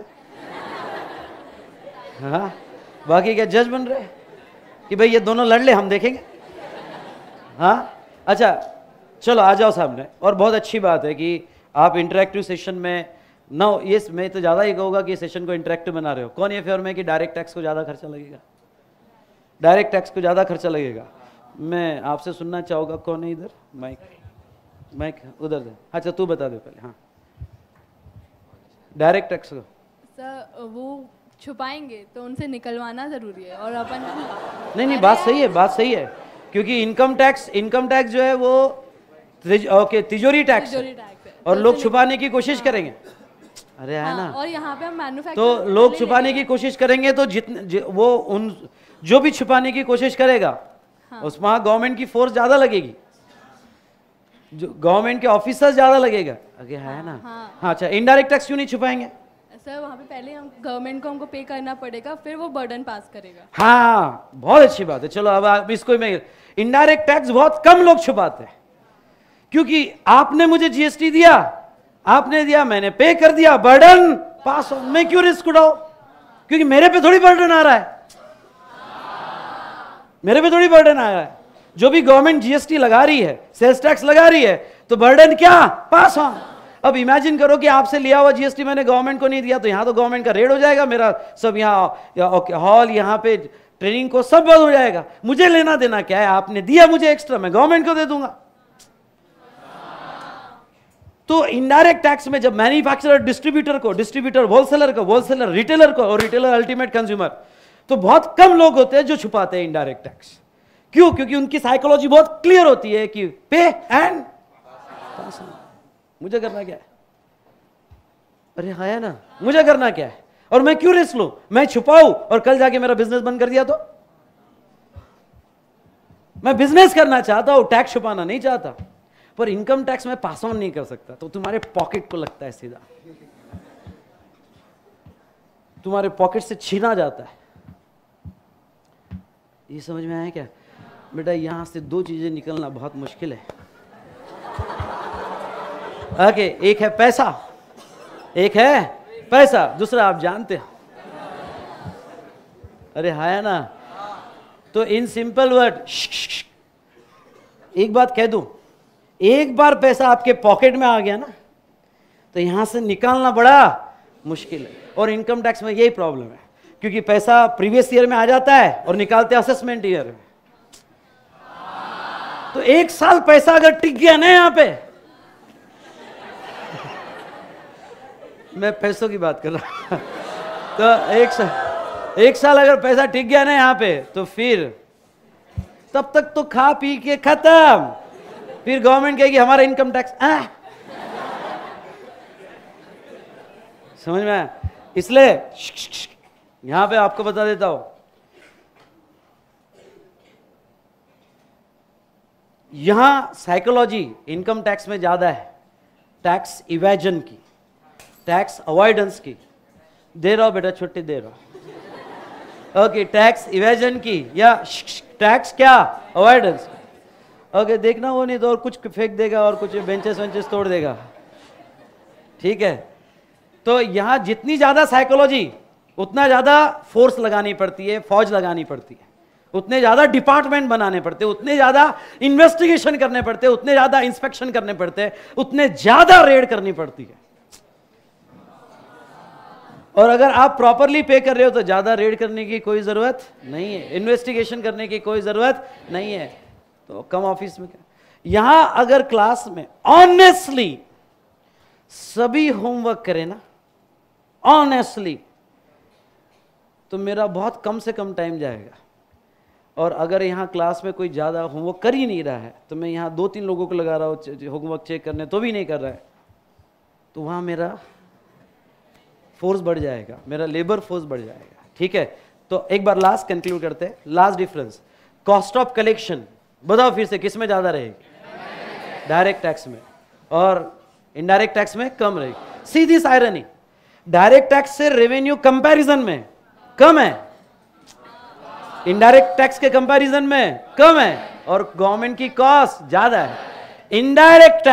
S1: हाँ, बाकी क्या जज बन रहे कि भाई ये दोनों लड़ ले, हम देखेंगे। हाँ, अच्छा चलो आ जाओ सामने। और बहुत अच्छी बात है कि आप इंटरेक्टिव सेशन में ना, ये मैं तो ज़्यादा ही कहूँगा कि सेशन को इंटरेक्टिव बना रहे हो। कौन ये फेवर में कि डायरेक्ट टैक्स को ज़्यादा खर्चा लगेगा? डायरेक्ट टैक्स को ज़्यादा खर्चा लगेगा। मैं आपसे सुनना चाहूँगा, कौन है इधर? माइक उधर दे। अच्छा तू बता दे पहले। हाँ, डायरेक्ट टैक्स को
S7: सर वो छुपाएंगे तो उनसे निकलवाना ज़रूरी है, और अपन
S1: नहीं, बात सही है, क्योंकि इनकम टैक्स जो है वो ओके तिजोरी टैक्स है, और लोग छुपाने की कोशिश करेंगे। अरे है ना,
S7: और यहाँ पे हम मैन्युफैक्चर,
S1: तो लोग छुपाने की कोशिश करेंगे, तो जो भी छुपाने की कोशिश करेगा, उसमें गवर्नमेंट की फोर्स ज्यादा लगेगी, जो गवर्नमेंट के ऑफिसर्स ज्यादा लगेगा। आगे है ना। हाँ, अच्छा इनडायरेक्ट टैक्स क्यों नहीं छुपाएंगे?
S7: सर वहाँ पे पहले हम गवर्नमेंट को हमको पे करना पड़ेगा, फिर वो बर्डन पास करेगा।
S1: हाँ, बहुत अच्छी बात है। चलो अब आप इसको मैं, इनडायरेक्ट टैक्स बहुत कम लोग छुपाते हैं, क्योंकि आपने मुझे जीएसटी दिया, आपने दिया, मैंने पे कर दिया, बर्डन पास हो, मैं क्यों रिस्क उठाऊं? क्योंकि मेरे पे थोड़ी बर्डन आ रहा है, मेरे पे थोड़ी बर्डन आ रहा है। जो भी गवर्नमेंट जीएसटी लगा रही है, सेल्स टैक्स लगा रही है, तो बर्डन क्या? Pass on. अब इमेजिन करो कि आपसे लिया हुआ जीएसटी मैंने गवर्नमेंट को नहीं दिया, तो यहां तो गवर्नमेंट का रेड हो जाएगा, मेरा सब यहाँ हॉल, यहाँ पे ट्रेनिंग को सब बंद हो जाएगा। मुझे लेना देना क्या है? आपने दिया मुझे एक्स्ट्रा, मैं गवर्नमेंट को दे दूंगा। तो इनडायरेक्ट टैक्स में जब मैन्युफैक्चरर डिस्ट्रीब्यूटर को, डिस्ट्रीब्यूटर होलसेलर को, होलसेलर रिटेलर को, और रिटेलर अल्टीमेट कंज्यूमर, तो बहुत कम लोग होते हैं जो छुपाते हैं इनडायरेक्ट टैक्स। क्यों? क्योंकि उनकी साइकोलॉजी बहुत क्लियर होती है कि पे एंड पास ऑन। मुझे करना क्या है? अरे हाँ है ना, मुझे करना क्या है? और मैं क्यों रिस्क लूं? मैं छुपाऊं और कल जाके मेरा बिजनेस बंद कर दिया तो? मैं बिजनेस करना चाहता हूं, टैक्स छुपाना नहीं चाहता, पर इनकम टैक्स में पास ऑन नहीं कर सकता, तो तुम्हारे पॉकेट को लगता है सीधा, तुम्हारे पॉकेट से छीना जाता है। ये समझ में आया क्या बेटा? यहां से दो चीजें निकलना बहुत मुश्किल है। ओके, एक है पैसा, एक है पैसा, दूसरा आप जानते हो। अरे है ना, तो इन सिंपल वर्ड एक बात कह दूं, एक बार पैसा आपके पॉकेट में आ गया ना, तो यहां से निकालना बड़ा मुश्किल है। और इनकम टैक्स में यही प्रॉब्लम है, क्योंकि पैसा प्रीवियस ईयर में आ जाता है और निकालते असेसमेंट ईयर में। तो एक साल पैसा अगर टिक गया ना यहां पे, मैं पैसों की बात कर रहा हूँ। तो एक साल अगर पैसा टिक गया ना यहाँ पे, तो फिर तब तक तो खा पी के खत्म। फिर गवर्नमेंट कहेगी हमारा इनकम टैक्स समझ में आया? इसलिए यहां पे आपको बता देता हूं, यहां साइकोलॉजी इनकम टैक्स में ज्यादा है, टैक्स इवेजन की, टैक्स अवॉइडेंस की। दे रहा हो बेटा, छुट्टी दे रहा हूं। ओके, टैक्स इवेजन की या टैक्स क्या अवॉइडेंस। ओके, देखना वो नहीं तो और कुछ फेंक देगा और कुछ बेंचेस वेंचेस तोड़ देगा। ठीक है, तो यहां जितनी ज्यादा साइकोलॉजी उतना ज्यादा फोर्स लगानी पड़ती है, फौज लगानी पड़ती है, उतने ज्यादा डिपार्टमेंट बनाने पड़ते, उतने ज्यादा इन्वेस्टिगेशन करने पड़ते, उतने ज्यादा इंस्पेक्शन करने पड़ते, उतने ज्यादा रेड करनी पड़ती है। और अगर आप प्रॉपरली पे कर रहे हो तो ज्यादा रेड करने की कोई जरूरत नहीं है, इन्वेस्टिगेशन करने की कोई जरूरत नहीं है। तो कम ऑफिस में क्या, यहां अगर क्लास में ऑनेस्टली सभी होमवर्क करें ना, ऑनेस्टली, तो मेरा बहुत कम से कम टाइम जाएगा। और अगर यहाँ क्लास में कोई ज़्यादा होमवर्क कर ही नहीं रहा है, तो मैं यहाँ 2-3 लोगों को लगा रहा हूँ होमवर्क चेक करने, तो भी नहीं कर रहा है, तो वहाँ मेरा फोर्स बढ़ जाएगा, मेरा लेबर फोर्स बढ़ जाएगा। ठीक है, तो एक बार लास्ट कंक्लूड करते हैं। Last difference, cost of collection बताओ फिर से, किस में ज़्यादा रहेगी? डायरेक्ट टैक्स में, और इनडायरेक्ट टैक्स में कम रहेगी। See this irony, direct tax से रेवेन्यू कंपैरिजन में कम है, इनडायरेक्ट टैक्स के कंपैरिजन में कम है, और गवर्नमेंट की कॉस्ट ज्यादा है। इनडायरेक्ट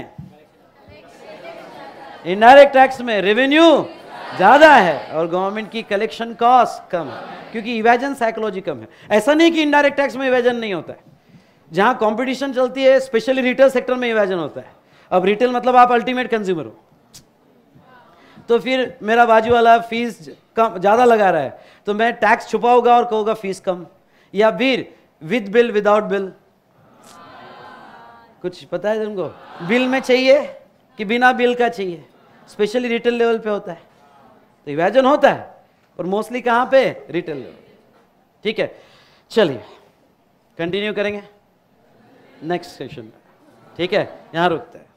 S1: टैक्स में रेवेन्यू ज्यादा है और गवर्नमेंट की कलेक्शन कॉस्ट कम है, क्योंकि इवेजन साइकोलॉजी कम है। ऐसा नहीं कि इनडायरेक्ट टैक्स में इवेजन नहीं होता है, जहां कंपटीशन चलती है, स्पेशली रिटेल सेक्टर में इवेजन होता है। अब रिटेल मतलब आप अल्टीमेट कंज्यूमर हो, तो फिर मेरा बाजू वाला फीस कम ज्यादा लगा रहा है, तो मैं टैक्स छुपाऊंगा और कहूंगा फीस कम, या फिर विद बिल विदाउट बिल। कुछ पता है तुमको, बिल में चाहिए कि बिना बिल का चाहिए? स्पेशली रिटेल लेवल पे होता है, तो इवेजन होता है, और मोस्टली कहां पे? Retail level. ठीक है, चलिए कंटिन्यू करेंगे नेक्स्ट सेशन में। ठीक है, यहां रुकते हैं।